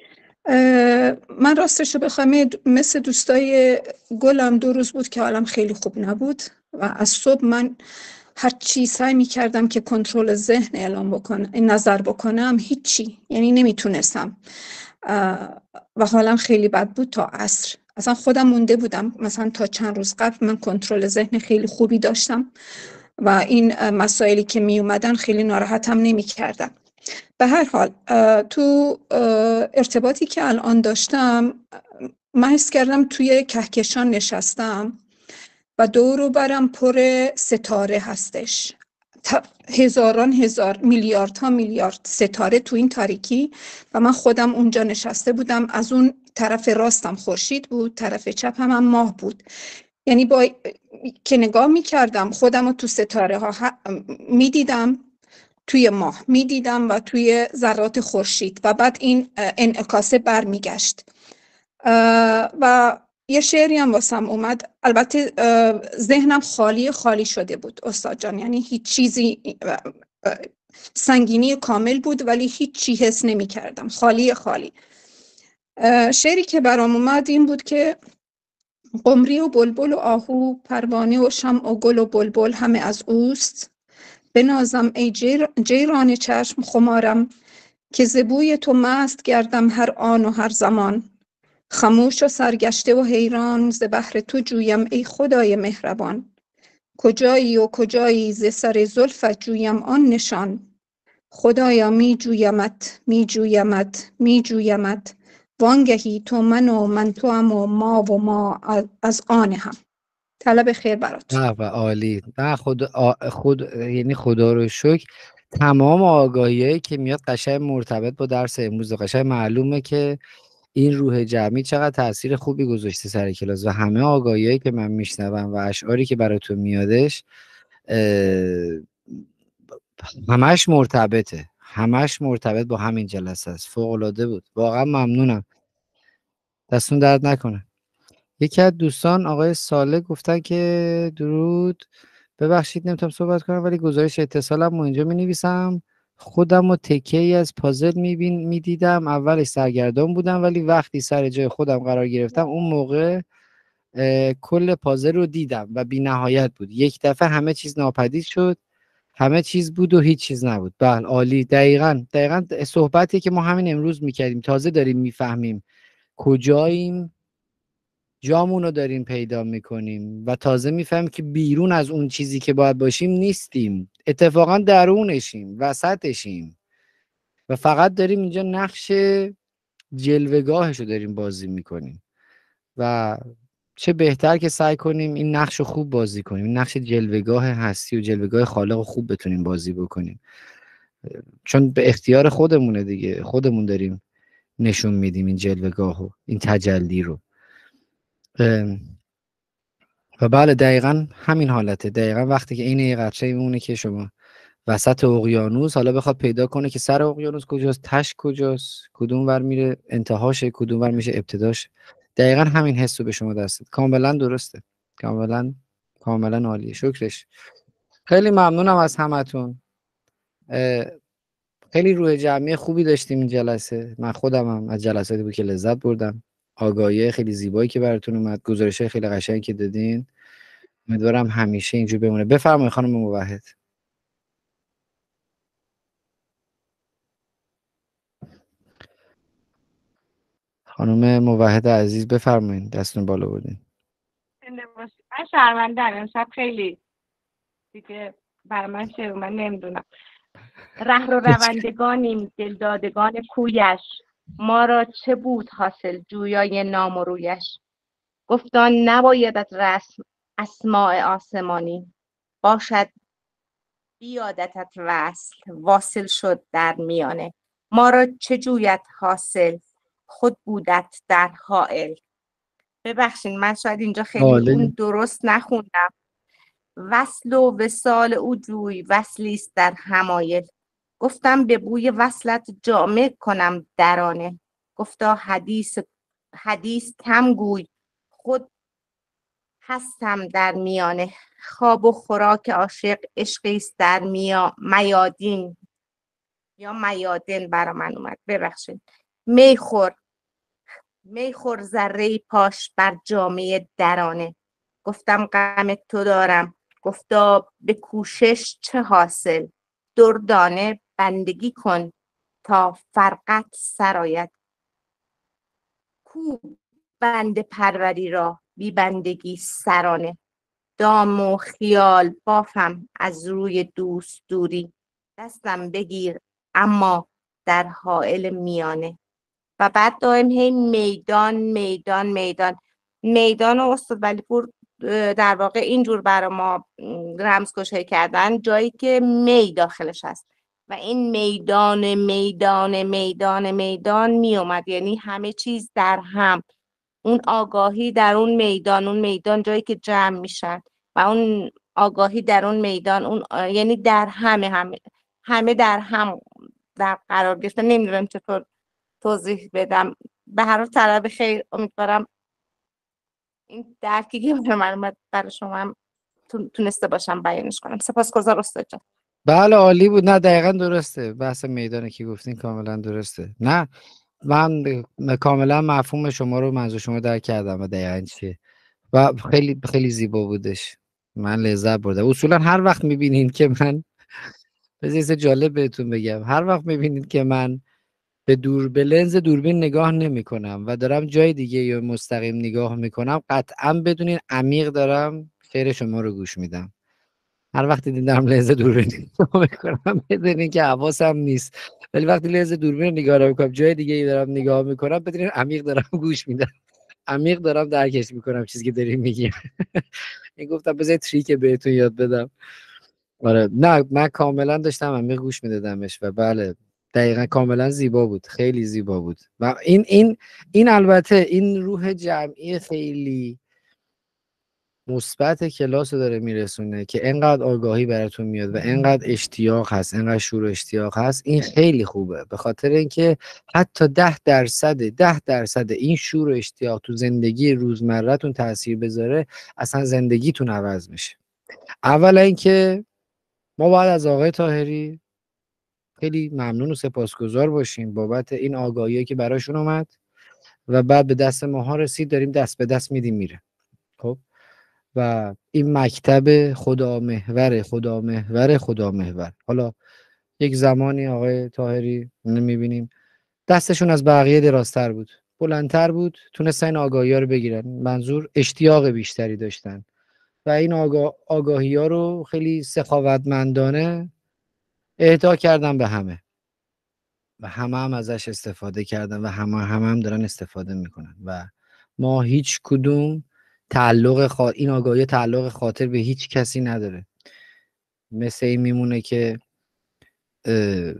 من راستش رو بخوام مثل دوستای گلم دو روز بود که حالم خیلی خوب نبود و از صبح من هر چی سعی می کردم که کنترل ذهن اعلام بکنم، نظر بکنم، هیچی، یعنی نمیتونستم و حالم خیلی بد بود تا عصر. اصلا خودم مونده بودم، مثلا تا چند روز قبل من کنترل ذهن خیلی خوبی داشتم و این مسائلی که می اومدن خیلی ناراحتم نمی کردن. به هر حال تو ارتباطی که الان داشتم من حس کردم توی کهکشان نشستم و دور و برم پر ستاره هستش، هزاران هزار میلیاردها میلیارد ستاره تو این تاریکی و من خودم اونجا نشسته بودم. از اون طرف راستم خورشید بود، طرف چپم هم ماه بود. یعنی با که نگاه میکردم خودم رو تو ستاره ها میدیدم، توی ماه میدیدم و توی ذرات خورشید و بعد این انعکاسه بر میگشت و یه شعری هم واسم اومد. البته ذهنم خالی خالی شده بود استاد جان، یعنی هیچ چیزی، سنگینی کامل بود ولی هیچ چی حس نمی کردم، خالی خالی. شعری که برام اومد این بود که قمری و بلبل و آهو، پروانه و شمع و گل و بلبل همه از اوست. بنازم ای جیر جیران چشم خمارم، که زبوی تو مست گردم هر آن و هر زمان. خموش و سرگشته و حیران ز بحر تو جویم ای خدای مهربان. کجایی و کجایی ز سر زلفت جویم آن نشان. خدایا می جویمت می جویمت می جویمت، وانگهی تو من و من تو هم و ما و ما از آن هم. طلب خیر براتون. و عالی. نه خود آ... خود یعنی خدا رو شکر تمام آگاهیایی که میاد قشنگ مرتبط با درس امروز، قشنگ معلومه که این روح جمعی چقدر تاثیر خوبی گذاشته سر کلاس و همه آگاهیایی که من میشنوم و اشعاری که براتون میادش همش مرتبطه، همش مرتبط با همین جلسه است. فوق العاده بود، واقعا ممنونم، دستون درد نکنه. یکی از دوستان آقای ساله گفتن که درود، ببخشید نمیتونم صحبت کنم ولی گزارش اتصالم رو اینجا می نویسم. خودم رو تکه ای از پازل میبین میدیدم، اولش سرگردان بودم ولی وقتی سر جای خودم قرار گرفتم اون موقع کل پازل رو دیدم و بی نهایت بود. یک دفعه همه چیز ناپدید شد، همه چیز بود و هیچ چیز نبود. بله عالی. دقیقاً دقیقاً صحبتی که ما همین امروز میکردیم، تازه داریم میفهمیم کجاییم، جامون رو داریم پیدا میکنیم و تازه میفهمیم که بیرون از اون چیزی که باید باشیم نیستیم، اتفاقا درونشیم، وسطشیم و فقط داریم اینجا نقش جلوه‌گاهش رو داریم بازی میکنیم و چه بهتر که سعی کنیم این نقش رو خوب بازی کنیم، این نقش جلوه‌گاه هستی و جلوه‌گاه خالق رو خوب بتونیم بازی بکنیم، چون به اختیار خودمونه دیگه، خودمون داریم نشون میدیم این جلوه‌گاهو، این تجلی رو. و بله دقیقا همین حالته. دقیقا وقتی که این یه قطره میمونه که شما وسط اقیانوس، حالا بخواد پیدا کنه که سر اقیانوس کجاست، تش کجاست، کدوم ور میره انتهاشه، کدوم ور میشه ابتداش، دقیقا همین حس رو به شما دست. کاملا درسته، کاملا کاملا عالیه. شکرش. خیلی ممنونم از همتون. خیلی روح جمعی خوبی داشتیم این جلسه. من خودم هم از جلساتی بود که لذت بردم. آگاهی خیلی زیبایی که براتون اومد، گزارش خیلی قشنگی که دادین. امیدوارم همیشه اینجور بمونه. بفرمایید خانم موحد. خانم موحد عزیز بفرمایید، دستون بالا بردین. من شرمندم امشب خیلی دیگه برای من شعر من نمیدونم. ره رو روندگانیم دلدادگان کویش، ما را چه بود حاصل جویای نام و رویش. گفتان نبایدت رسم اسماع آسمانی، باشد بیادتت وصل واصل شد در میانه. ما را چه جویت حاصل خود بودت در حائل. ببخشید من شاید اینجا خیلی اون درست نخوندم. وصل و وصال او جوی وصلیست در حمایل. گفتم به بوی وصلت جامع کنم درانه. گفتا حدیث حدیث کم گوی خود هستم در میانه. خواب و خوراک عاشق عشقیست در میا میادین یا میادن برا من اومد ببخشید. میخور میخور ذره پاش بر جامعه درانه. گفتم غم تو دارم. گفتا به کوشش چه حاصل، دردانه بندگی کن تا فرقت سرایت. کو بند پروری را بی بندگی سرانه. دام و خیال بافم از روی دوست دوری، دستم بگیر اما در حائل میانه. و بعد دائم هی میدان میدان میدان میدان و استاد ولی پور در واقع اینجور برای ما رمزگشایی کردن جایی که می داخلش هست و این میدان میدان میدان میدان می اومد، یعنی همه چیز در هم، اون آگاهی در اون میدان، اون میدان جایی که جمع میشن و اون آگاهی در اون میدان، اون یعنی در همه همه همه در هم در قرار گرفتن. نمیدونم چطور توضیح بدم. به هر حال طلب خیر، امیدوارم این درکی که برای من اومد برای شما هم تونسته باشم بیانش کنم. سپاسگزارم استاد جان. بله عالی بود. نه دقیقا درسته، بحث میدانی که گفتین کاملا درسته. نه من کاملا مفهوم شما رو، منظور شما درک کردم و دقیقا چیه و خیلی خیلی زیبا بودش. من لذت بردم. اصولا هر وقت میبینین که من بذارید جالب بهتون بگم، هر وقت میبینید که من به دور به لنز دوربین نگاه نمی کنم و دارم جای دیگه یا مستقیم نگاه میکنم، قطعا بدونین عمیق دارم شعر شما رو گوش میدم. هر وقت دیدم لنز دوربین نگاه میکنم بدونین که حواسم نیست، ولی وقتی لنز دوربین نگاه میکنم جای دیگه دارم نگاه میکنم بدونین عمیق دارم گوش میدم، عمیق دارم درکش میکنم چیزی که داریم میگیم. این گفتم بذار تریک بهتون یاد بدم. آره نه من کاملا داشتم عمیق گوش میدادمش و بله دقیقا کاملا زیبا بود، خیلی زیبا بود. و این این این البته این روح جمعی خیلی مثبت کلاس رو داره میرسونه که انقدر آگاهی براتون میاد و انقدر اشتیاق هست، انقدر شور و اشتیاق هست. این خیلی خوبه به خاطر اینکه حتی ده درصد ده درصد این شور و اشتیاق تو زندگی روزمره‌تون تاثیر بذاره، اصلا زندگیتون عوض میشه. اولا اینکه ما باید از آقای طاهری خیلی ممنون و سپاسگزار باشیم بابت این آگاهی که براشون اومد و بعد به دست ماها رسید، داریم دست به دست میدیم میره. خب و این مکتب خدا محور خدا محور خدا محور، حالا یک زمانی آقای طاهری نمیبینیم دستشون از بقیه درازتر بود، بلندتر بود، تونستن این آگاهی ها رو بگیرن، منظور اشتیاق بیشتری داشتن و این آگاه... آگاهی ها رو خیلی سخاوتمندانه اهدا کردن به همه. و همه هم ازش استفاده کردن و همه هم, هم دارن استفاده میکنن و ما هیچ کدوم تعلق خا... این آگاهی تعلق خاطر به هیچ کسی نداره. مثل این میمونه که اه...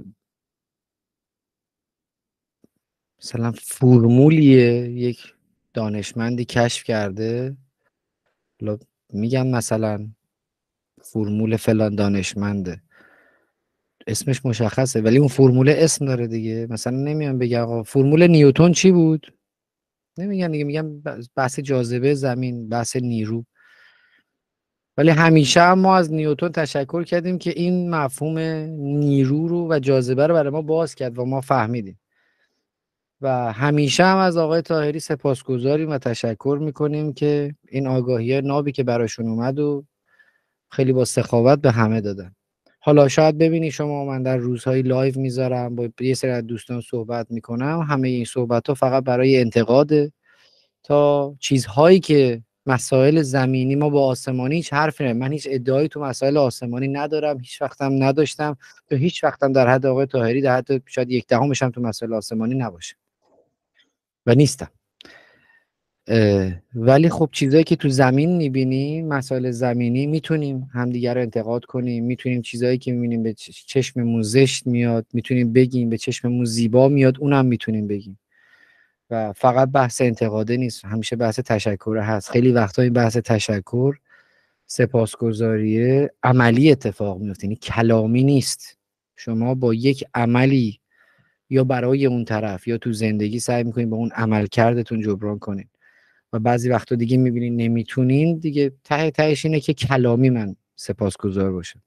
مثلا فرمولیه یک دانشمندی کشف کرده، میگم مثلا فرمول فلان دانشمنده، اسمش مشخصه ولی اون فرمول اسم داره دیگه. مثلا نمیان بگن آقا فرمول نیوتن چی بود، نمیگن دیگه، میگن بحث جاذبه زمین، بحث نیرو. ولی همیشه هم ما از نیوتن تشکر کردیم که این مفهوم نیرو رو و جاذبه رو برای ما باز کرد و ما فهمیدیم. و همیشه هم از آقای طاهری سپاسگزاریم و تشکر میکنیم که این آگاهی نابی که براشون اومد و خیلی با سخاوت به همه دادن. حالا شاید ببینی شما من در روزهای لایو میذارم با یه سری از دوستان صحبت میکنم، همه این صحبت ها فقط برای انتقاده تا چیزهایی که مسائل زمینی ما با آسمانی هیچ حرفی نه. من هیچ ادعایی تو مسائل آسمانی ندارم، هیچ وقتم نداشتم، تو هیچ وقتم در حد آقای طاهری در حد شاید یک دهمش هم تو مسائل آسمانی نباشه و نیستم. ولی خب چیزایی که تو زمین میبینیم، مسائل زمینی، میتونیم همدیگر رو انتقاد کنیم، میتونیم چیزایی که میبینیم به چشممون زشت میاد میتونیم بگیم، به چشممون زیبا میاد اونم میتونیم بگیم. و فقط بحث انتقاده نیست، همیشه بحث تشکر هست. خیلی وقتا این بحث تشکر، سپاسگزاریه عملی اتفاق میفته، یعنی کلامی نیست. شما با یک عملی یا برای اون طرف یا تو زندگی سعی میکنین با اون عمل کردتون جبران کنین و بعضی وقتا دیگه میبینین نمیتونین دیگه، ته تهش اینه که کلامی من سپاسگزار باشم.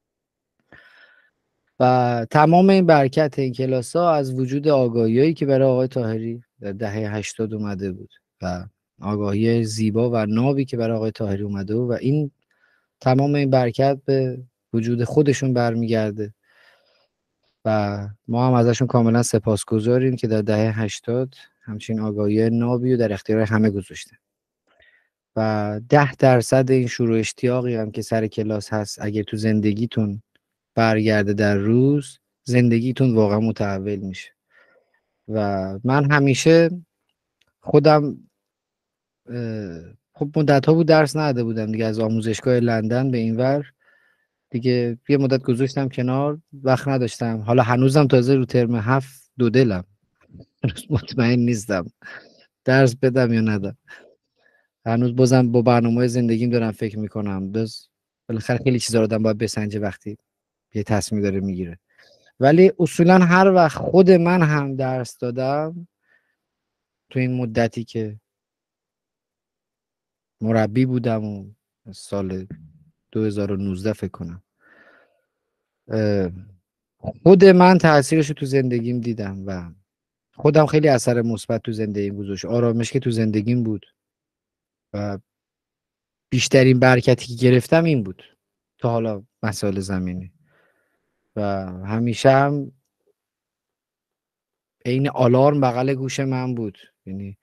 و تمام این برکت این کلاس ها از وجود آگاهیایی که برای آقای طاهری در دهه هشتاد اومده بود و آگاهی زیبا و نابی که برای آقای طاهری اومده بود و این تمام این برکت به وجود خودشون برمیگرده و ما هم ازشون کاملا سپاسگزاریم که در دهه هشتاد همچین آگاهی نابی رو در اختیار همه گذاشتن. و ده درصد این شروع اشتیاقی هم که سر کلاس هست اگه تو زندگیتون برگرده در روز، زندگیتون واقعا متحول میشه. و من همیشه خودم خب مدت ها بود درس نداده بودم دیگه، از آموزشگاه لندن به این ور دیگه یه مدت گذاشتم کنار، وقت نداشتم. حالا هنوزم تازه رو ترم هفت دو دلم، هنوز مطمئن نیستم درس بدم یا ندم. هنوز بازم با برنامه زندگیم دارم فکر میکنم. باز بالاخره خیلی چیزا رو آدم باید بسنجه وقتی یه تصمیم داره میگیره. ولی اصولا هر وقت خود من هم درس دادم تو این مدتی که مربی بودم و سال دو هزار و نوزده فکر کنم، خود من تاثیرش رو تو زندگیم دیدم و خودم خیلی اثر مثبت تو زندگیم گذاشت. آرامش که تو زندگیم بود و بیشترین برکتی که گرفتم این بود تا حالا مسائل زمینی. و همیشه هم عین آلارم بغل گوش من بود، یعنی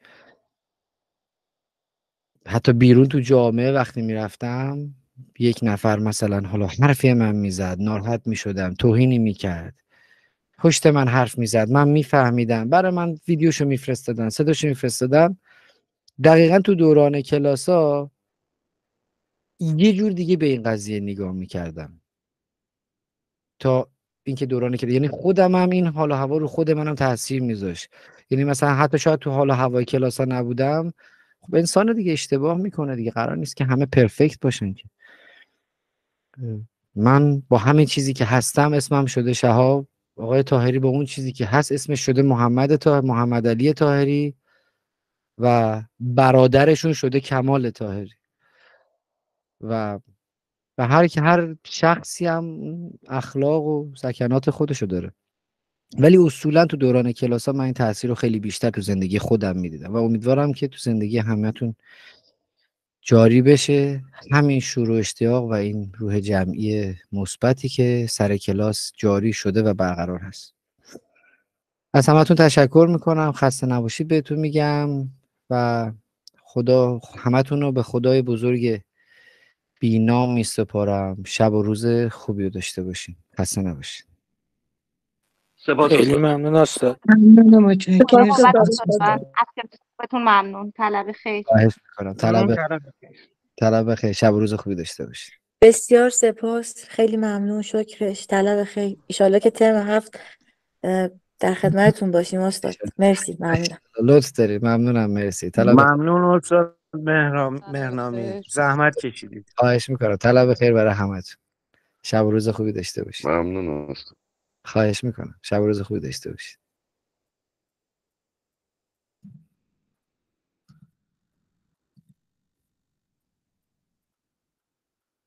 حتی بیرون تو جامعه وقتی میرفتم یک نفر مثلا حالا حرفی من میزد، ناراحت میشدم، توهینی میکرد، پشت من حرف میزد، من میفهمیدم، برای من ویدیوشو میفرستادن، صداشو میفرستادن. دقیقا تو دوران کلاسا یه جور دیگه به این قضیه نگاه میکردم تا اینکه دوران که یعنی خودم هم این حال و هوا رو خود منم تاثیر میذاشت. یعنی مثلا حتی شاید تو حال و هوای کلاسا نبودم، خب انسان دیگه اشتباه میکنه دیگه، قرار نیست که همه پرفکت باشن که. من با همین چیزی که هستم اسمم شده شهاب، آقای طاهری با اون چیزی که هست اسمش شده محمد طاهری، محمد علی طاهری و برادرشون شده کمال طاهری. و و هر که هر شخصی هم اخلاق و سکنات خودشو داره. ولی اصولا تو دوران کلاسا من این تاثیر رو خیلی بیشتر تو زندگی خودم میدیدم و امیدوارم که تو زندگی همتون جاری بشه همین شروع اشتیاق و این روح جمعی مثبتی که سر کلاس جاری شده و برقرار هست. از همتون تشکر میکنم، خسته نباشید بهتون میگم و خدا همتون رو به خدای بزرگ بینام میسپارم. شب و روز خوبی رو داشته باشین. خسته نباشید. سپاس خیلی استاد. ممنون استاد. ممنونم متشکرم بابت سپاس صحبت گذارم. از خدمتتون ممنون. طلب خیر. خواهش میکنم. ممنون. طلب طلب خیر. شب و روز خوبی داشته باشید. بسیار سپاس، خیلی ممنون، شکرش، طلب خیر. ایشالله که ترم هفت اه، در خدمتتون باشیم استاد. مرسی، ممنونم. لطف دارید. ممنونم. مرسی. طلب ممنون استاد مهرام مهرنامی، زحمت کشیدید. خواهش میکنم. طلب خیر برای همتون. شب و روز خوبی داشته باشید. ممنون استاد. خواهش میکنم. شب و روز خوبی داشته باشید.